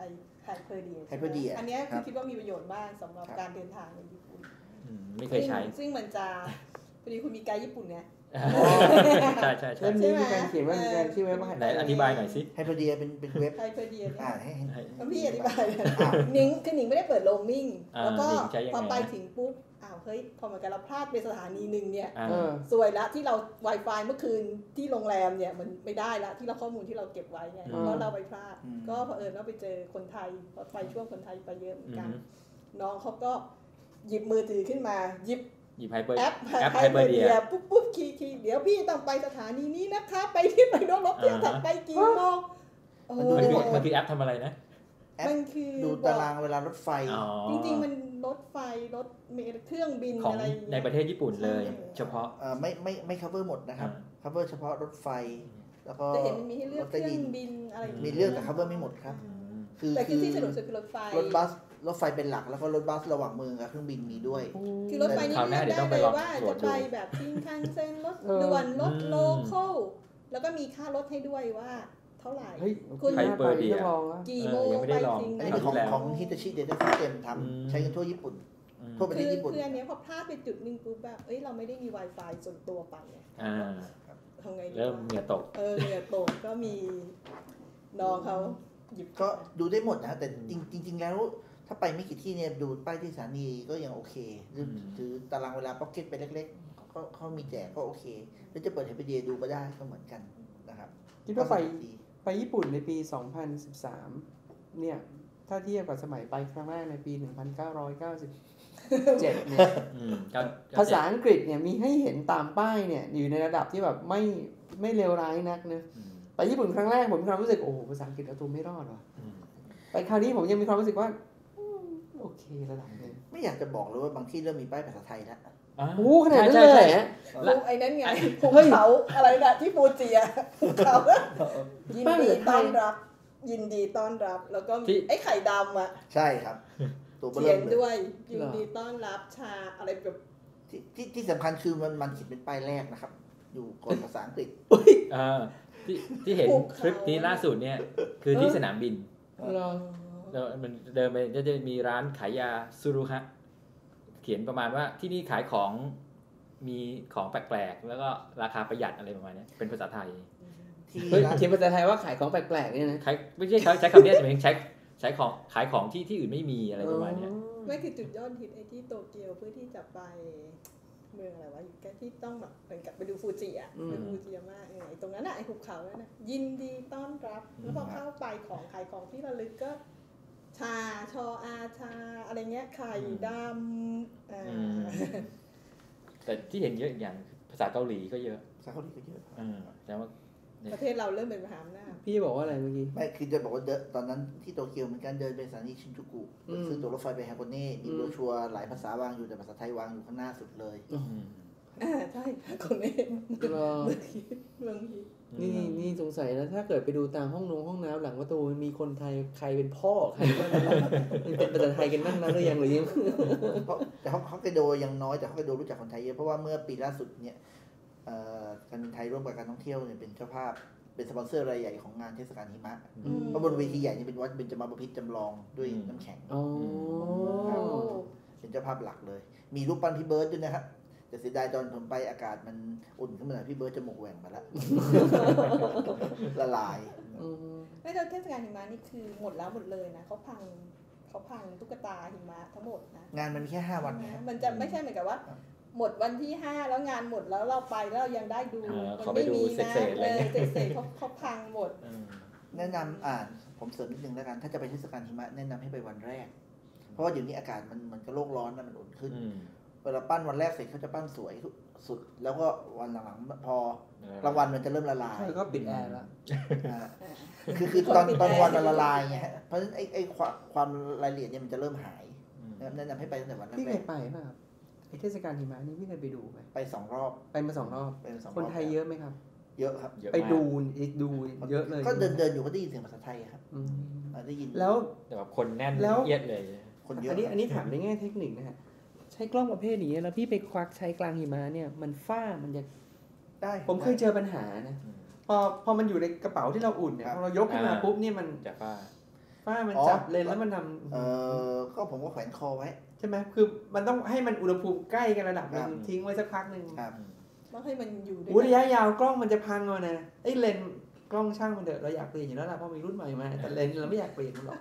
D: Hyperdia อันนี้คือคิดว่ามีประโยชน์มากสำหรับการเดินทางในญี่ปุ่น
C: ไม่เคยใช้
D: ซึ่งมันจะพอดีคุณมีไกด์ญี่ปุ่นเนี่ย
C: ใช่
B: เล่มนี้มีการเขียนว่าการชื่อเว็บ
C: ไหนอธิบายหน่อยสิ
E: Hyperdia เป็นเว็บ
D: Hyperdia
E: ให้
D: พี่อธิบายหนิงไม่ได้เปิดโรมมิ่งแล้วก็พอไปถึงปุ๊บเฮ้ยพอเหมือนกันเราพลาดไปสถานีหนึ่งเนี่ยสวยละที่เรา Wi-Fi เมื่อคืนที่โรงแรมเนี่ยมันไม่ได้ละที่เราข้อมูลที่เราเก็บไว้ไงเพราะเราไปพลาดก็เผอิญว่าไปเจอคนไทยพอไปช่วงคนไทยไปเยอะเหมือนกันน้องเขาก็หยิบมือถือขึ้นมาหยิบแอปHyperdiaปุ๊บคีย์เดี๋ยวพี่ต้องไปสถานีนี้นะคะไปที่ไปรถเที่ยวถัดไปกี่โมง
C: มันคือแอปทำอะไรนะ
D: มันคือ
E: ดูตารางเวลารถไฟ
D: จริงๆมันรถไฟรถเครื่องบิน
C: ของ
D: อะไร
C: ในประเทศญี่ปุ่นเลยเฉพาะ
E: ไม่ cover หมดนะครับ cover เฉพาะรถไฟแล้วก็
D: แต่เห็นมันมีให้เลือกเครื่องบินอะไร
E: มีเลือกแต่ cover ไม่หมดครับ
D: แต่ที่สะดวกสุดคือรถไฟ
E: รถไฟเป็นหลักแล้วก็รถบัสระหว่างเมืองกับเครื่องบินมีด้วย
D: คือรถไฟนี่เลือกได้เลยว่าจะไปแบบชินคันเซ็นรถด่วนรถโลคอลแล้วก็มีค่ารถให้ด้วยว่าเท่าไหร่
B: คุณไปเปิดดี
D: กี่โมงไปจริง
E: อันนี้ของฮิตาชิเดต้าซิสเต็มทำใช้กันทั่วญี่ปุ่นทั่วประเทศญี่ปุ่น
D: คืออันนี้พอพลาดไปจุดนึงปุ๊บแบบเราไม่ได้มี Wi-Fi ส่วนตัวไปทำไงดี
C: เริ่มเหงื่อตก
D: เหงื่อตกก็มีน้องเขาหยิบ
E: ก็ดูได้หมดนะแต่จริงๆแล้วถ้าไปไม่กี่ที่เนี่ยดูป้ายที่สถานีก็ยังโอเคหรือตารางเวลาพ็อกเก็ตไปเล็กๆก็เขามีแจกก็โอเคหรือจะเปิดให้ไปเดียดูก็ได้ก็เหมือนกันนะครับ
B: คิดว่าไปญี่ปุ่นในปี 2013 เนี่ยถ้าเทียบกับสมัยไปครั้งแรกในปี 1997 เนี่ยภาษาอังกฤษเนี่ยมีให้เห็นตามป้ายเนี่ยอยู่ในระดับที่แบบไม่เลวร้ายนักนะไปญี่ปุ่นครั้งแรกผมมีความรู้สึกโอ้โหภาษาอังกฤษเอาตัวไม่รอดว่ะไปคราวนี้ผมยังมีความรู้สึกว่าโอเคระดับนึง
E: ไม่อยากจะบอกเลยว่าบางที่เริ่มมีป้ายภาษาไทยแล้ว
B: โอ้ขนาดนั้นเลย
D: ไอ้นั่นไงภูเขาอะไรนะที่ฟูจิอะภูเขายินดีต้อนรับแล้วก็ไอ้ไข่ดำอะ
E: ใช่ครับ
D: ตัวเขียนด้วยยินดีต้อนรับชาอะไรแบบ
E: ที่สำคัญคือมันเขียนเป็นป้ายแรกนะครับอยู่ก่อนภาษาอังกฤษ
C: ที่เห็นคลิปนี้ล่าสุดเนี่ยคือที่สนามบินแล้วมันเดินไปจะมีร้านขายยาซูรุฮะเขียนประมาณว่าที่นี่ขายของมีของแปลกๆแล้วก็ราคาประหยัดอะไรประมาณนี้เป็นภาษาไทย
B: เขียนภาษาไทยว่าขายของแปลกๆเนี่ยนะ
C: ไม่ใช่ใช้คำนี้แต่เป็นใช้ของขายของที่อื่นไม่มีอะไรประมาณนี้
D: ไม่คือจุดยอดฮิตไอ้ที่โตเกียวเพื่อที่จะไปเมืองอะไรวะอยู่ใกล้ที่ต้องแบบเหมือนกับไปดูฟูจิอ่ะไปฟูจิมากไอ้ตรงนั้นอ่ะไอ้หุบเขานั่นน่ะยินดีต้อนรับแล้วพอเข้าไปของขายของที่ระลึกก็ชาชออาชาอะไรเงี้ยไข่ดำ
C: แต่ที่เห็นเยอะอีกอย่างภาษาเกาหลีก็เยอะแต่ว่า
D: ประเทศเราเริ่มเป็นมหาอำนาจ
B: พี่บอกว่าอะไรเมื่อกี้
E: ไม่คือจะบอกว่าตอนนั้นที่โตเกียวเหมือนกันเดินไปสถานีชินจูกุซื้อตั๋วรถไฟไปฮาโกเน่มีโบรชัวร์หลายภาษาวางอยู่แต่ภาษาไทยวางอยู่ข้างหน้าสุดเลย
D: ใช่ฮาโกเน่เมืองฮิต
B: นี่สงสัยนะถ้าเกิดไปดูตามห้องน้ำหลังประตูมีคนไทยใครเป็นพ่อใครบ้างมันเป็นภาษาไทยกันนั่งนั้นหรือยังหรือยัง
E: แต่ฮอกไกโดยังน้อยแต่ฮอกไกโดรู้จักคนไทยเยอะเพราะว่าเมื่อปีล่าสุดเนี่ยการบินไทยร่วมกับการท่องเที่ยวเนี่ยเป็นเจ้าภาพเป็นสปอนเซอร์รายใหญ่ของงานเทศกาลหิมะเพราะบนเวทีใหญ่นี่เป็นวัดเบญจมาบพิตรจำลองด้วยน้ำแข็งเป็นเจ้าภาพหลักเลยมีรูปปั้นพี่เบิร์ดด้วยนะครับแต่เสียดายตอนผมไปอากาศมันอุ่นขึ้นมาหน่อยพี่เบิร์ดจมูกแหว่งมาแล้วละลาย
D: ไม่เทศกาลหิมะนี่คือหมดเลยนะเขาพังตุ๊กตาหิมะทั้งหมดนะ
E: งานมันแค่5 วันนะ
D: มันจะไม่ใช่เหมือนกับว่าหมดวันที่5แล้วงานหมดแล้วเราไปแล้วยังได้ดู
C: มันไม่มีนะ
D: เศษเขาพังหมด
E: แนะนำผมเสริมนิดนึงแล้วกันถ้าจะไปเทศกาลหิมะแนะนำให้ไปวันแรกเพราะว่าเดี๋ยวนี้อากาศมันก็โลกร้อนมันอุ่นขึ้นเวลาปั้นวันแรกเสร็จเขาจะปั้นสวยสุดแล้วก็วันหลังๆพอรางวัลมันจะเริ่มละลาย
B: ก็ปิดแอร์แล้ว
E: คือตอนวันมันละลายไงเพราะฉะนั้นไอ้ความรายละเอียดเนี่ยมันจะเริ่มหายแนะนำให้ไปตั้งแต่วันแรก
B: พี่เคยไปป่ะครับเทศกาลหิมะนี่พี่เคยไปดูไหม
E: ไป2 รอบ
B: ไปมา2 รอบคนไทยเยอะไหมครับ
E: เยอะครับ
B: ไปดูเยอะเลย
E: ก็เดินอยู่ก็ได้ยินเสียงภาษาไทยครับได้ยิน
B: แล้ว
C: แต่แบบคนแน่นเอียดเลย
E: คนเยอะ
B: อันนี้ถามในแง่เทคนิคนะฮะใช้กล้องประเภทนี้แล้วพี่ไปควักใช้กลางหิมะเนี่ยมันฝ้ามันจะ
E: ได้
B: ผมเคยเจอปัญหานะพอมันอยู่ในกระเป๋าที่เราอุ่นเนี่ยพอเรายกขึ้นมาปุ๊บเนี่ยมัน
C: จะ
B: ฝ้ามันจับเลนแล้วมันท
E: ำก็ผมก็แขวนคอไว้
B: ใช่ไหมคือมันต้องให้มันอุณหภูมิใกล้กันระดับนึงทิ้งไว้สักพักนึง
D: ต้องให้มันอยู่
B: ระยะยาวกล้องมันจะพังเอานะไอ้เลนกล้องช่างมันเถอะเราอยากเปลี่ยนอยู่แล้วล่ะเพราะมีรุ่นใหม่มาแต่เลนเราไม่อยากเปลี่ยนมันหรอก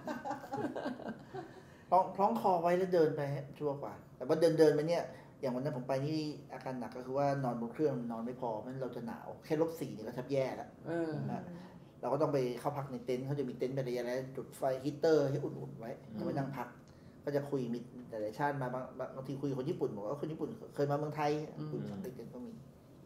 E: คล้องคอไว้แล้วเดินไปชัวร์กว่าแต่ว่าเดินไปเนี่ยอย่างวันนั้นผมไปนี่อาการหนักก็คือว่านอนบนเครื่องนอนไม่พอเพราะเราจะหนาวแค่-4นี่ก็แทบแย่แล้วเราก็ต้องไปเข้าพักในเต็นท์เขาจะมีเต็นท์เป็นระยะแล้วจุดไฟฮีตเตอร์ให้อุ่นๆไว้จะไปนั่งพักก็จะคุยมีหลายชาติมาบางทีคุยคนญี่ปุ่นบอกว่าคนญี่ปุ่นเคยมาเมืองไทยคุณสังเกตก็มี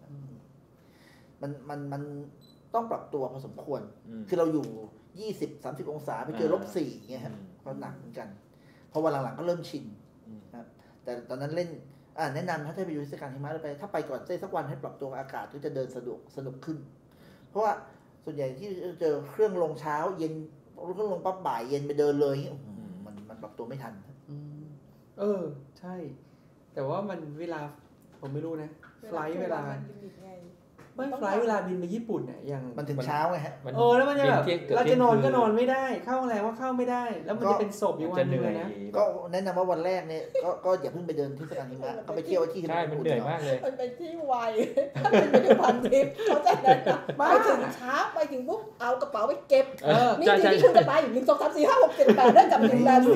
E: มันต้องปรับตัวพอสมควรคือเราอยู่20-30 องศาไปเจอ-4เงี้ยครับก็หนักเหมือนกันเพราะวันหลังๆก็เริ่มชินครับแต่ตอนนั้นเล่นแนะนำถ้าไปดูเทศกาลหิมะไปถ้าไปก่อนสักวันให้ปรับตัวอากาศก็จะเดินสนุกขึ้นเพราะว่าส่วนใหญ่ที่เจอเครื่องลงเช้าเย็นเครื่องลงปั๊บบ่ายเย็นไปเดินเลยมันปรับตัวไม่ทัน
B: ใช่แต่ว่ามันเวลาผมไม่รู้นะไฟล์เวลาไม่ไฟล์เวลาบินไปญี่ปุ่นเนี่ยอย่าง
E: มันถึงเช้าไงฮะ
B: แล้วมันจะแบบเราจะนอนก็นอนไม่ได้เข้าโรงแรมว่าเข้าไม่ได้แล้วมันจะเป็นศพอยู่วันนึงนะ
E: ก็แนะนำว่าวันแรกเนี่ยก็อย่าเพิ่งไปเดินเทศกาลหิมะก็ไปเที่ยวที่
C: ใช่มันเหนื่อยมากเลย
D: มันเป็นที่ไวถ้าเป็นไปด้วยพันทิปเขาจะแนะนำไปถึงช้าไปถึงปุ๊บเอากระเป๋าไปเก็บนี่จริงที่คุณจะไปอยู่1 2 3 4 5 6 7 8ได้กลับถึงแล้ว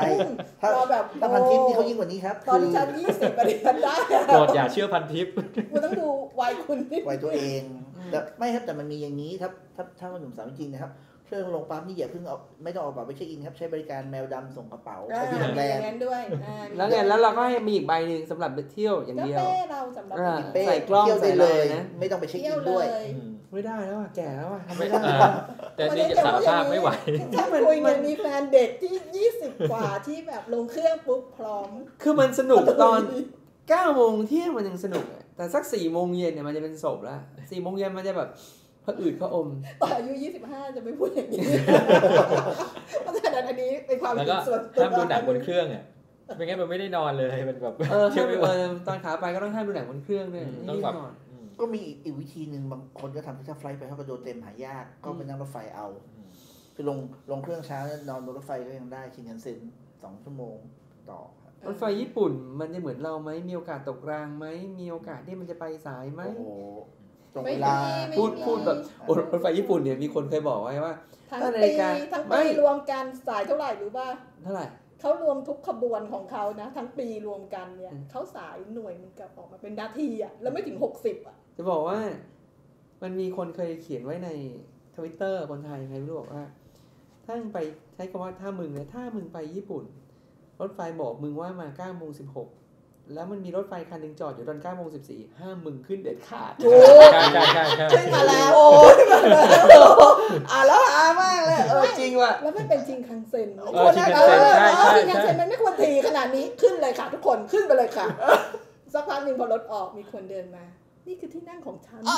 D: 4
E: เราแบบพันทิปนี่เขายิ่งกว่านี้ครับ
D: ตอนที่ฉัน20ประเด็นได้
C: โปรดอย่าเชื่อพันทิป
D: คุณต้องดูวัยคุณ
E: วัยตัวเองแต่ไม่ครับแต่มันมีอย่างนี้ถ้าหนุ่มสาวจริงนะครับเครื่องลงปั๊มนี่อย่าเพิ่งเอาไม่ต้องเอากระเป๋าไปเช็คอินครับใช้บริการแมวดำส่งกระเป๋าไปที่โรงแรม
B: แล้วเราก็ให้มีอีกใบนึงสำหรับไปเที่ยวอย่างเดียว
D: เป้เราสำหรับ
B: ใส่กล้องใส่เลยนะ
E: ไม่ต้องไปเช็คอินด้วย
B: ไม่ได้แล้วแก่แล้วทำไม่
C: ได้แต่นี่สารภาพไม่ไหว
D: ถ้าคุยมันมีแฟนเด็กที่20กว่าที่แบบลงเครื่องปุ๊บพร้อม
B: คือมันสนุกตอน9 โมงเที่ยงมันยังสนุกแต่สัก4 โมงเย็นเนี่ยมันจะเป็นศพแล้ว4 โมงเย็นมันจะแบบพระอืดพระอม
D: ตอนอายุ25จะไม่พูดอย่างนี้เพราะฉะนั้นอันนี้เป็นความ
C: คิดส่วนตัวห้ามดูหนังบนเครื่องอ่ะไม่งั้นมันไม่ได้นอนเลยมันแบบ
B: เชื่อไม่ไหวตอนขาไปก็ต้องห้ามดูหนังบนเครื่องด้วย
C: ต้องแบบ
E: ก็มีอีกวิธีนึงบางคนก็ทำที่ถ้าไฟล์ไปเขาก็โดนเต็มหายากก็ไปนั่งรถไฟเอาคือลงเครื่องเช้านอนบนรถไฟก็ยังได้ชินคันเซ็น2 ชั่วโมงต่อ
B: รถไฟญี่ปุ่นมันจะเหมือนเราไหมมีโอกาสตกรางไหมมีโอกาสที่มันจะไปสายไหม
E: โอ้ตรงเวลา
B: พูดแบบรถไฟญี่ปุ่นเนี่ยมีคนเคยบอกไว้ว่า
D: ถ้านาฬิกาทั้งปีรวมกันสายเท่าไหร่หรือว่า
B: เท่าไหร่
D: เขารวมทุกขบวนของเขานะทั้งปีรวมกันเนี่ยเขาสายหน่วยมันกลับออกมาเป็นนาทีแล้วไม่ถึง60
B: จะบอกว่ามันมีคนเคยเขียนไว้ใน Twitter คนไทยใครไม่รู้บอกว่าถ้ามึงไปใช้คำว่าถ้ามึงไปญี่ปุ่นรถไฟบอกมึงว่ามา9 โมง 16แล้วมันมีรถไฟคันนึงจอดอยู่ตอน9 โมง 14ห้ามมึงขึ้นเด็ดขาด
C: ใช่
D: ขึ้นมาแล้ว
B: แล้วมากเลยจริงว่ะ
D: แล้วมันเป็นจริงคังเซ็น
C: จริงคังเซ็นใช่
D: จริงคังเซ็นมันไม่ควรทีขนาดนี้ขึ้นเลยค่ะทุกคนขึ้นไปเลยค่ะสักพักนึงพอรถออกมีคนเดินมานี่คือที่นั่งของฉัน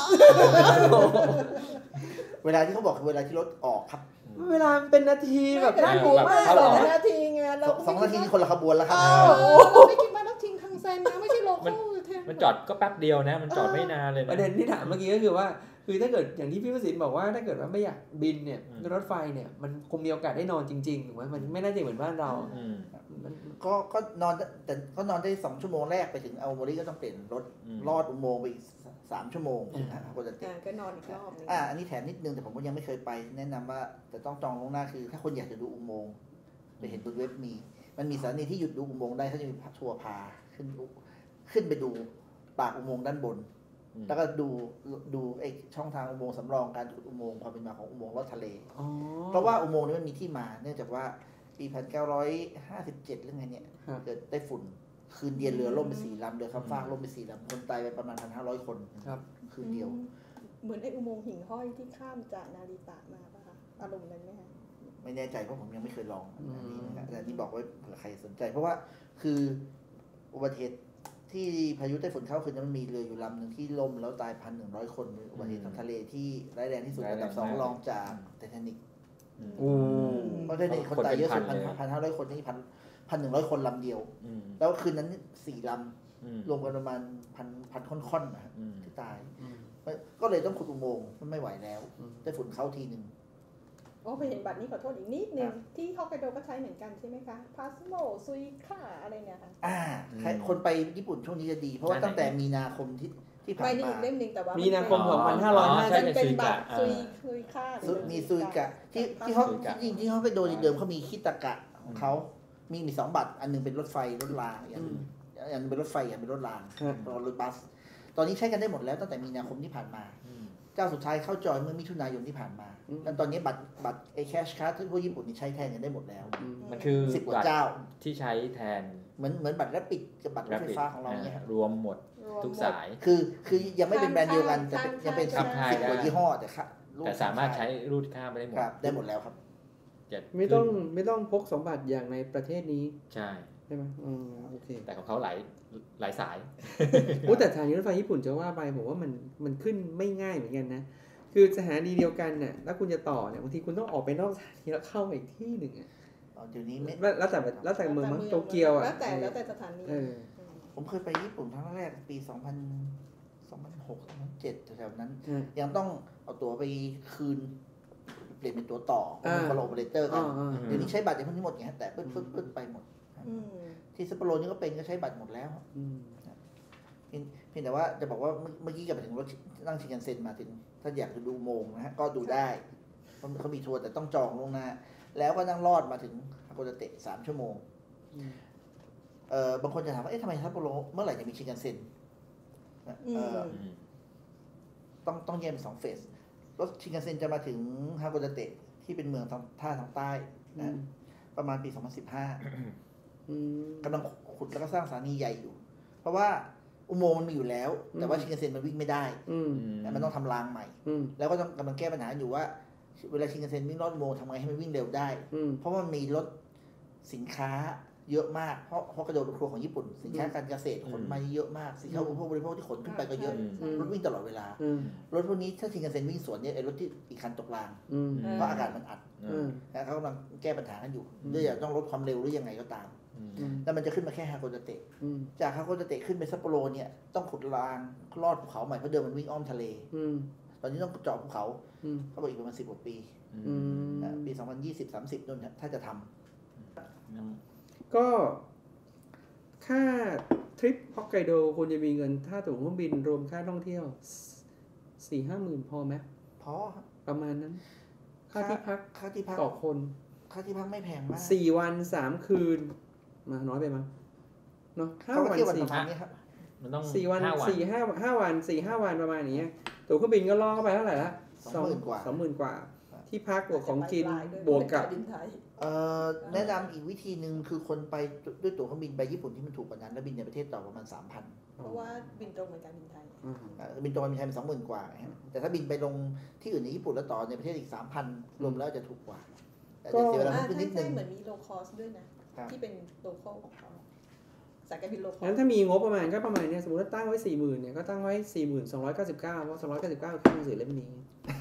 E: เวลาที่เขาบอกคือเวลาที่รถออกครับ
B: เวลาเป็นนาทีแบบน่ากลัวมาก
D: 2 นาทีไงเรา
E: 2 นาทีนี่คนละขบวนแล้วครับ
D: เราไม่คิดว่านักชิงคังเซ็นนะไม่ใช่โลโก้
C: มันจอดก็แป๊บเดียวนะมันจอดไม่นานเลย
B: ประเด็นที่ถามเมื่อกี้ก็คือว่าคือถ้าเกิดอย่างที่พี่วสินบอกว่าถ้าเกิดว่าไม่อยากบินเนี่ยรถไฟเนี่ยมันคงมีโอกาสได้นอนจริงๆถูกไหมมันไม่น่าจะเหมือนบ้านเรา
E: ก็นอนแต่ก็นอนได้2 ชั่วโมงแรกไปถึงอาโมริก็ต้องเปลี่ยนรถลอดอุโมงค์ไปอีก3 ชั่วโมงปกติ
D: ก็นอนอีกรอบนึง
E: อันนี้แถมนิดนึงแต่ผมก็ยังไม่เคยไปแนะนำว่าแต่ต้องจองล่วงหน้าคือถ้าคนอยากจะดูอุโมงค์ไปเห็นบนเว็บมันมีสถานีที่หยุดดูอุโมงค์ได้เขาจะมีทัวร์พาขึ้นไปดูปากอุโมงค์ด้านบนแล้วก็ดูไอ้ช่องทางอุโมงค์สำรองการขุดอุโมงค์ความเป็นมาของอุโมงค์ลอดทะเลเพราะว่าอุโมงค์นี้มันมีที่มาเนื่องจากว่าปี1957เรื่องไงเนี่ยเกิดไต้ฝุ่นคืนเดียวเรือล่มไป4 ลำเรือข้ามฟากล่มไป4 ลำคนตายไปประมาณ 1,500 คนคืนเดียว
D: เหมือนไอ้อุโมงค์หิ่งห้อยที่ข้ามจากนาริตะมาป่ะคะอารมณ์นั้นไหมคะ
E: ไม่แน่ใจเพราะผมยังไม่เคยลองอันนี้นะแต่นี่บอกไว้เผื่อใครสนใจเพราะว่าคืออุบัติเหตุที่พายุไต้ฝุ่นเข้าคืนนั้นมันมีเรืออยู่ลำหนึ่งที่ล่มแล้วตาย 1,100 คนอุบัติเหตุทางทะเลที่ร้ายแรงที่สุดอันดับ2รองจากไททานิคเพราะไททานิคคนตายเยอะสุด 1,500 คนนี่1,100 คนลำเดียวแล้วคืนนั้น4 ลำรวมกันประมาณพันค่อนๆนะที่ตายก็เลยต้องขุดอุโมงค์มันไม่ไหวแล้วไต้ฝุ่นเข้าทีนึง
D: ไปเห็นบัตรนี้ขอโทษอีกนิดนึงที่ฮอกไกโดก็ใช้เหมือนกันใช่ไหมคะพาสโมซุยค่าอะไรเนี่ยค่ะ
E: คนไปญี่ปุ่นช่วงนี้จะดีเพราะว่าตั้งแต่มีนาคมที่ผ่านมา
D: เล่มนึงแต่ว่า
B: มีนาคม2550
D: เป็นบัตรซุยค่า
E: มีซุยกะที่เขาจริงที่ฮอกไกโดเดิมเขามีคิตากะของเขามี2 บัตรอันนึงเป็นรถไฟรถรางอย่างนึงเป็นรถไฟอย่างเป็นรถรางรถบัสตอนนี้ใช้กันได้หมดแล้วตั้งแต่มีนาคมที่ผ่านมาเจ้าสุดท้ายเข้าจอยเมื่อมิถุนายนที่ผ่านมาแล้วตอนนี้บัตรไอ้แคชการ์ดที่พวกญี่ปุ่นนี่ใช้แทนกันได้หมดแล้ว
C: มันคือ
E: 10 กว่าเจ้า
C: ที่ใช้แทน
E: เหมือนบัตรแรปปิดกับบัตรรถไฟฟ้าของเราเนี่ย
C: รวมหมดทุกสาย
E: คือยังไม่เป็นแบรนด์เดียวกันแต่ยังเป็น10 กว่ายี่ห้อ
C: แต่สามารถใช้รูดข้ามได้หมด
E: ได้หมดแล้วครับ
B: ไม่ต้องพก2 บัตรอย่างในประเทศนี้
C: ใช่
B: ในช่ไหมโอเค
C: แต่ของเขาหลายสาย
B: โอ้แต่ทางรถไฟญี่ปุ่นจะว่าไปผมว่ามันขึ้นไม่ง่ายเหมือนกันนะคือสถานีเดียวกันน่ะแล้วคุณจะต่อเนี่ยบางทีคุณต้องออกไปนอกสถานีแล้วเข้าอีกที่หนึ่งอ่ะ
E: เดี๋ยวนี้
B: แล้วแต่เมืองมั้งโตเกียวอ่ะ
D: แล้วแต่สถานี
E: ผมเคยไปญี่ปุ่นครั้งแรกปี2006 2007แถวๆนั้นยังต้องเอาตั๋วไปคืนเปลี่ยนเป็นตั๋วต่อเป็นคอลโลเปอเรเตอร์กันเดี๋ยวนี้ใช้บัตรอย่างพวกนี้หมดไงแต่ปึ๊ดไปหมดที่ซัปโปโรนี่ก็เป็นก็ใช้บัตรหมดแล้วเพียงแต่ว่าจะบอกว่าเมื่อกี้กลับไปถึงรถนั่งชินคันเซ็นมาถึงถ้าอยากจะดูโมงนะฮะก็ดูได้เขามีทัวร์แต่ต้องจองล่วงหน้าแล้วก็นั่งลอดมาถึงฮาโกดาเตะ3 ชั่วโมงบางคนจะถามว่าเอ๊ะทำไมซัปโปโรเมื่อไหร่จะมีชินคันเซ็นต้องแยกเป็น2 เฟสรถชินคันเซ็นจะมาถึงฮาโกดาเตะที่เป็นเมืองท่าทางใต้นะประมาณปี2015กำลังขุดแล้วก็สร้างสถานีใหญ่อยู่เพราะว่าอุโมงค์มันมีอยู่แล้วแต่ว่าชินคันเซ็นมันวิ่งไม่ได้มันต้องทำรางใหม่แล้วก็ต้องกำลังแก้ปัญหาอยู่ว่าเวลาชินคันเซ็นวิ่งลอดอุโมงค์ทำไงให้มันวิ่งเร็วได้เพราะมันมีรถสินค้าเยอะมากเพราะฮอกไกโดเป็นครัวของญี่ปุ่นสินค้าการเกษตรขนมาเยอะมากสินค้าอุปโภคบริโภคที่ขนขึ้นไปก็เยอะรถวิ่งตลอดเวลารถพวกนี้ถ้าชินคันเซ็นวิ่งสวนเนี่ยไอ้รถที่อีกคันตกรางเพราะอากาศมันอัดนะเขากำลังแก้ปัญหากันอยู่ด้วยต้องลดความเร็วหรือยังไงก็ตามแล้วมันจะขึ้นมาแค่ฮาโกดาเตะจากฮาโกดาเตะขึ้นไปซัปโปโรเนี่ยต้องขุดรางลอดภูเขาใหม่เพราะเดิมมันวิ่งอ้อมทะเลตอนนี้ต้องเจาะภูเขาเขาบอกอีกประมาณ10 กว่าปีปี2020-30นู่นถ้าจะทำ
B: ก็ค่าทริปฮอกไกโดควรจะมีเงินค่าตั๋วเครื่องบินรวมค่าท่องเที่ยว 4-5 หมื่นพอไหม
E: พอ
B: ประมาณนั้นค่าที่พักต่อคน
E: ค่าที่พักไม่แพงมาก
B: 4 วัน 3 คืนมาน้อยไปมั้งเนาะ5 วัน 4
E: ครับ
C: มันต้อง
B: 4 วัน 5 วัน 4-5 วันประมาณนี้ตั๋วเครื่องบินก็ล่อเข้าไปเท่าไหร่ละ
E: 20,000 กว่า
B: ที่พักบวกของกินบวกกับ
E: แนะนำอีกวิธีหนึ่งคือคนไปด้วยตั๋วเครื่องบินไปญี่ปุ่นที่มันถูกกว่านั้นแล้วบินในประเทศต่อประมาณ 3,000
D: เพราะว่าบินตรงเหมือนการบินไทย
E: บินตรงบินไทยเป็น 20,000 กว่าแต่ถ้าบินไปลงที่อื่นในญี่ปุ่นแล้วต่อในประเทศอีก 3,000 รวมแล้วจะถูกกว่าแต่เสียเวลาขึ้นนิดนึง
D: เหมือนมีโลคอสด้วยนะที่เป็นโลคอลของเขาสายการบินโลคอล
B: งั้นถ้ามีงบประมาณก็ประมาณนี้สมมติว่าตั้งไว้ 40,000 เนี่ยก็ตั้งไว้ 40,299 เพราะ299คือหนังสือเล่มนี้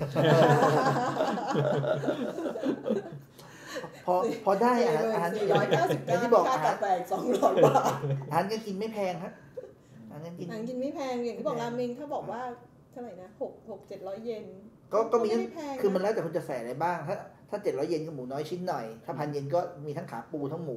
E: พอได้อาหาร
D: ที่บอกอาหารแปลก200 บาท
E: อาหารกินไม่แพงครับ
D: อาหารกินไม่แพงอย่างที่บอกราเมงถ้าบอกว่าเท่าไหร่นะ600-700 เยน
E: ก็มีคือมันแล้วแต่คุณจะใส่อะไรบ้างถ้า700 เยนก็หมูน้อยชิ้นหน่อยถ้า1,000 เยนก็มีทั้งขาปูทั้งหมู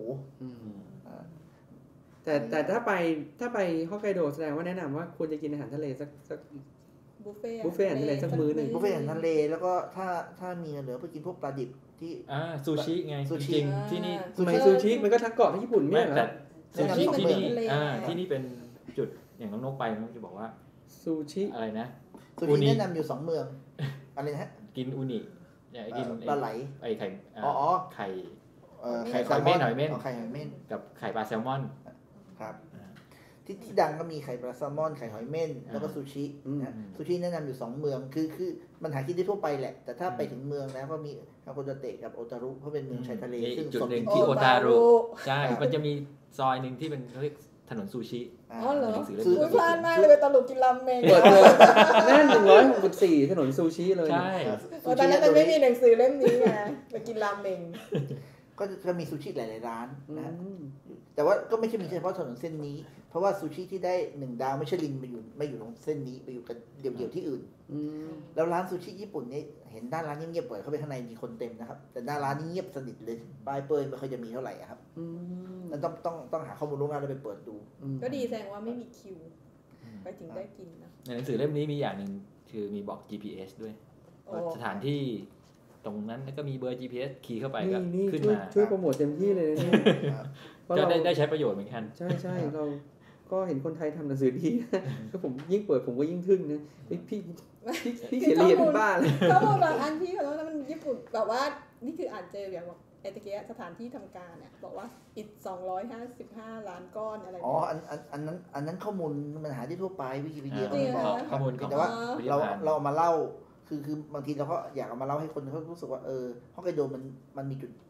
B: แต่ถ้าไปฮอกไกโดแสดงว่าแนะนำว่าควรจะกินอาหารทะเลสัก
D: บุฟเฟ่
B: อาหารทะเลสักมื้อนึง
E: บุฟเฟ่อาหารทะเลแล้วก็ถ้ามีเงินเหลือไปกินพวกปลาดิบที่
C: ซูชิไงจริงที่นี่
B: ซูชิมันก็ทั้งเกาะทั้งญี่ปุ่นไม่
C: แต่ซูชิที่นี่เป็นจุดอย่างน้องนกไปน้องจะบอกว่า
B: ซูชิ
C: อะไรนะ
E: ซูชิแนะนำอยู่2 เมืองอะไรนะฮะ
C: กินอูนิกิน
E: ปลาไหล
C: ไอ้ไข่ไข่
E: ไข่
C: หอยเม่น
E: ไข่หอยเม่น
C: กับไข่ปลาแซลมอน
E: ครับที่ดังก็มีไข่ปลาแซลมอนไข่หอยเม่นแล้วก็ซูชิซูชิแนะนำอยู่2 เมืองคือมันหากินได้ทั่วไปแหละแต่ถ้าไปถึงเมืองแล้วก็มีฮาโกดาเตะกับโอตารุเพราะเป็นเมืองชายทะเล
C: ซึ่งจุดหนึ่งที่โอตารุใช่มันจะมีซอยนึงที่เป็นเรียกถนนซูชิ
D: อ๋อเหรอซื้อพลาดมากเลยไปตลุกกินราเมง
B: นั่น164ถนนซูชิเลย
C: ใช่
D: ตอนนั้นมันไม่มีหนังสือเล่มนี้ไงไปกินราเมง
E: ก็จะมีซูชิหลายๆร้านนะแต่ว่าก็ไม่ใช่มีเฉพาะถนนเส้นนี้เพราะว่าซูชิที่ได้1 ดาวไม่ใช่ลินไม่อยู่ตรงเส้นนี้ไปอยู่กันเดี่ยวๆที่อื่นแล้วร้านซูชิญี่ปุ่นนี่เห็นด้านร้านเงียบๆเปิดเข้าไปข้างในมีคนเต็มนะครับแต่หน้าร้านนี่เงียบสนิทเลยป้ายเปิดไม่ค่อยจะมีเท่าไหร่ครับนั่นต้องหาข้อมูลล่วงหน้าแล้วไปเปิดดู
D: ก็ดีแสดงว่าไม่มีคิวไปถึงได้กินนะ
C: ในหนังสือเล่มนี้มีอย่างนึงคือมีบอก GPS ด้วยสถานที่ตรงนั้นแล้วก็มีเบอร์ GPS คีย์เข้าไปก็ขึ้นมา
B: ช่วยโปรโมทเต็มที่เลยนี่
C: ก็ได้ใช้ประโยชน์เหมือนกัน
B: ใช่เราก็เห็นคนไทยทำหนังสือดีก็ผมยิ่งเปิดผมก็ยิ่งทึ่งนะพี่เขียนละเอียดเป็นบ้าเลย
D: เขาบอกบางอันพี่เขาแล้วมันญี่ปุ่นแบบว่านี่คืออ่านเจออย่างบอกไอ้ตะเกียสถานที่ทำการเนี่ยบอกว่าอิฐ255 ล้านก้อนอะไร
E: อันนั้นข้อมูลมันหาได้ทั่วไปวิกิพีเดีย
C: เขาบอกข้อมูล
E: แต่ว่าเรามาเล่าคือบางทีเราก็อยากเอามาเล่าให้คนเขารู้สึกว่าฮอกไกโดมันมีจุด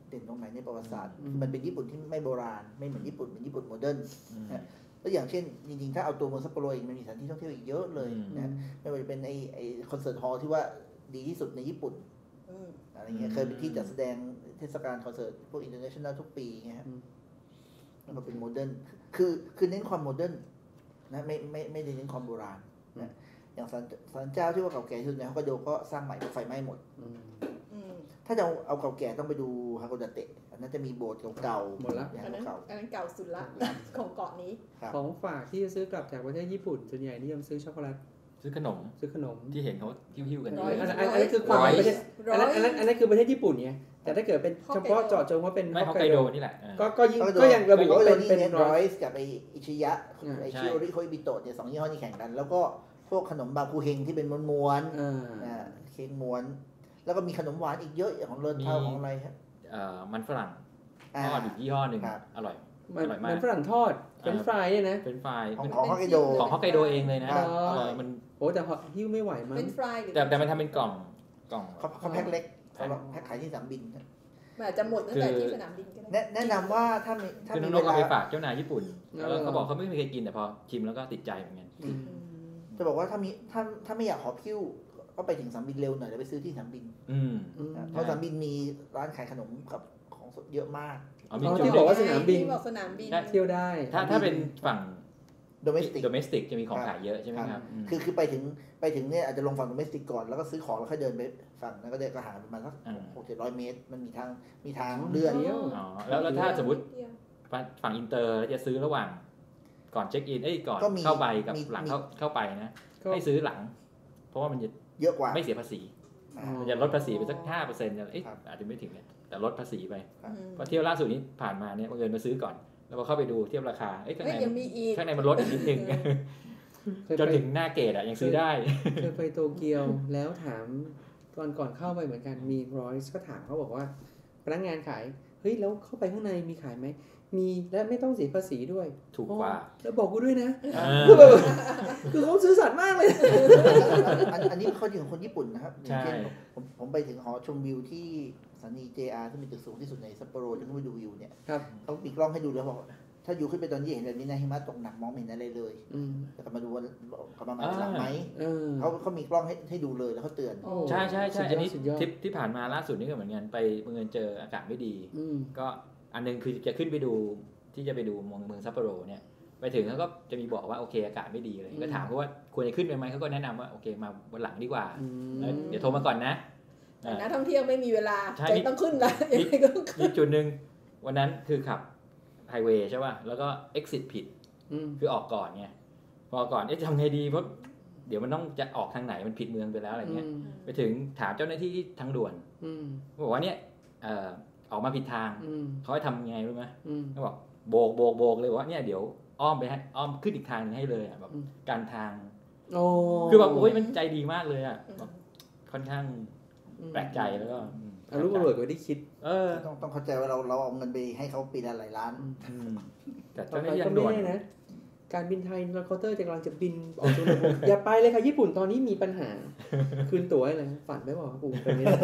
E: เด่นตรงไหนในประวัติศาสตร์มันเป็นญี่ปุ่นที่ไม่โบราณไม่เหมือนญี่ปุ่นเป็นญี่ปุ่นโมเดิร์นแล้วอย่างเช่นจริงๆถ้าเอาตัวเมืองซัปโปโรเองมันมีสถานที่ท่องเที่ยวอีกเยอะเลยนะไม่ว่าจะเป็นไอคอนเสิร์ตฮอลล์ที่ว่าดีที่สุดในญี่ปุ่นอะไรเงี้ยเคยเป็นที่จัดแสดงเทศกาลคอนเสิร์ตพวก international ทุกปีเงี้ยแล้วก็เป็นโมเดิร์นคือเน้นความโมเดิร์นนะไม่ได้เน้นความโบราณนะอย่างศาลเจ้าที่ว่าเก่าแก่ที่สุดในฮอกไกโดก็สร้างใหม่ไฟไหม้หมดถ้าจะเอาเก่าแก่ต้องไปดูฮาโกดาเตะอันนั้นจะมีโบสถ์เก่าๆ
B: หมดละ
D: อันนั้นเก่าสุดละของเกาะนี้
B: ของฝากที่จะซื้อกลับจากประเทศญี่ปุ่นส่วนใหญ่นิยมซื้อช็อกโกแลต
C: ซื้อขนมที่เห็นเขาหิ้วๆกัน
B: อันนั้นคือความประเทศอันนั้นคือประเทศญี่ปุ่นไงแต่ถ้าเกิดเป็นเฉพาะเจาะจงว่าเป็น
C: ฮอกไกโดนี่แหละ
B: ก็ยังระบุว่าเป็น
E: ร้อยกับไออิชิยะไอชิโอริโคอิบิโตะเนี่ย2ยี่ห้อนี้แข่งกันแล้วก็พวกขนมบาคูเฮงที่เป็นม้วนๆเค้กม้วนแล้วก็มีขนมหวานอีกเยอะของเลิศเท่าของอะไรครับ
C: มันฝรั่งทอดอีกยี่ห้อหนึ่งอร่อยมาก
B: มันฝรั่งทอดเป็นฟรายเนี่ยนะ
C: เป็นฟราย
E: ของฮอกไกโด
C: เองเลยนะ
B: มันโอ้แต่หิ้วไม่ไหวมั้ง
D: เป็นฟราย
C: แต่มันทำเป็นกล่อง
E: เขาแพ็คเล็กแพ็คขายที่สนามบิน
D: อาจจะหมดตั้งแต่ที่สนามบินก็ได้
E: แนะนำว่าถ้า
C: มีน้องๆเอาไปฝากเจ้านายญี่ปุ่นแล้วเขาบอกเขาไม่เคยกินแต่พอชิมแล้วก็ติดใจเหมือนกัน
E: จะบอกว่าถ้าไม่อยากหอบคิ้วก็ไปถึงสนามบินเร็วหน่อยแล้วไปซื้อที่สนามบินเพราะสนามบินมีร้านขายขนมกับของสดเยอะมาก
B: ที่บอกว่าสนามบินเที่ยวได้
C: ถ้าเป็นฝั่ง
E: โดเม
C: สติกจะมีของขายเยอะใช่ไหมครับ
E: คือไปถึงเนี่ยอาจจะลงฝั่งโดเมสติกก่อนแล้วก็ซื้อของแล้วค่อยเดินไปฝั่งนั้นก็เดินก็ห่างประมาณสัก600-700 เมตรมันมีทางเลื่อน
C: แล้วถ้าสมมติฝั่งอินเตอร์จะซื้อระหว่างก่อนเช็คอินก่อนเข้าไปกับหลังเข้าไปนะให้ซื้อหลังเพราะว่ามันจะ
E: เยอะกว่า
C: ไม่เสียภาษีมันจะลดภาษีไปสัก 5% อาจจะไม่ถึงแต่ลดภาษีไปเพราะเที่ยวล่าสุดนี้ผ่านมาเนี่ยบังเอิญมาซื้อก่อนแล้วพอเข้าไปดูเทียบราคาข้างในมันลดอีกนิดนึงจนถึงหน้าเกตยังซื้อได้
B: เคยไปโตเกียวแล้วถามก่อนเข้าไปเหมือนกันมีร้อยก็ถามเขาบอกว่าพนักงานขายเฮ้ยแล้วเข้าไปข้างในมีขายไหมมีและไม่ต้องเสียภาษีด้วย
C: ถูกกว่า
B: แล้วบอกกูด้วยนะคือเขาซื้อสัตย์มากเลย
E: อันนี้ข้อดีของคนญี่ปุ่นนะครับอย่างเช่นผมไปถึงหอชมวิวที่สถานี JR ที่มีตึกสูงที่สุดในซัปโปโรที่เขาไปดูวิวเนี่ยเขาปิดกล้องให้ดูแล้วบอกถ้าอยู่ขึ้นไปตอนนี้เห็นแบบนี้นะหิมะตกหนักมองไม่เห็นอะไรเลยแต่กลับมาดูว่ากลับมาหลังไหมเขามีกล้องให้ดูเลยแล้วเขาเตือน
C: ใช่อันนี้ทริปที่ผ่านมาล่าสุดนี่ก็เหมือนกันไปบังเอิญเจออากาศไม่ดีก็อันนึงคือจะขึ้นไปดูที่จะไปดูเมืองซัปโปโรเนี่ยไปถึงเขาก็จะมีบอกว่าโอเคอากาศไม่ดีเลยก็ถามเขาว่าควรจะขึ้นไปไหมเขาก็แนะนำว่าโอเคมาวันหลังดีกว่าเดี๋ยวโทรมาก่อนนะ
D: นักท่องเที่ยวไม่มีเวลาใจต้องขึ้นละยังไงก็ต้องขึ้น
C: มีจุดนึงวันนั้นคือขับไฮเวย์ใช่ป่ะแล้วก็ exit ผิดคือออกก่อนไงพอก่อนทำไงดีเพราะเดี๋ยวมันต้องจะออกทางไหนมันผิดเมืองไปแล้วอะไรเงี้ยไปถึงถามเจ้าหน้าที่ที่ทางด่วนบอกว่าเนี่ยออกมาผิดทางเขาให้ทำไงรู้ไหมเขาบอกโบกเลยว่าเนี่ยเดี๋ยวอ้อมไปให้อ้อมขึ้นอีกทางให้เลยแบบการทางคือแบบโอ้ยมันใจดีมากเลยอ่ะแบบค่อนข้างแปลกใจแล้วก็
B: รู้ประโยชน์ไว้ที่คิด
E: ต้องเข้าใจว่าเราเอาเงินไปให้เขาปีละหลายล้าน
C: แต่เจ้าหน้าที่ทางด่วน
B: นะการบินไทยเราเคาน์เตอร์กำลังจะบินออกสู่ระบบอย่าไปเลยค่ะญี่ปุ่นตอนนี้มีปัญหาคืนตั๋วอะไรฝันไม่บอกครับปู่ไปไม่ได้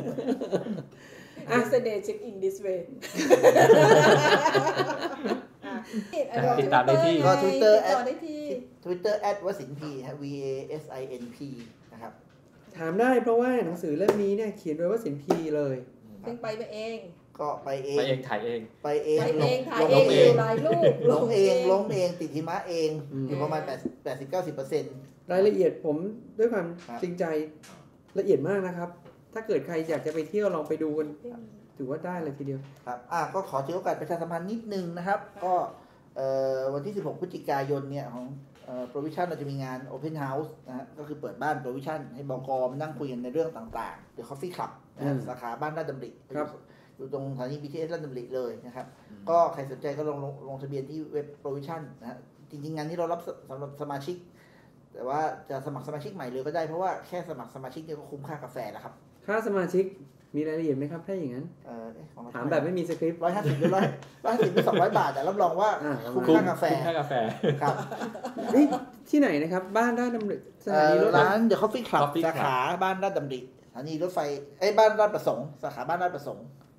D: Yesterday check in this way
C: ติดตามได้ที่
E: ก็ Twitter @wasinp VASINP นะครับ
B: ถามได้เพราะว่าหนังสือเล่มนี้เนี่ยเขียนโดยwasinpเลย
D: เพิ่งไปเอง
E: ก็ไปเอง
C: ถ่ายเอง
D: ถ่ายเองหลายรูป
E: ลงเองติดหิมะเองอยู่ประมาณ 80-90%
B: รายละเอียดผมด้วยความจริงใจละเอียดมากนะครับถ้าเกิดใครอยากจะไปเที่ยวลองไปดูกันถือว่าได้เลยทีเดียว
E: ครับก็ขอถือโอกาสประชาสัมพันธ์นิดนึงนะครับก็วันที่16พฤศจิกายนเนี่ยของProvision เราจะมีงาน Open House นะฮะก็คือเปิดบ้าน Provision ให้บก.มานั่งคุยกันในเรื่องต่างๆ The Coffee Club นะสาขาบ้านราชดำริอยู่ตรงสถานี BTS ราชดำริเลยนะครับก็ใครสนใจก็ลงทะเบียนที่เว็บ Provision นะฮะจริงๆงานนี้เรารับสำหรับสมาชิกแต่ว่าจะสมัครสมาชิกใหม่เลยก็ได้เพราะว่าแค่สมัครสมาชิกเนี่ยก็คุ้มค่ากาแฟแล้วครับ
B: ค่าสมาชิกมีรายละเอียดไหมครับถ้าอย่างนั้นถามแบบไม่มีสคริปต์
E: 150หรือ200 บาทแต่รับรองว่าคุ้มค่ากาแฟครับ
B: นี่ที่ไหนนะครับบ้านราชดำริสถานีรถ
E: ร้าน The Coffee Club สาขาบ้านราชดำริสถานีรถไฟบ้านราชประสงค์สาขาบ้านราชประสงค์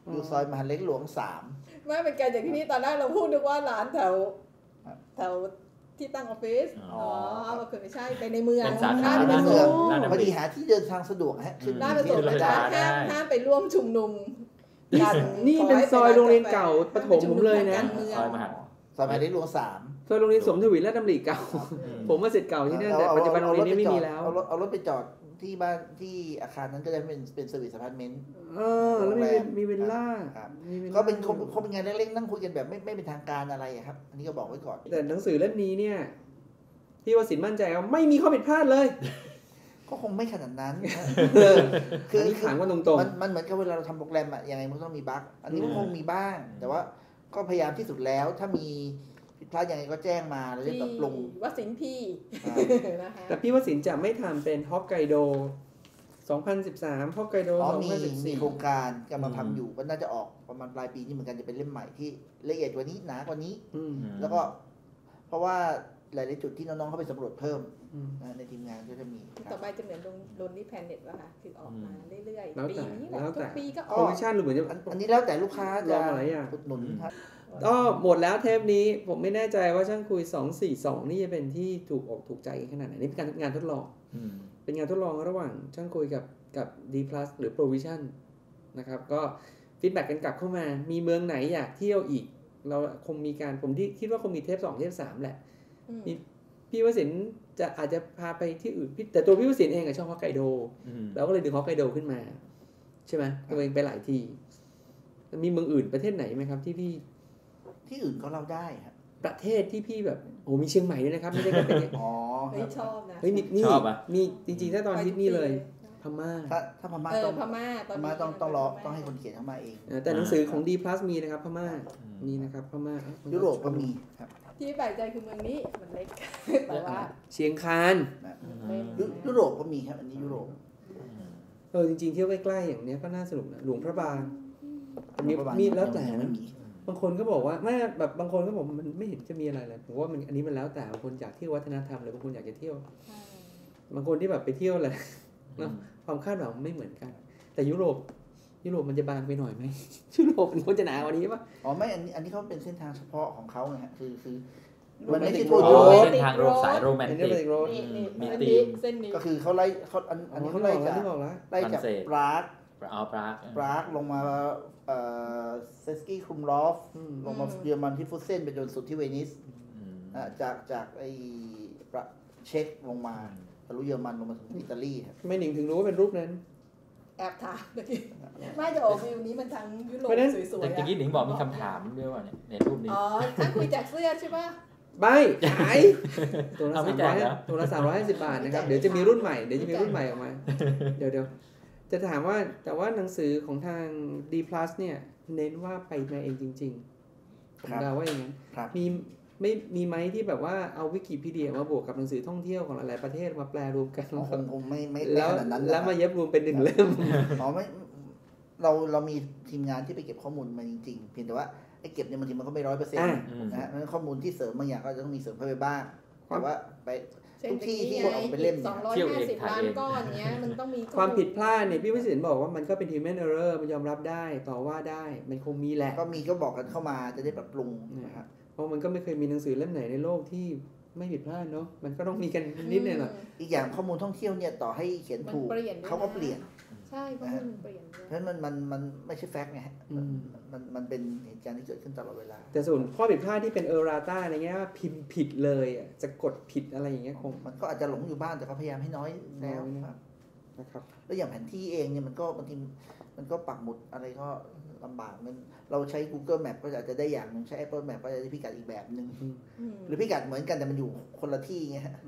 E: อยู่ซอยมหาเล็กหลวง3
D: ไม่เป็นการอย่างที่นี่ตอนแรกเราพูดนึกว่าร้านแถวที่ตั้งออฟฟิศมันคือไม่ใช่ไปในเมือง
C: เป็นสาขา
D: ใน
E: เมื
D: เมื
E: อ
D: อง
E: พอดีหาที่เดินทางสะดวกฮะขึ้น
D: น่าจะสนใจห้ามไปร่วมชุมนุมกัน
B: นี่เป็นซอยโรงเรียนเก่าประถมผมเลยนะ
C: ซอยมหา
E: ซอยมหาเล็กหลวง3
B: ซอยโรงเรียนสมทวินและดำริเก่าผมมาศิษย์เก่าที่นั่นแต่ปัจจุบันโรงเรียนนี้ไม่มีแล้ว
E: เอารถไปจอดที่บ้านที่อาคารนั้นก็จะเป็นเซอร์วิสอพาร์ตเมนต์
B: แล้วมีวิลล่า
E: ก็เป็นเขาเป็นงานเล็กๆนั่งคุยกันแบบไม่เป็นทางการอะไรครับอันนี้ก็บอกไว้ก่อน
B: แต่หนังสือเล่มนี้เนี่ยพี่วสินทร์มั่นใจว่าไม่มีข้อผิดพลาดเลย
E: ก็คงไม่ขนาดนั้น
B: คือถามว่าตรง
E: ๆมันเหมือนกับเวลาเราทำโปรแกรมอะยังไงมันต้องมีบั๊กอันนี้มันคงมีบ้างแต่ว่าก็พยายามที่สุดแล้วถ้ามีผิดพลาดยังไงก็แจ้งมาแล้วจะปรับปรุง
D: วสินพี่
B: แต่พี่วสินทร์จะไม่ทำเป็นฮอกไกโด2013ฮอกไกโด2014
E: มีโครงการกำลังทำอยู่ก็น่าจะออกประมาณปลายปีนี้เหมือนกันจะเป็นเล่มใหม่ที่ละเอียดกว่านี้หนากว่านี้แล้วก็เพราะว่าหลายๆจุดที่น้องๆเข้าไปสำรวจเพิ่มในทีมงานก็จะมี
D: ต่อไปจะเหมือนโดนนี่แพนเน็ตป่ะคะคือออกมาเรื่อย
B: ๆปี
D: นี้แหละทุกปีก็ออก
B: โปรโมชั่นหรือเหมือน
E: อันนี้แล้วแต่ลูกค้าจะอุดหนุน
B: ก็หมดแล้วเทปนี้ผมไม่แน่ใจว่าช่างคุย242นี่จะเป็นที่ถูกอกถูกใจขนาดไหนนี่เป็นการงานทดลองเป็นงานทดลองระหว่างช่างคุยกับ D+ หรือ Provision นะครับก็ฟีดแบ็กกันกลับเข้ามามีเมืองไหนอยากเที่ยวอีกเราคงมีการผมที่คิดว่าคงมีเทป2เทป3แหละพี่วสินจะอาจจะพาไปที่อื่นแต่ตัวพี่วสินเองชอบฮอกไกโดเราก็เลยดึงฮอกไกโดขึ้นมาใช่ไหมตัวเองไปหลายที่มีเมืองอื่นประเทศไหนไหมครับที่พี่
E: ที่อื่นก็เราได้ครับ
B: ประเทศที่พี่แบบโอ้มีเชียงใหม่ด้วยนะครับไม่ได้แค่ประเทศ
D: ไม่ชอบนะ
B: นี่มีจริงๆถ้าตอนฮิตนี่เลยพม่า
E: ถ้าพม่าต้องรอต้องให้คนเขียนเข้ามาเอง
B: แต่หนังสือของ D+ มีนะครับพม่ามีนะครับพม่า
E: ยุโรปก็มีครับ
D: ที่แปลกใจคือเมืองนี้มันเล็กแต่ว่า
B: เชียงคาน
E: ยุโรปก็มีครับอันนี้ยุโรป
B: จริงๆเที่ยวใกล้ๆอย่างเนี้ยก็น่าสนุกนะหลวงพระบางมีแล้วแต่บางคนก็บอกว่าไม่แบบบางคนก็บอกมันไม่เห็นจะมีอะไรเลยผมว่ามันอันนี้มันแล้วแต่บางคนอยากเที่ยววัฒนธรรมหรือบางคนอยากจะเที่ยวบางคนที่แบบไปเที่ยวอะไรนะความคาดหวังไม่เหมือนกันแต่ยุโรปมันจะบางไปหน่อยไหมยุโรปมันควรจะหนากว่านี้ป่ะ
E: ไม่อันนี้เขาเป็นเส้นทางเฉพาะของเขาไงฮะคือ
B: มัน
C: ไม่ใช่เส้นทางสายโรแมนติก
D: มีธีม
E: ก็คือเขาไล่อันนี้เขาไล่จากปรากลงมาเซสกี้ครุมลอฟลงมาเยอรมันที่ฟุตเซนไปจนสุดที่เวนิสจากไอ้เช็กลงมาทะลุเยอรมันลงมาถึงอิตาลีครับ
B: ไม่หนิงถึงรู้ว่าเป็นรูปนั้น
D: แอบถามเมื่อกี้ไม่จะออกวิวนี้มันทั้งยุโรปสวยๆ
C: แต่เมื่อกี้หนิงบอกมีคำถามด้วยว่าเนี่ยในรูปนี้
D: ถ้าคุยแจกเสื้อใช่ป่ะ
B: ไม่ขายตัวละ350 บาทนะครับเดี๋ยวจะมีรุ่นใหม่ออกมาเดี๋ยวจะถามว่าแต่ว่าหนังสือของทาง D+ เนี่ยเน้นว่าไปมาเองจริงๆผมเดาว่าอย่างนั้นมีไหมที่แบบว่าเอาวิกิพีเดียมาบวกกับหนังสือท่องเที่ยวของหลายประเทศมาแปลรวมกัน
E: คงไม่
B: แล้วมาเย็บรวมเป็น1เล่ม
E: ไม่เรามีทีมงานที่ไปเก็บข้อมูลมาจริงๆเพียงแต่ว่าไอ้เก็บเนี่ยบางทีมันก็ไม่ 100% นะฮะข้อมูลที่เสริมบางอย่างก็จะต้องมีเสริมเพิ่มไปบ้างแต่ว่าไปทุกที่
D: ออกเป็นเล่ม250 ล้านก้อนเนี้ยมันต้องมี
B: ความผิดพลาดเนี่ยพี่วิสิทธิ์บอกว่ามันก็เป็น human error มันยอมรับได้ต่อว่าได้มันคงมีแหละ
E: ก็บอกกันเข้ามาจะได้ปรับปรุงนะครับ
B: เพราะมันก็ไม่เคยมีหนังสือเล่มไหนในโลกที่ไม่ผิดพลาดเนาะมันก็ต้องมีกันนิดหน่อย
E: อีกอย่างข้อมูลท่องเที่ยวเนี่ยต่อให้เขียนถูกเขาก็เปลี่ยน
D: ใช่ข้อมูลเปลี่ยน
E: เพราะมันไม่ใช่แฟกต์ไงมันเป็นเหตุการณ์ที่เกิดขึ้นตลอดเวลา
B: แต่ส่วนข้อผิดพลาดที่เป็นเออราต้าอะไรเงี้ยพิมพ์ผิดเลยจะกดผิดอะไรอย่างเงี้ยคง
E: มันก็อาจจะหลงอยู่บ้างแต่ก็พยายามให้น้อยแล้ว
B: นะครับ
E: แล้วอย่างแผนที่เองเนี่ยมันก็บางทีมันก็ปักหมุดอะไรก็ลำบากมันเราใช้ Google Map ก็อาจจะได้อย่างนึงใช้ Apple Map ก็จะได้พิกัดอีกแบบนึงหรือพิกัดเหมือนกันแต่มันอยู่คนละที่ไงฮะ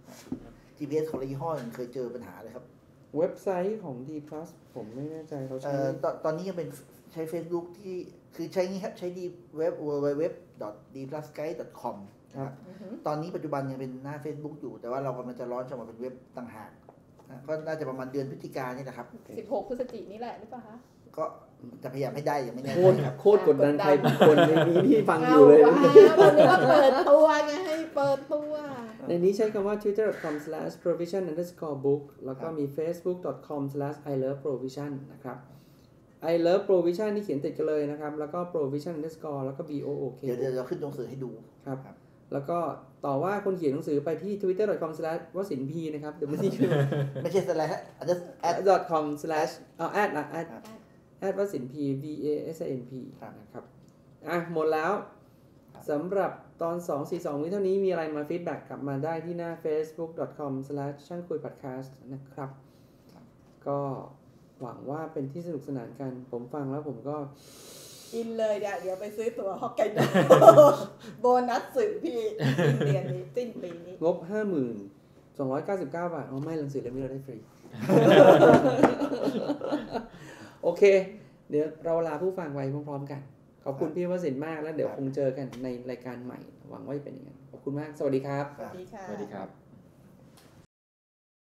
E: GPS คนละยี่ห้อเคยเจอปัญหาเลยครับ
B: เว็บไซต์ของ D+ ผมไม่แน่ใจเขาใช้
E: ตอนนี้ยังเป็นใช้ Facebook ที่คือใช้งี้ครับใช้ www.dplusguide.com ครับตอนนี้ปัจจุบันยังเป็นหน้า Facebook อยู่แต่ว่าเรากำลังจะร้อนออกมาเป็นเว็บต่างหากก็น่าจะประมาณเดือนพฤศจิกายนนี่แหละครับ
D: 16 พฤศจิกายนนี่แหละหรือเปล่าคะ
E: ก็จะพยายามให้ได้อย่างไม่แน่
B: โคตรกดดันใครบางคนในนี้ที่ฟังอยู่เลย
D: วันนี้ก็เปิดตัวไงให้เปิดตัว
B: ในนี้ใช้คำว่า twitter.com/provision_book แล้วก็มี facebook.com/iloveprovision นะครับ I love provision ที่เขียนติดกันเลยนะครับแล้วก็ provision underscore แล้วก็ BOOK
E: เดี๋ยวเราขึ้นตรงสื่อให้ดู
B: ครับแล้วก็ต่อว่าคนเขียนหนังสือไปที่ twitter.com/wasinp นะครับเดี๋ยวไม่
E: ไม่ใช่ slash
B: @com/ @wasinp VASINP นะครับหมดแล้วสำหรับตอน 242 นี้เท่านี้มีอะไรมาฟีดแบ็กกลับมาได้ที่หน้า facebook.com/ ช่างคุย podcast นะครับก็หวังว่าเป็นที่สนุกสนานกันผมฟังแล้วผมก็
D: อินเลยเดี๋ยวไปซื้อตั๋วฮอกไกโดโบนัสสื่อพี่เรียนนี้สิ้นปีนี้
B: งบ 50,299 บาทไม่หนังสือเล่มนี้เราได้ฟรีโอเคเดี๋ยวเราลาผู้ฟังไว้พร้อมๆกันขอบคุณพี่วสินทร์มากแล้วเดี๋ยวคงเจอกันในรายการใหม่หวังว่าจะเป็นอย่างนั้นขอบคุณมากสวัสดีครับ
D: สวัสดีค่ะ
C: สวัสดีครับ